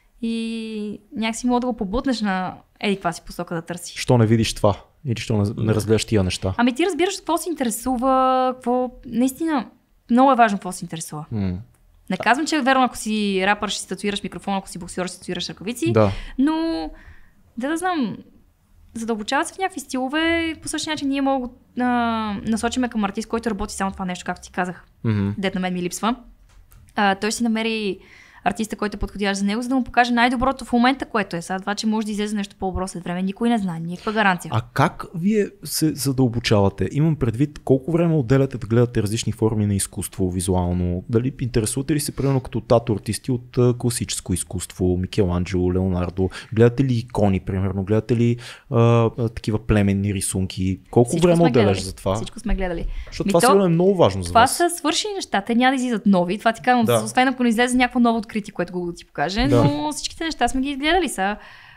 И някакси мога да го побутнеш на еди каква си посока да търси. Що не видиш това? Или що не, не разгледаш тия неща? Ами ти разбираш какво се интересува, какво... Наистина, много е важно какво се интересува. Mm. Не казвам, че е верно, ако си рапър, ще си татуираш микрофон, ако си боксер, ще си татуираш ръкавици, да. Но да да знам, задълбочават се в някакви стилове, по същия начин ние мога да насочиме към артист, който работи само това нещо, както ти казах. Mm-hmm. Дет на мен ми липсва. А, той си намери артиста, който е подходящ за него, за да му покаже най-доброто в момента, което е. Сега това, че може да излезе нещо по-добро след време, никой не знае, никаква гаранция. А как вие се задълбочавате? Имам предвид колко време отделяте да гледате различни форми на изкуство визуално? Дали интересувате ли се примерно като тату артисти от класическо изкуство, Микеланджело, Леонардо? Гледате ли икони, примерно? Гледате ли а, а, такива племенни рисунки? Колко Всичко време отделяш гледали. за това? Всичко сме гледали. Защото това сигурно е много важно за това вас. Това са свършени неща, те няма да излизат нови. Това ти казвам, да. Освен ако не излезе някакво ново откритие, което го да ти покаже, да. Но всичките неща сме ги изгледали са.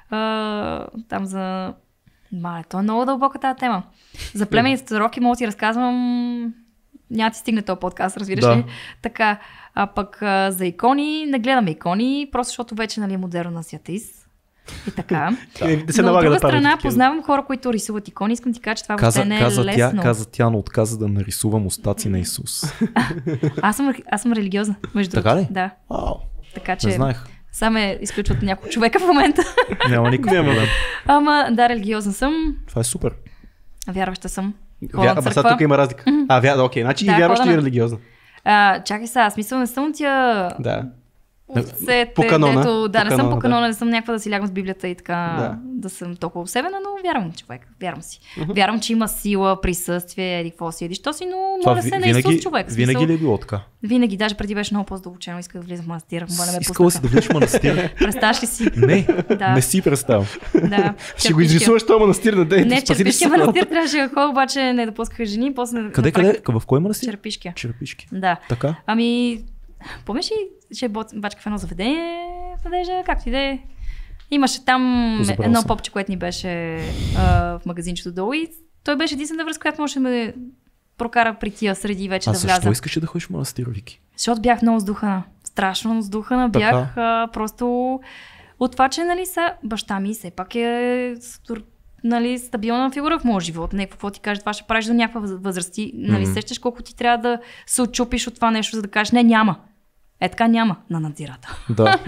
А, там за... Мале, то е много дълбока тази тема. За племенните татуировки мога да ти разказвам... Няма ти стигне този подкаст, разбираш да. ли? Така, а пък а, за икони, не гледаме икони, просто защото вече нали, е модерно асиатист. И така. да. Да се но от друга да страна познавам хора, които рисуват икони. Искам ти кажа, че това каза, въобще не е каза лесно. Тя, каза тя, но отказа да нарисува мустаци на Исус. аз, съм, аз съм религиозна, между така другото. Ли? Да. Ау, така че не знаех. Само е изключват няколко човека в момента. Няма никакъв проблем. Ама да, религиозна съм. Това е супер. Вярваща съм. Вя... Ама сега тук има разлика. Mm-hmm. А, вя... окей, значи да, и вярваща ходаме. и религиозна. А, чакай сега, смисъл не съм тя... Да. Овцете, по канона. Дето, да, по не канона, съм по канона, да. не съм някаква да си лягам с Библията и така, да, да съм толкова обсебена, но вярвам човек, вярвам си. Uh-huh. Вярвам, че има сила, присъствие, еди какво си, еди що си, но това моля се на Исус човек. Винаги смисъл, ли е било така? Винаги, даже преди беше много по-задълбочено, исках да влизам в манастира, моля ме Искала си да влизаш в манастира? Представяш ли си? Не, да. не си представям. Да. Ще го изрисуваш този манастир на дете. Не, Черпишкия манастир трябваше да ходя, обаче не допускаха жени. После къде, къде? В кой манастир? Черпишкия. Черпишки. Да. Така? Ами, помниш ли, че бачка в едно заведение в Надежда, както и да е. Имаше там Позабрал едно съм. попче, което ни беше а, в магазинчето долу и той беше единствената връзка, която можеше да ме прокара при тия среди вече а да вляза. А защо искаше да ходиш в манастир, Вики? Защото бях много сдухана. Страшно сдухана. Така. Бях а, просто от това, че нали са баща ми все пак е нали, стабилна фигура в моя живот. Не какво ти каже, това ще правиш до някаква възраст. Ти, нали, Mm. сещаш колко ти трябва да се отчупиш от това нещо, за да кажеш, не, няма. Е, така няма на надзирателя. Да.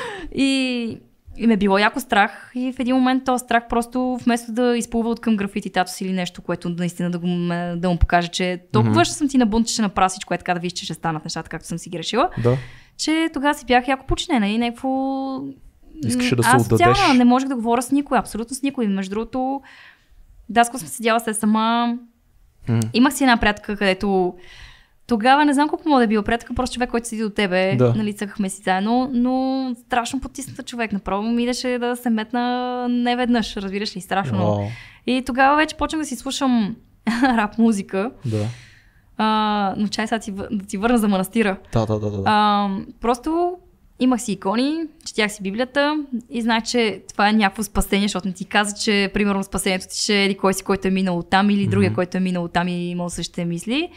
И, и ме било яко страх и в един момент този страх просто вместо да изплува от към графититато си или нещо, което наистина да, го, да му покаже, че толкова ще съм ти на бунт, че ще направя всичко, е така да виж, че ще станат нещата, както съм си ги решила, Да. че тогава си бях яко починена и някакво... Искаше да се Аз отдадеш. социална, не можех да говоря с никой, абсолютно с никой. Между другото, даско съм седяла се сама. М. Имах си една приятелка, където тогава не знам колко мога да е бил приятелка, просто човек, който седи до тебе, Да. нали, цъкахме си заедно, но страшно потисната човек. Направо ми идеше да се метна не веднъж, разбираш ли, страшно много. Вау. И тогава вече почнах да си слушам рап музика, Да. а, но чай сега ти, вър- да ти върна за манастира. Да, да, да, да. А, просто имах си икони, четях си Библията и знаех, че това е някакво спасение, защото не ти каза, че примерно спасението ти ще е еди кой си, който е минал там или другия, Мгм. който е минал там и имал същите мисли.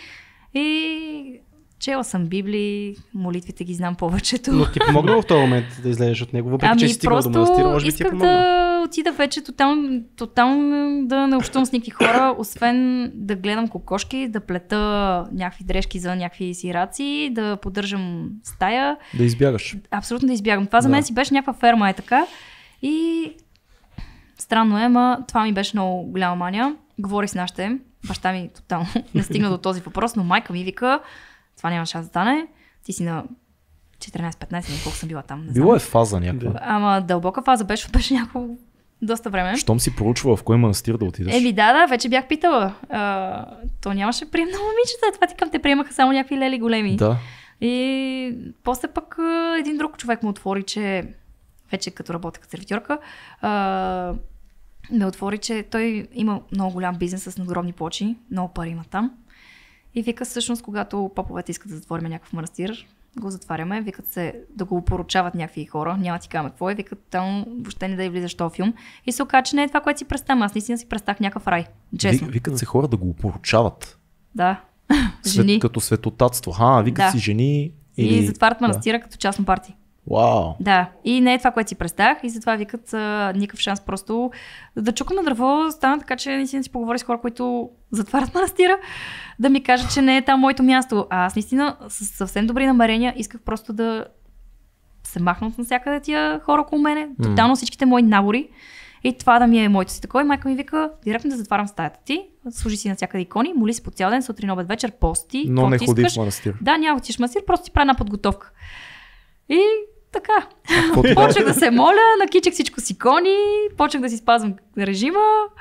И чела съм Библии, молитвите ги знам повечето. Но ти помогна в този момент да излезеш от него, въпреки че си стигнал до манастира, може би ти е исках помогна. да отида вече тотално, тотално да не общувам с никакви хора, освен да гледам кокошки, да плета някакви дрежки за някакви сираци, да поддържам стая. Да избягаш. Абсолютно да избягам. Това за Да. мен си беше някаква ферма е така. И странно е, ма това ми беше много голяма мания. Говорих с нашите. Баща ми тотално не стигна до този въпрос, но майка ми вика, това няма шанс да стане. Ти си на четиринайсет-петнайсет, колко съм била там. Не Било знам. е фаза някаква. Ама дълбока фаза беше, беше няколко доста време. Щом си проучвала в кой манастир да отидеш. Еми да, да, вече бях питала. А, то нямаше прием на момичета. Това ти към те приемаха само някакви лели големи. Да. И после пък а, един друг човек му отвори, че вече като работех като сервитьорка, а, ме отвори, че той има много голям бизнес с надгробни плочи, много пари има там. И вика всъщност, когато поповете искат да затворим някакъв манастир, го затваряме, викат се да го поручават някакви хора, няма ти кажа какво е, викат там въобще не да и влизаш в този филм. И се оказа, че не е това, което си представям. Аз наистина си представях някакъв рай. Честно. Ви, викат се хора да го поручават. Да. Свет, Жени. като светотатство. А, викат Да. си жени. Или... И затварят манастира като частно парти. Вау. Да, и не е това, което си представях и затова викат а, никакъв шанс просто да чукам на дърво, стана така, че наистина си поговоря с хора, които затварят манастира, да ми кажат, че не е там моето място. А аз наистина с съвсем добри намерения исках просто да се махна от навсякъде тия хора около мене, тотално всичките мои набори и това да ми е моето си такова. И майка ми вика, директно да затварям стаята ти, служи си навсякъде икони, моли си по цял ден, сутрин, обед, вечер, пости. Но какво не ти ходи искаш. в манастир. Да, няма да отиш в манастир, просто ти правя една подготовка. И така. Какво ти дава? Почнах да се моля, накичах всичко с икони, почнах да си спазвам режима.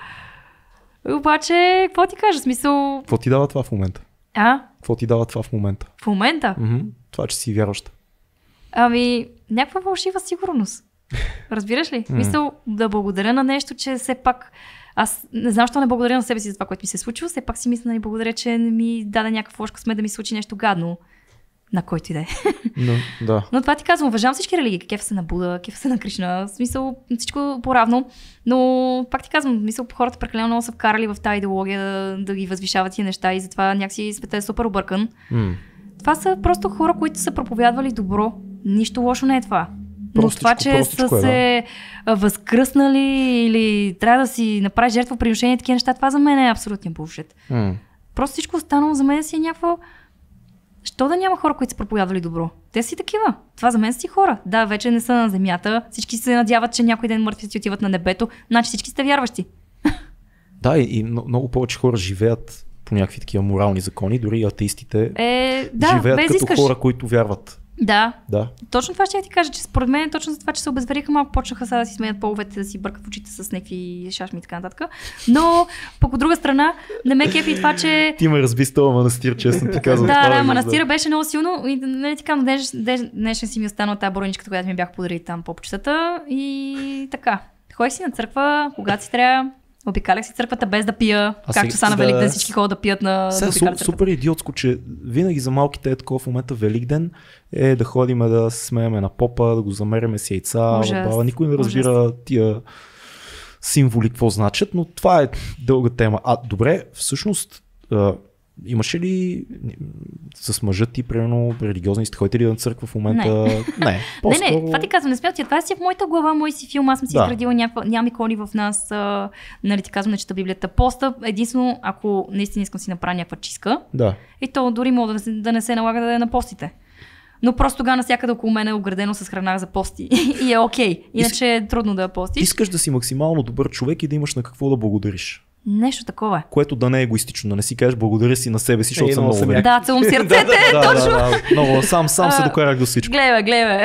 Обаче, какво ти кажа, смисъл... Какво ти дава това в момента? А? Какво ти дава това в момента? В момента? Мгм. Това, че си вярваща. Ами, някаква фалшива сигурност. Разбираш ли? Мисъл да благодаря на нещо, че все пак... Аз не знам, защо не благодаря на себе си за това, което ми се е случило. Все пак си мисля да ни благодаря, че не ми даде някаква лошка сме да ми случи нещо гадно. На който и да е. Но, да. Но това ти казвам, уважавам всички религии. Кефа се на Буда, кефа се на Кришна, в смисъл всичко по-равно. Но пак ти казвам, мисъл, хората прекалено много са вкарали в тази идеология да, да ги възвишават тия неща и затова някакси света е супер объркан. М. Това са просто хора, които са проповядвали добро. Нищо лошо не е това. Но Простичко, това, че простичко са е, да. се а, възкръснали или трябва да си направиш жертвоприношение, такива неща, това за мен е абсолютен булшит. М. Просто всичко останало за мен си е някакво... Що да няма хора, които са проповядвали добро? Те си такива. Това за мен са си хора. Да, вече не са на земята. Всички се надяват, че някой ден мъртвите отиват на небето. Значи всички сте вярващи. Да, и, и мно- много повече хора живеят по някакви такива морални закони, дори и атеистите Е, да, живеят без като искаш. хора, които вярват. Да, Да. точно това ще я ти кажа, че според мен точно за това, че се обезвериха малко, почнаха сега да си сменят половете, да си бъркат в очите с някакви шашми и така нататък. Но пък от друга страна, не ме кефи това, че Ти ме разби с този манастир, честно ти казвам. да, това да, е- манастира беше много силно и не ти казвам, днеш, днеш, днешен си ми останала тази броничката, която ми бях подарили там по почтата и така. Ходих си на църква, когато си трябва, обикалях си църквата без да пия, А както сега- са на да. Великден всички ходят да пият на Сега да су, обикалят църквата. супер идиотско, че винаги за малките е такова в момента Великден е да ходим да се смееме на попа, да го замеряме с яйца, Ужас. баба. Никой не разбира тия символи какво значат, но това е дълга тема. А добре, всъщност а, имаше ли с мъжа ти, примерно, религиозни, сте ходите ли на църква в момента? Не. Не, не, не, това ти казвам, не смятам, ти, това си в моята глава, мой си филм, аз съм си Да. изградила някаква, нямам икони в нас, а, нали ти казвам, не чета Библията. Поста, единствено, ако наистина искам си направя някаква чистка, Да. и то дори мога да, не се- да не се налага да е на постите. Но просто тогава навсякъде около мен е оградено с храна за пости и е окей. Okay. Иначе е трудно да постиш. Искаш да си максимално добър човек и да имаш на какво да благодариш. Нещо такова е. Което да не е егоистично, да не си кажеш благодаря си на себе си, защото Е, съм много много съм велик. Да, целум си ръцете, Да, точно. да, да, много, сам, сам се А, докарах до всичко. Гледай, гледай.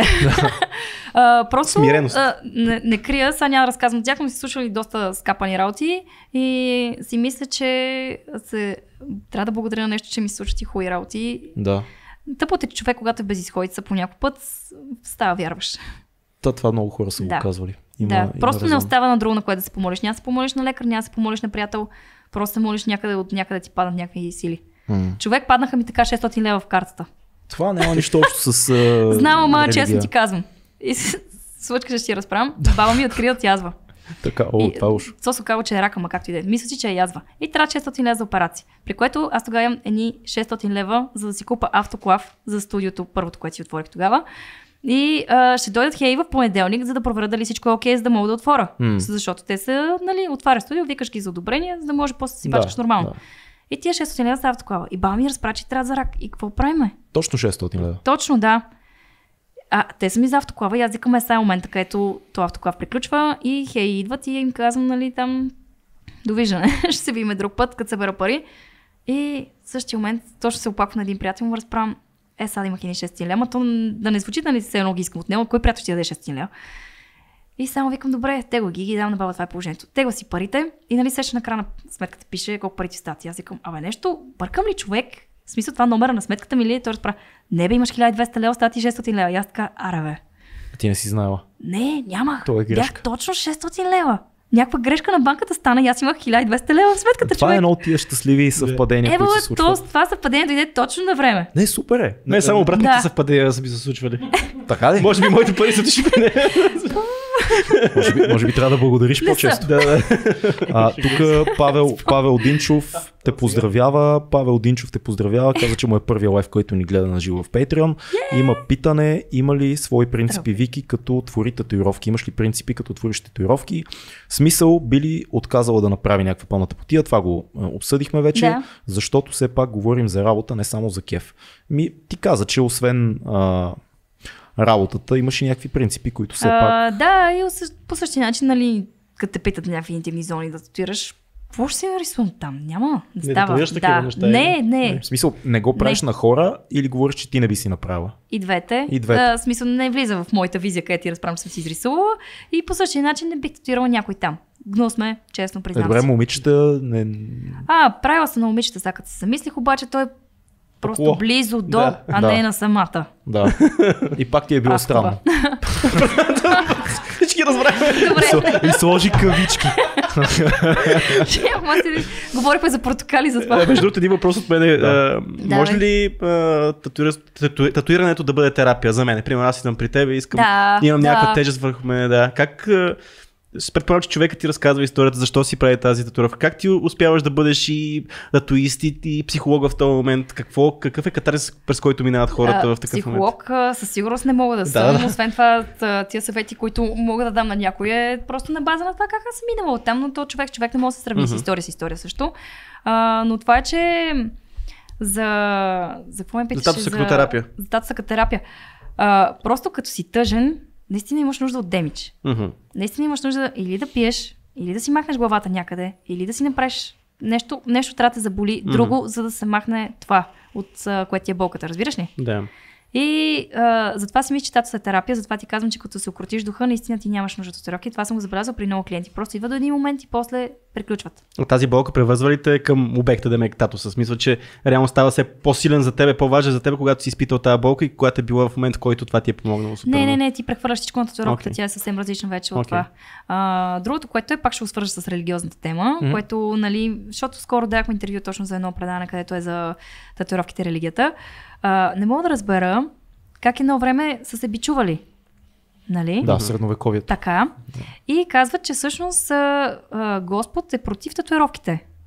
А, просто Смиреност. а, не, не крия, сега няма да разказвам. Тях ми се слушали доста скапани работи и си мисля, че се, трябва да благодаря на нещо, че ми се случват и хубави работи. Да. Тъпото е, че човек, когато е безизходица по някой път, става вярваш. Та, това много хора са Да. го казвали. Има, Да, има просто не резон. остава на друго, на което да се помолиш. Няма да се помолиш на лекар, няма да се помолиш на приятел, просто се молиш някъде от някъде ти паднат някакви сили. М. Човек, паднаха ми така шестстотин лева в картата. Това няма нищо общо с а, Знам, ама религия. честно ти казвам. И с- случка ще ти разправям. Баба ми откри от язва. Така, о, И- това е уж. Цо се казва, че е рака, ма както и да е. Мисля си, че е язва. И трябва шестстотин лева за операция. При което аз тогава имам едни шестстотин лева, за да си купа автоклав за студиото, първото, което си отворих тогава. И а, ще дойдат хей в понеделник, за да проверят дали всичко е окей, за да мога да отворя. М. Защото те са, нали, отваря студио, викаш ги за одобрение, за да може после да си бачкаш нормално. Да. И тия шестстотин лева са автоклава. И баба ми разпра, че трябва за рак. И какво правиме? Точно шестстотин лева. Точно, да. А, те са ми за автоклава и аз викам е сега момента, където то автоклав приключва и хей, идват и им казвам, нали, там довиждане, ще се видим друг път, като събера пари. И в същия момент точно се оплаквам на един приятел и му разправям, е, сега имах и шестстотин лева, ма то да не звучи, нали, се едно ги искам от него, кой приятел ще даде шестстотин лева? И само викам, добре, тегло ги, ги дам на баба, това е положението. Тегла си парите и нали сеща на края на сметката пише колко пари ти стати. Аз викам, абе нещо, бъркам ли човек? В смисъл това номера на сметката ми ли? Той разправя, не бе, имаш хиляда и двеста лева, стати шестстотин лева. И аз така, аре бе. А ти не си знаела. Не, нямах. То е грешка. Бях точно шестстотин лева. Някаква грешка на банката стана и аз имах хиляда и двеста лева в сметката, Това човек. е едно от тия щастливи съвпадения, Ево, които се случват. то, това съвпадение дойде точно на време. Не, супер е. Не, само обратните Да. съвпадения са ми се случвали. Така ли? Може би моите пари са дошли при нея. Може би, може би трябва да благодариш Не са. по-често. Да, да. А, тук Павел, Павел Динчов те поздравява. Павел Динчов те поздравява. Каза, че му е първия лайв, който ни гледа на живо в Patreon. Има питане, има ли свои принципи, Вики, като твори татуировки? Имаш ли принципи, като твориш татуировки? Смисъл, би ли отказала да направи някаква пълната потия? Това го а, обсъдихме вече, Да. защото все пак говорим за работа, не само за кеф. Ми, ти каза, че освен а, работата, имаш и някакви принципи, които все пак... А, да, и осъ- по същия начин, нали, като те питат някакви интимни зони да татуираш, какво ще си нарисувам там? Няма. Не Не става. татуираш такива Да. неща, Не, или? не. В смисъл, не го правиш Не. на хора или говориш, че ти не би си направила? И двете. И двете. А, в смисъл не влиза в моята визия, където ти разправям, че съм си изрисувала. И по същия начин не бих татуирала някой там. Гнус ме, честно Е, признавам добре, си. момичета, не... А, правила съм на момичета, сега като се замислих, обаче той е просто Около. близо до, Да. а Да. не на самата. Да. И пак ти е било А, странно. Всички разбрахме. Добре, И сложи кавички. ама си говорихме за портокали за това. А, Между другото, един въпрос от мен. Да. Да. Може ли а, татуира- тату- татуирането да бъде терапия за мен? Примерно аз идвам при теб и искам, Да, имам да. някаква тежест върху мен. Да. Как... а, Се предполагам, че човекът ти разказва историята, защо си прави тази татуировка. Как ти успяваш да бъдеш и татуист и, и психолог в този момент? Какво, какъв е катарзис, през който минават хората А, в такъв момент? Психолог а, със сигурност не мога да Да, съм. да. Освен това, т- тия съвети, които мога да дам на някой, е просто на база на това как аз съм минала оттам, но то човек, човек не може да се сравни Мгм. с история с история също. А, но това е, че за... За какво ме питаш? За татусакотерапия. За татусакотерапия. А, просто като си тъжен, наистина имаш нужда от демидж. Мгм. Наистина имаш нужда или да пиеш, или да си махнеш главата някъде, или да си направиш нещо, нещо трябва да те заболи Мгм. друго, за да се махне това, от а, което ти е болката. Разбираш ли? Да. И а, затова си мисля, че татуса е терапия, затова ти казвам, че като се укротиш духа, наистина ти нямаш нужда от терапия. Това съм го забелязала при много клиенти. Просто идва до един момент и после приключват. От тази болка превързва ли те към обекта да ме татуса? Смисъл, че реално става все по-силен за тебе, по-важен за тебе, когато си изпитал тази болка и когато е била в момент, в който това ти е помогнало супер. Не, не, много. не, ти прехвърляш всичко на татуировката, Окей. тя е съвсем различна вече от Окей. това. А, другото, което е, пак ще го свържа с религиозната тема, Мгм. което, нали, защото скоро дадахме интервю точно за едно предаване, където е за татуировките и религията. А, не мога да разбера как едно време са се бичували. Нали? Да, средновековието. Така. И казват, че всъщност а, а, Господ е против татуировките.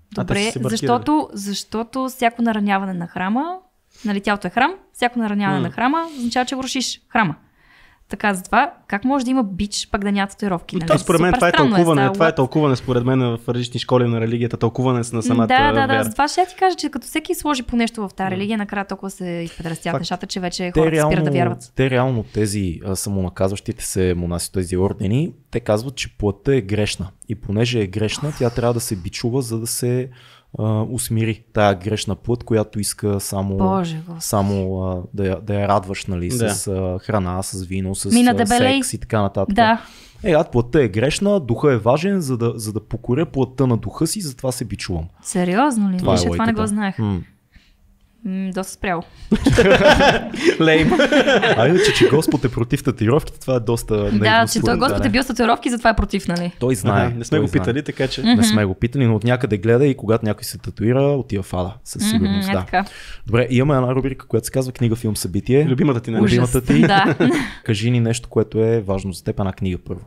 Добре, защото, защото всяко нараняване на храма, нали тялото е храм, всяко нараняване mm. на храма означава, че го рушиш храма. Така, затова как може да има бич, пак да няма татуировки? Нали? То, според мен това е тълкуване, е, това е тълкуване според мен в различни школи на религията, тълкуване на самата да, да, вяра. Да, затова ще я ти кажа, че като всеки сложи по нещо в тази религия, накрая толкова се изпедрастят нещата, че вече хората реално, спират да вярват. Те реално тези а, самонаказващите се монаси, тези ордени, те казват, че плътта е грешна. И понеже е грешна, тя трябва да се бичува, за да се Uh, усмири тая грешна плът, която иска само, Боже, само uh, да, я, да я радваш, нали, да. с uh, храна, с вино, с uh, секс и така нататък. Да. Е, ад, плътта е грешна, духа е важен, за да, за да покоря плътта на духа си, затова се бичувам. Сериозно ли? Това, Виж, е това не го знаех. М. М, доста спряло. Лейм. Айде, че, че Господ е против татуировките, това е доста... Да, че той Господ е бил с татуировки, затова е против, нали? Той знае. Ага, не сме той го питали, знае. така че... Mm-hmm. Не сме го питали, но от някъде гледа и когато някой се татуира, отива в ада. Със сигурност, mm-hmm, да. е така. Добре, имаме една рубрика, която се казва книга, филм, събитие. Любимата ти, не? Любимата ти. Да. Кажи ни нещо, което е важно за теб, една книга първо.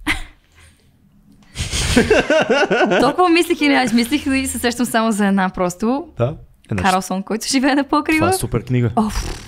Толкова мислих и аз мислих и се сещам само за една просто. Да. Е, Карлсон, който живее на покрива. Това е супер книга. Оф.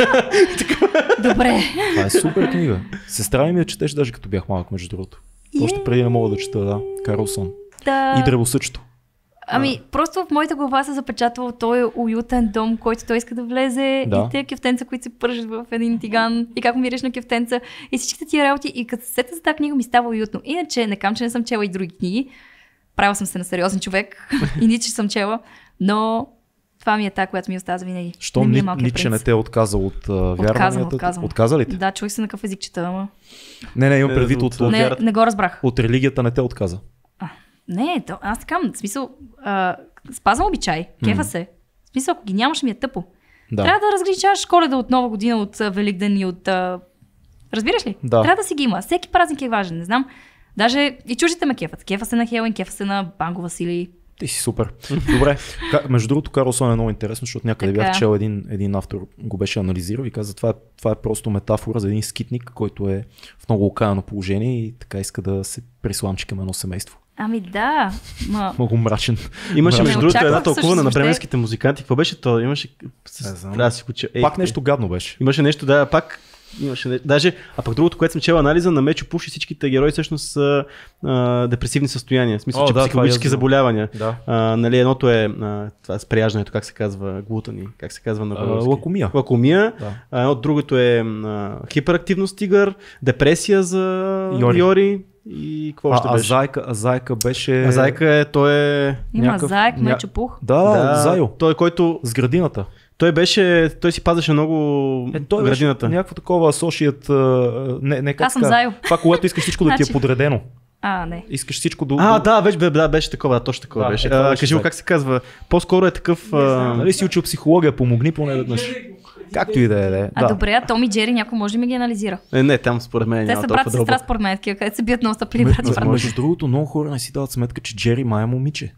Добре. Това е супер книга. Сестра ми я четеш даже като бях малък, между другото. Още преди не мога да чета, да. Карлсон. Да. И древосъчето. Ами, просто в моята глава се запечатва този уютен дом, който той иска да влезе, да. И те кюфтенца, които се пържат в един тиган, и как мириш на кюфтенца, и всичките тия работи. И като се сета за тази книга ми става уютно. Иначе, не кам, че не съм чела и други книги. Правила съм се на сериозен човек и ни, че съм чела, но това ми е та, която ми остава винаги. Що ни, Ниче не те е отказал от uh, вярванията? Отказвам. Отказа ли те? Да, чух се на какъв език чета, ама... Не, не, имам предвид от, от, не, не го разбрах. От религията не те отказа. А, не, то, аз така, в смисъл, а, спазвам обичай, кефа се. В смисъл, ако ги нямаш, ми е тъпо. Да. Трябва да разграничаваш Коледа от Нова година, от Великден и от... А... Разбираш ли? Да. Трябва да си ги има. Всеки празник е важен, не знам. Даже и чужите ме кефат. Кефа се на Хелуин, кефа се на Банго Василий. Ти си супер. Добре. Между другото, Карлсон е много интересно, защото някъде така. Бях чел един, един автор, го беше анализирал и каза, това е, това е просто метафора за един скитник, който е в много окаяно положение и така иска да се присламчи към едно семейство. Ами да. Ма... Много мрачен. Имаше между другото една очаквах тълкуване на също бременските музиканти. Какво беше то? Имаше... знам. Трябва да си го че... Пак нещо гадно беше. Имаше нещо, да, пак имаше не... Даже, а пък другото, което съм чел анализа на Мечо Пуш и всичките герои всъщност са а, депресивни състояния. В смисъл, О, че да, психологически е заболявания. Да. А, нали, едното е а, това спряждането, как се казва, глутани, как се казва на български? Лакомия. Лакомия. Да. А, едното другото е а, хиперактивност тигър, депресия за Йори. Йори. И какво още а, беше? А Зайка, а Зайка беше... А Зайка е, той е... Има някакъв... заек, ня... Мечо Пух. Да, да, Зайо. Той, който... С градината. Той беше, той си пазеше много е, той градината. Беше някакво такова асошият, не, не как Аз съм Зайо. Това, когато искаш всичко да ти е Значи... подредено. А, не. Искаш всичко до... А, да, вече, да, беше такова, да, точно такова да, беше. Е, а, беше кажи го как се казва. По-скоро е такъв... А... Нали си учил психология, помогни поне веднъж. Както и да е. Да. А добре, а Том и Джери някой може да ми ги анализира. Не, не, там според мен Те няма са толкова брат и дълбоко. сестра според мен, такива, където се бият на стъпили брат и брат. Между другото, много хора не си дават сметка, че Джери май е момиче.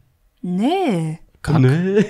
Не. Как? Не.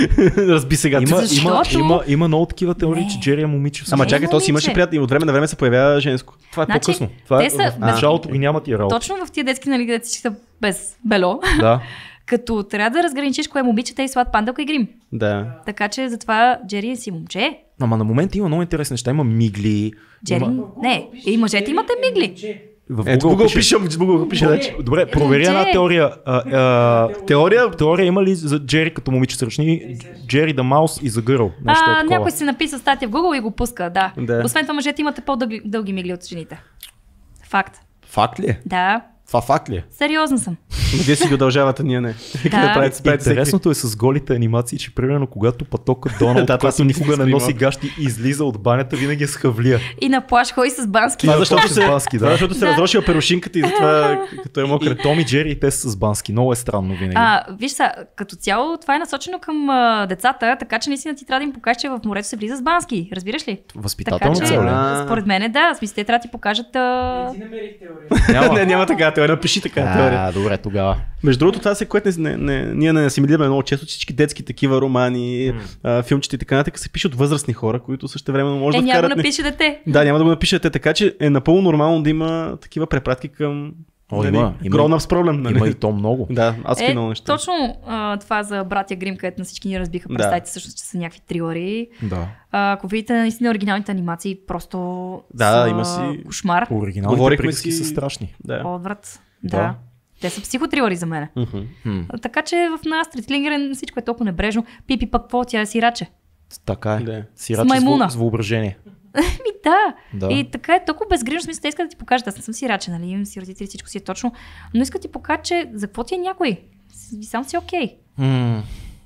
Разби сега. Има, Защото- има, има, има много такива теории, Не. че Джери е момиче. Ама Не, чакай, то си имаше момиче. приятели. От време на време се появява женско. Това е Значи, по-късно. Това те е, са- в началото ги няма тия работи. Точно в тия детски, нали, където всички са без бело. Да. Като трябва да разграничиш кое е момичета и сладт панделка и грим. Да. Така че затова Джери е си момче. Ама на момента има много интересни неща. Има мигли. Джери... Има... Не, и мъжете имате мигли. В Ето, Google пише, в Google го пише вече. Добре, провери една Момче. теория. А, а, теория. Теория има ли за Джери като момиче сръчни? Джери да Маус и за гърл. Нещо е А, такова. някой си написа статия в Google и го пуска, да. Да. Освен това, мъжете имате по-дълги мигли от жените. Факт. Факт ли е? Да, Това факт ли е? сериозна съм. Но вие си ги удължавате, ние не. Да. правите, правите всеки- Интересното е с голите анимации, че примерно когато пътока Доналд, Да, това който съм никога не снимал. носи гащи, излиза от банята, винаги е с хавлия. И на плаж ходи с бански. Това защото с се, бански, да. това защото се Да. разрошила перушинката и затова като е мокра. И Том и Джери и те са с бански. Много е странно винаги. А, виж са, като цяло това е насочено към а, децата, така че наистина ти трябва да им покажеш, че в морето се влиза с бански. Разбираш ли? Възпитателна Така че, цел ли? А. според мен да, в смисъл те трябва да ти покажат... А... Не, няма така теория, напиши така теория. А, добре, тогава. Между другото, това се, което не, не, ние не асимилираме много често, всички детски такива романи, а, филмчета и така нататък се пишат от възрастни хора, които същевременно може Е, да няма вкарат... да напише дете. Да, няма да го напишете, така че е напълно нормално да има такива препратки към О, има, има, Grown-ups проблем, нали? Има и то много. Да, аз Е, много неща. точно а, това за братя Грим, където на всички ни разбиха. Да. Представете всъщност, че са някакви трилъри. Да. А, ако видите наистина оригиналните анимации, просто Да, са има си- кошмар. Оригиналните Говорихме приказки си- са страшни. Да. Отврат. Да. Да. Те са психотрилъри за мен. Мгм. Хм. Така че в нас Стритлингерен всичко е толкова небрежно. Пипи пък какво, тя е сираче. Така е. Да. Сираче С маймуна. с, с въображение. Ми да. Да. И така е толкова безгрижно, смисъл, те искат да ти покажат, аз не съм сираче, нали, имам си родители, всичко си е точно, но искат да ти покажат, че за какво ти е някой. С- Сам си окей. М,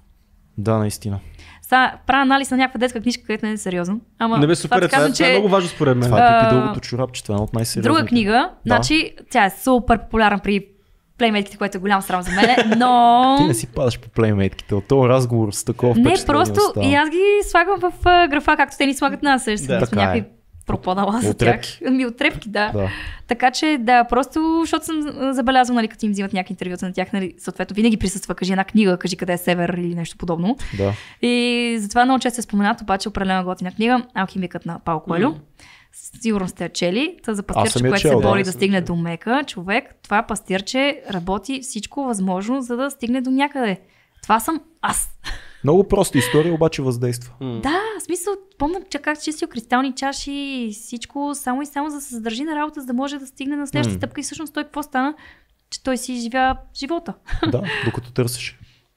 Да, наистина. Сега правя анализ на някаква детска книжка, където не е сериозно. Ама Не бе, супер, ти това, казвам, това е много важно според мен. Това е А, Пипи дългото чорапче, това е едно от най-сериозните. друга книга, Да. значи тя е супер популярна при плеймейтките, което е голям срам за мен, но... Ти не си падаш по плеймейтките, от този разговор с такова Не, впечатление просто остава. и аз ги слагам в а, графа, както те ни слагат нас. Ще Да, да, така е. някакви пропадала за Отрепки. тях. Ми отрепки, да. Да. Така че да, просто, защото съм а, забелязвала, нали, като им взимат някакви интервюта на тях, нали, съответно винаги присъства, кажи една книга, кажи къде е Север или нещо подобно. Да. И затова много често се споменат, обаче определена готина книга, Алхимикът на Пауло Коелю. Сигурно сте я чели. Та за Аз пастирче, съм я което чел, се да. бори да стигне до мека човек, това пастирче работи всичко възможно, за да стигне до някъде. Това съм аз. Много проста история, обаче въздейства. М. Да, в смисъл, помня, че как чистил кристални чаши и всичко, само и само за да се задържи на работа, за да може да стигне на следващата М. стъпка и всъщност той какво стана? Че той си живя живота. Да, докато търсеше.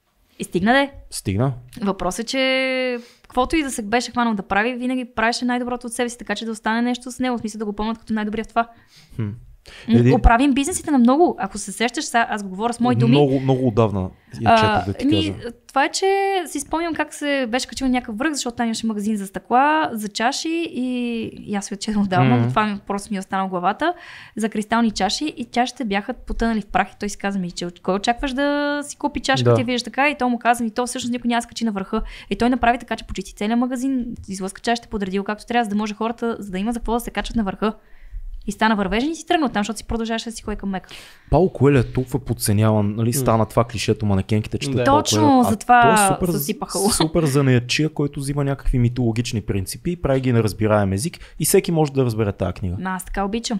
И стигна де. Стигна. Въпросът е, че каквото и да се беше хванал да прави, винаги правеше най-доброто от себе си, така че да остане нещо с него, в смисъл да го помнят като най-добрия в това. Хм. М, Еди- Оправим бизнесите на много. Ако се сещаш, сега аз го говоря с мои думи. Много, много отдавна я четох да ти ми, кажа. това е, че си спомням как се беше качил на някакъв връх, защото там имаше магазин за стъкла, за чаши и, и аз ви отчетам отдавна, Мгм. но това ми, просто ми е останало в главата, за кристални чаши и чашите бяха потънали в прах и той си каза ми, че кой очакваш да си купи чашка, Да. ти виждаш така и той му каза ми, то всъщност никой няма да скачи на върха. И той направи така, че почисти целият магазин, излъска чашите, подредил както трябва, за да може хората, за да има за какво да се качат на върха. И стана вървежен и си тръгна там, защото си продължаваше да си ходи към мека. Пауло Коелю е толкова подценяван, нали, стана това клишето манекенките, че Да. Пауло Точно, Коелю. А затова той е супер, съсипаха. супер занаятчия, който взима някакви митологични принципи и прави ги на разбираем език и всеки може да разбере тази книга. Ма, аз така обичам.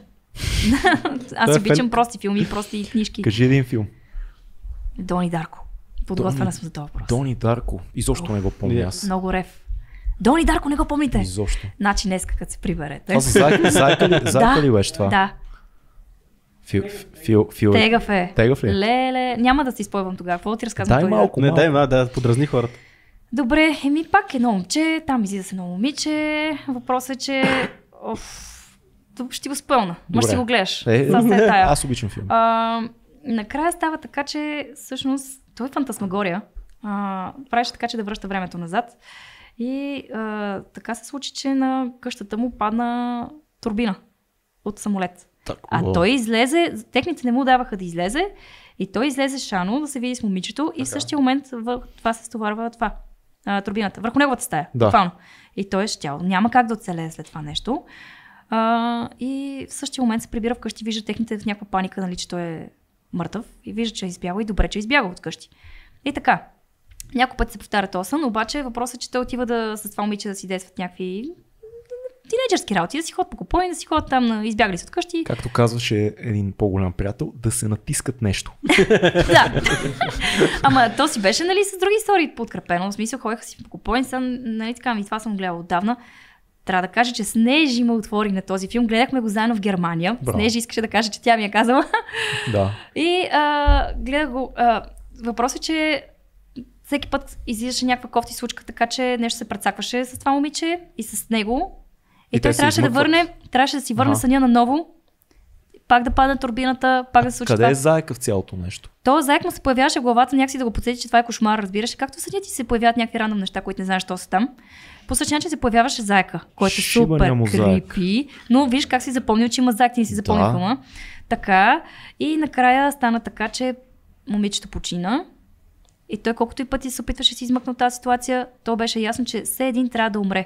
Той аз е обичам фен. прости филми, прости книжки. Кажи един филм. Дони Дарко. Подготвена Дони- съм за този въпрос. Дони Дарко. Изобщо не го помня Не. аз. Много рев. Дони Дарко, не го помните? Изобщо. Значи днеска, като се приберете. Това за зайка, зайка ли, зайка ли беше това? Да, Фил, фил, фил, тегав е. Тегав ли? Леле, няма да се изпойвам тогава. Какво ти разказвам? Дай той малко, Не, малко. дай, ма, да, подразни хората. Добре, еми пак едно момче, там излиза се едно момиче. Въпросът е, че... Оф, тук ще го спълна. Може си Добре. го гледаш. Е, Сега се е тая. аз обичам филм. А, накрая става така, че всъщност той е фантасмагория. А, правеше така, че да връща времето назад. И а, така се случи, че на къщата му падна турбина от самолет. А той излезе, техните не му даваха да излезе и той излезе шано да се види с момичето и в същия момент в това се стоварва това, а, турбината, върху неговата стая. Да. Буквално. И той е щял. Няма как да оцелее след това нещо. А, и в същия момент се прибира вкъщи, вижда техните в някаква паника, нали, че той е мъртъв и вижда, че е избягал и добре, че е избягал от къщи. И така. Няколко пъти се повтаря този сън, обаче въпросът е, че той отива да, с това момиче да си действат някакви тинейджърски работи, да си ходят по купони, да си ходят там, на избягали се от къщи. Както казваше един по-голям приятел, да се натискат нещо. Да. Ама то си беше, нали, с други истории подкрепено. В смисъл, ходеха си по купони, са, нали, така, и това съм гледала отдавна. Трябва да кажа, че Снежи ме отвори на този филм. Гледахме го заедно в Германия. Браво. Снежи искаше да каже, че тя ми е казала. Да. И а, гледах го. А, въпросът е, че всеки път излизаше някаква кофти случка, така че нещо се прецакваше с това момиче и с него. И, И той те се трябваше да измъкват. върне, трябваше да си върне Аха. съня наново, пак да падне турбината, пак да се случи Къде това. е заека в цялото нещо? То заек му се появяваше в главата някакси да го подсети, че това е кошмар, разбираш. Както съня ти се появяват някакви рандом неща, които не знаеш, що са там. По същия начин се появяваше заека, който е Шибания супер му заек. крипи. Но виж как си запомнил, че има заек, ти не си запомнил Да. филма. Така. И накрая стана така, че момичето почина. И той колкото и пъти се опитваше да си измъкне от тази ситуация, то беше ясно, че все един трябва да умре.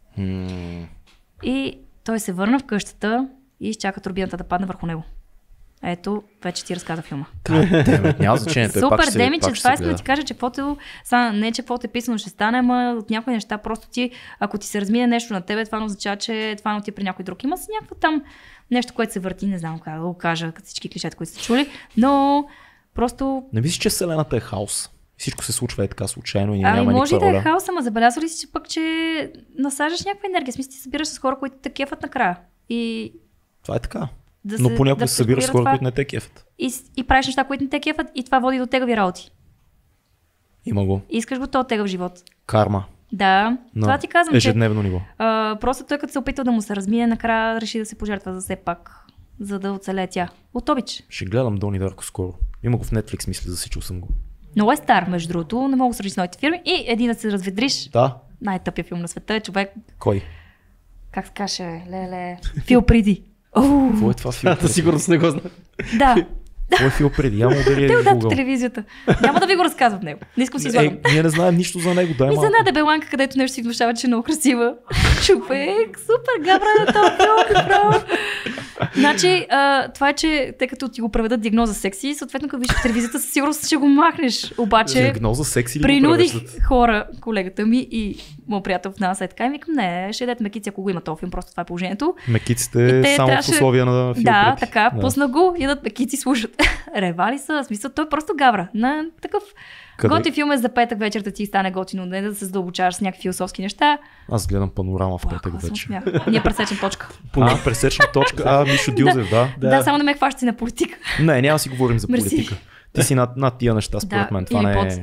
М, И той се върна в къщата и изчака турбината да падне върху него. Ето, вече ти разказа филма. Да, няма значение. Той пак Супер, ще се- Деми, пак че ще това се искам да гледа. ти кажа, че каквото, са, не че каквото е писано ще стане, ама от някои неща просто ти, ако ти се размине нещо на тебе, това не означава, че това не ти е при някой друг. Има си някакво там нещо, което се върти, не знам как да го кажа, като всички клишета, които сте чули, но просто... Не мислиш, че Вселената е хаос? Всичко се случва е така случайно и няма Ами може и никаква да е роля. хаос, ама забелязва ли си, че пък, че насаждаш някаква енергия, в смисъл ти се събираш с хора, които те кефат накрая. И Това е така. да Но се- понякога да се събираш с перспективира хора, това които не те кефят. и, с- и правиш неща, които не те кефат и това води до тегави работи. Има го. И искаш го то тегав живот. Карма. Да, На това ти казвам, че ежедневно ниво. а, просто той като се опитал да му се размие, накрая реши да се пожертва за все пак, за да оцелее тя. От обич. Ще гледам Дони Дарко скоро. Има го в Netflix, мисля, засичал съм го. Много е стар, между другото, не мога да сравниш с новите фирми. И един да се разведриш, Да. най-тъпия филм на света е човек, Кой? как се каже, леле, Фил Приди. Оу, Какво е това филм? Със сигурност не го знам. да, Какво е филм преди? Я му удари те в отдат по Google. телевизията. Няма да ви го разказвам него. Не искам да си излагам. Е, ние не знаем нищо за него. Дай И за малко. една дебеланка, където нещо си внушава, че е много красива. Човек, супер габра на този филм, бро. Значи, а, това е, че тъй като ти го преведат диагноза секси, съответно като виж по телевизията, със сигурност ще го махнеш. Обаче, Диагноза секси ли го принудих превеждат? хора, колегата ми и моят приятел в нас е така и викам, не, ще дадете мекици, ако го има този филм, просто това е положението. Мекиците И те само в трябваше- условия на филм. Да, преди. така, Да. пусна го, ядат мекици, слушат. Ревали са, в смисъл, той е просто гавра. На такъв Къде? готи филм е за петък вечер да ти стане готино, не да се задълбочаваш с някакви философски неща. Аз гледам панорама в петък Колко съм вече. смях. Ние пресечем точка. А, пресечна точка. А, Мишо Дюзев, да. Да. да, само не ме хващате на политика. Не, няма да си говорим за Мерси. политика. Ти си над, над тия неща, според Да, мен. Това или не под. е...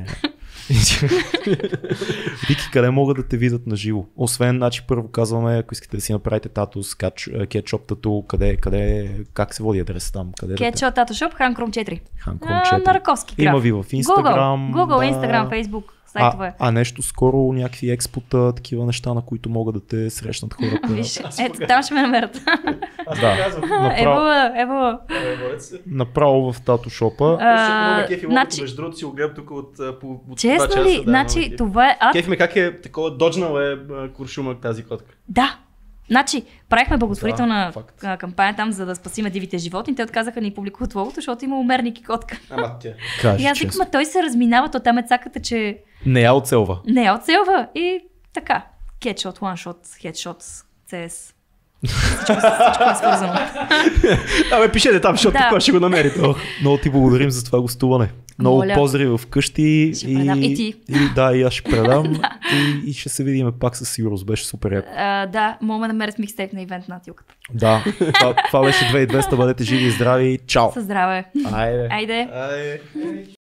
Вики, къде могат да те видят на живо? Освен, значи, първо казваме, ако искате да си направите тату с кетчоп тату, къде, къде, как се води адрес там? Къде да те... Кетчо, Тато Шоп, Ханкром четири. Ханкром А, четири. на Раковски граф. Има ви в Инстаграм. Google, Google да. Instagram, Facebook, А, сайтове. а нещо скоро, някакви експота, такива неща, на които могат да те срещнат хората. Виж, ето там ще ме намерят. Да, направо, Ево, ево. направо в тату шопа. А, значи, Между другото си го гледам тук от, а, по, от честно два ли, часа, да, значи много кеф. това е ад. Кеф ме как е такова доджнал е а, куршумък тази котка. Да. Значи, правихме благотворителна Да, факт. а, кампания там, за да спасиме дивите животни. Те отказаха ни публикуват логото, защото има умерник и котка. Ама тя. Кажи И аз честно. викам, «Ма той се разминава, то там е цаката, че Не я оцелва. не е оцелва. И така. Кетшот, ланшот, хедшот, си ес. Всичко, всичко е свързано. Абе, пишете там, защото Да. такова ще го намерите. Ох. Много ти благодарим за това гостуване. Много Моля. поздрави вкъщи. Ще предам и ти. И, да, и аз ще предам. и, и ще се видим пак със сигурност. Беше супер яко. А, да, мога да намерят микстейп на ивент на Тилката. Да, това, това беше две хиляди и двеста. Бъдете живи и здрави. Чао! Със здраве. Айде! Айде. Ай.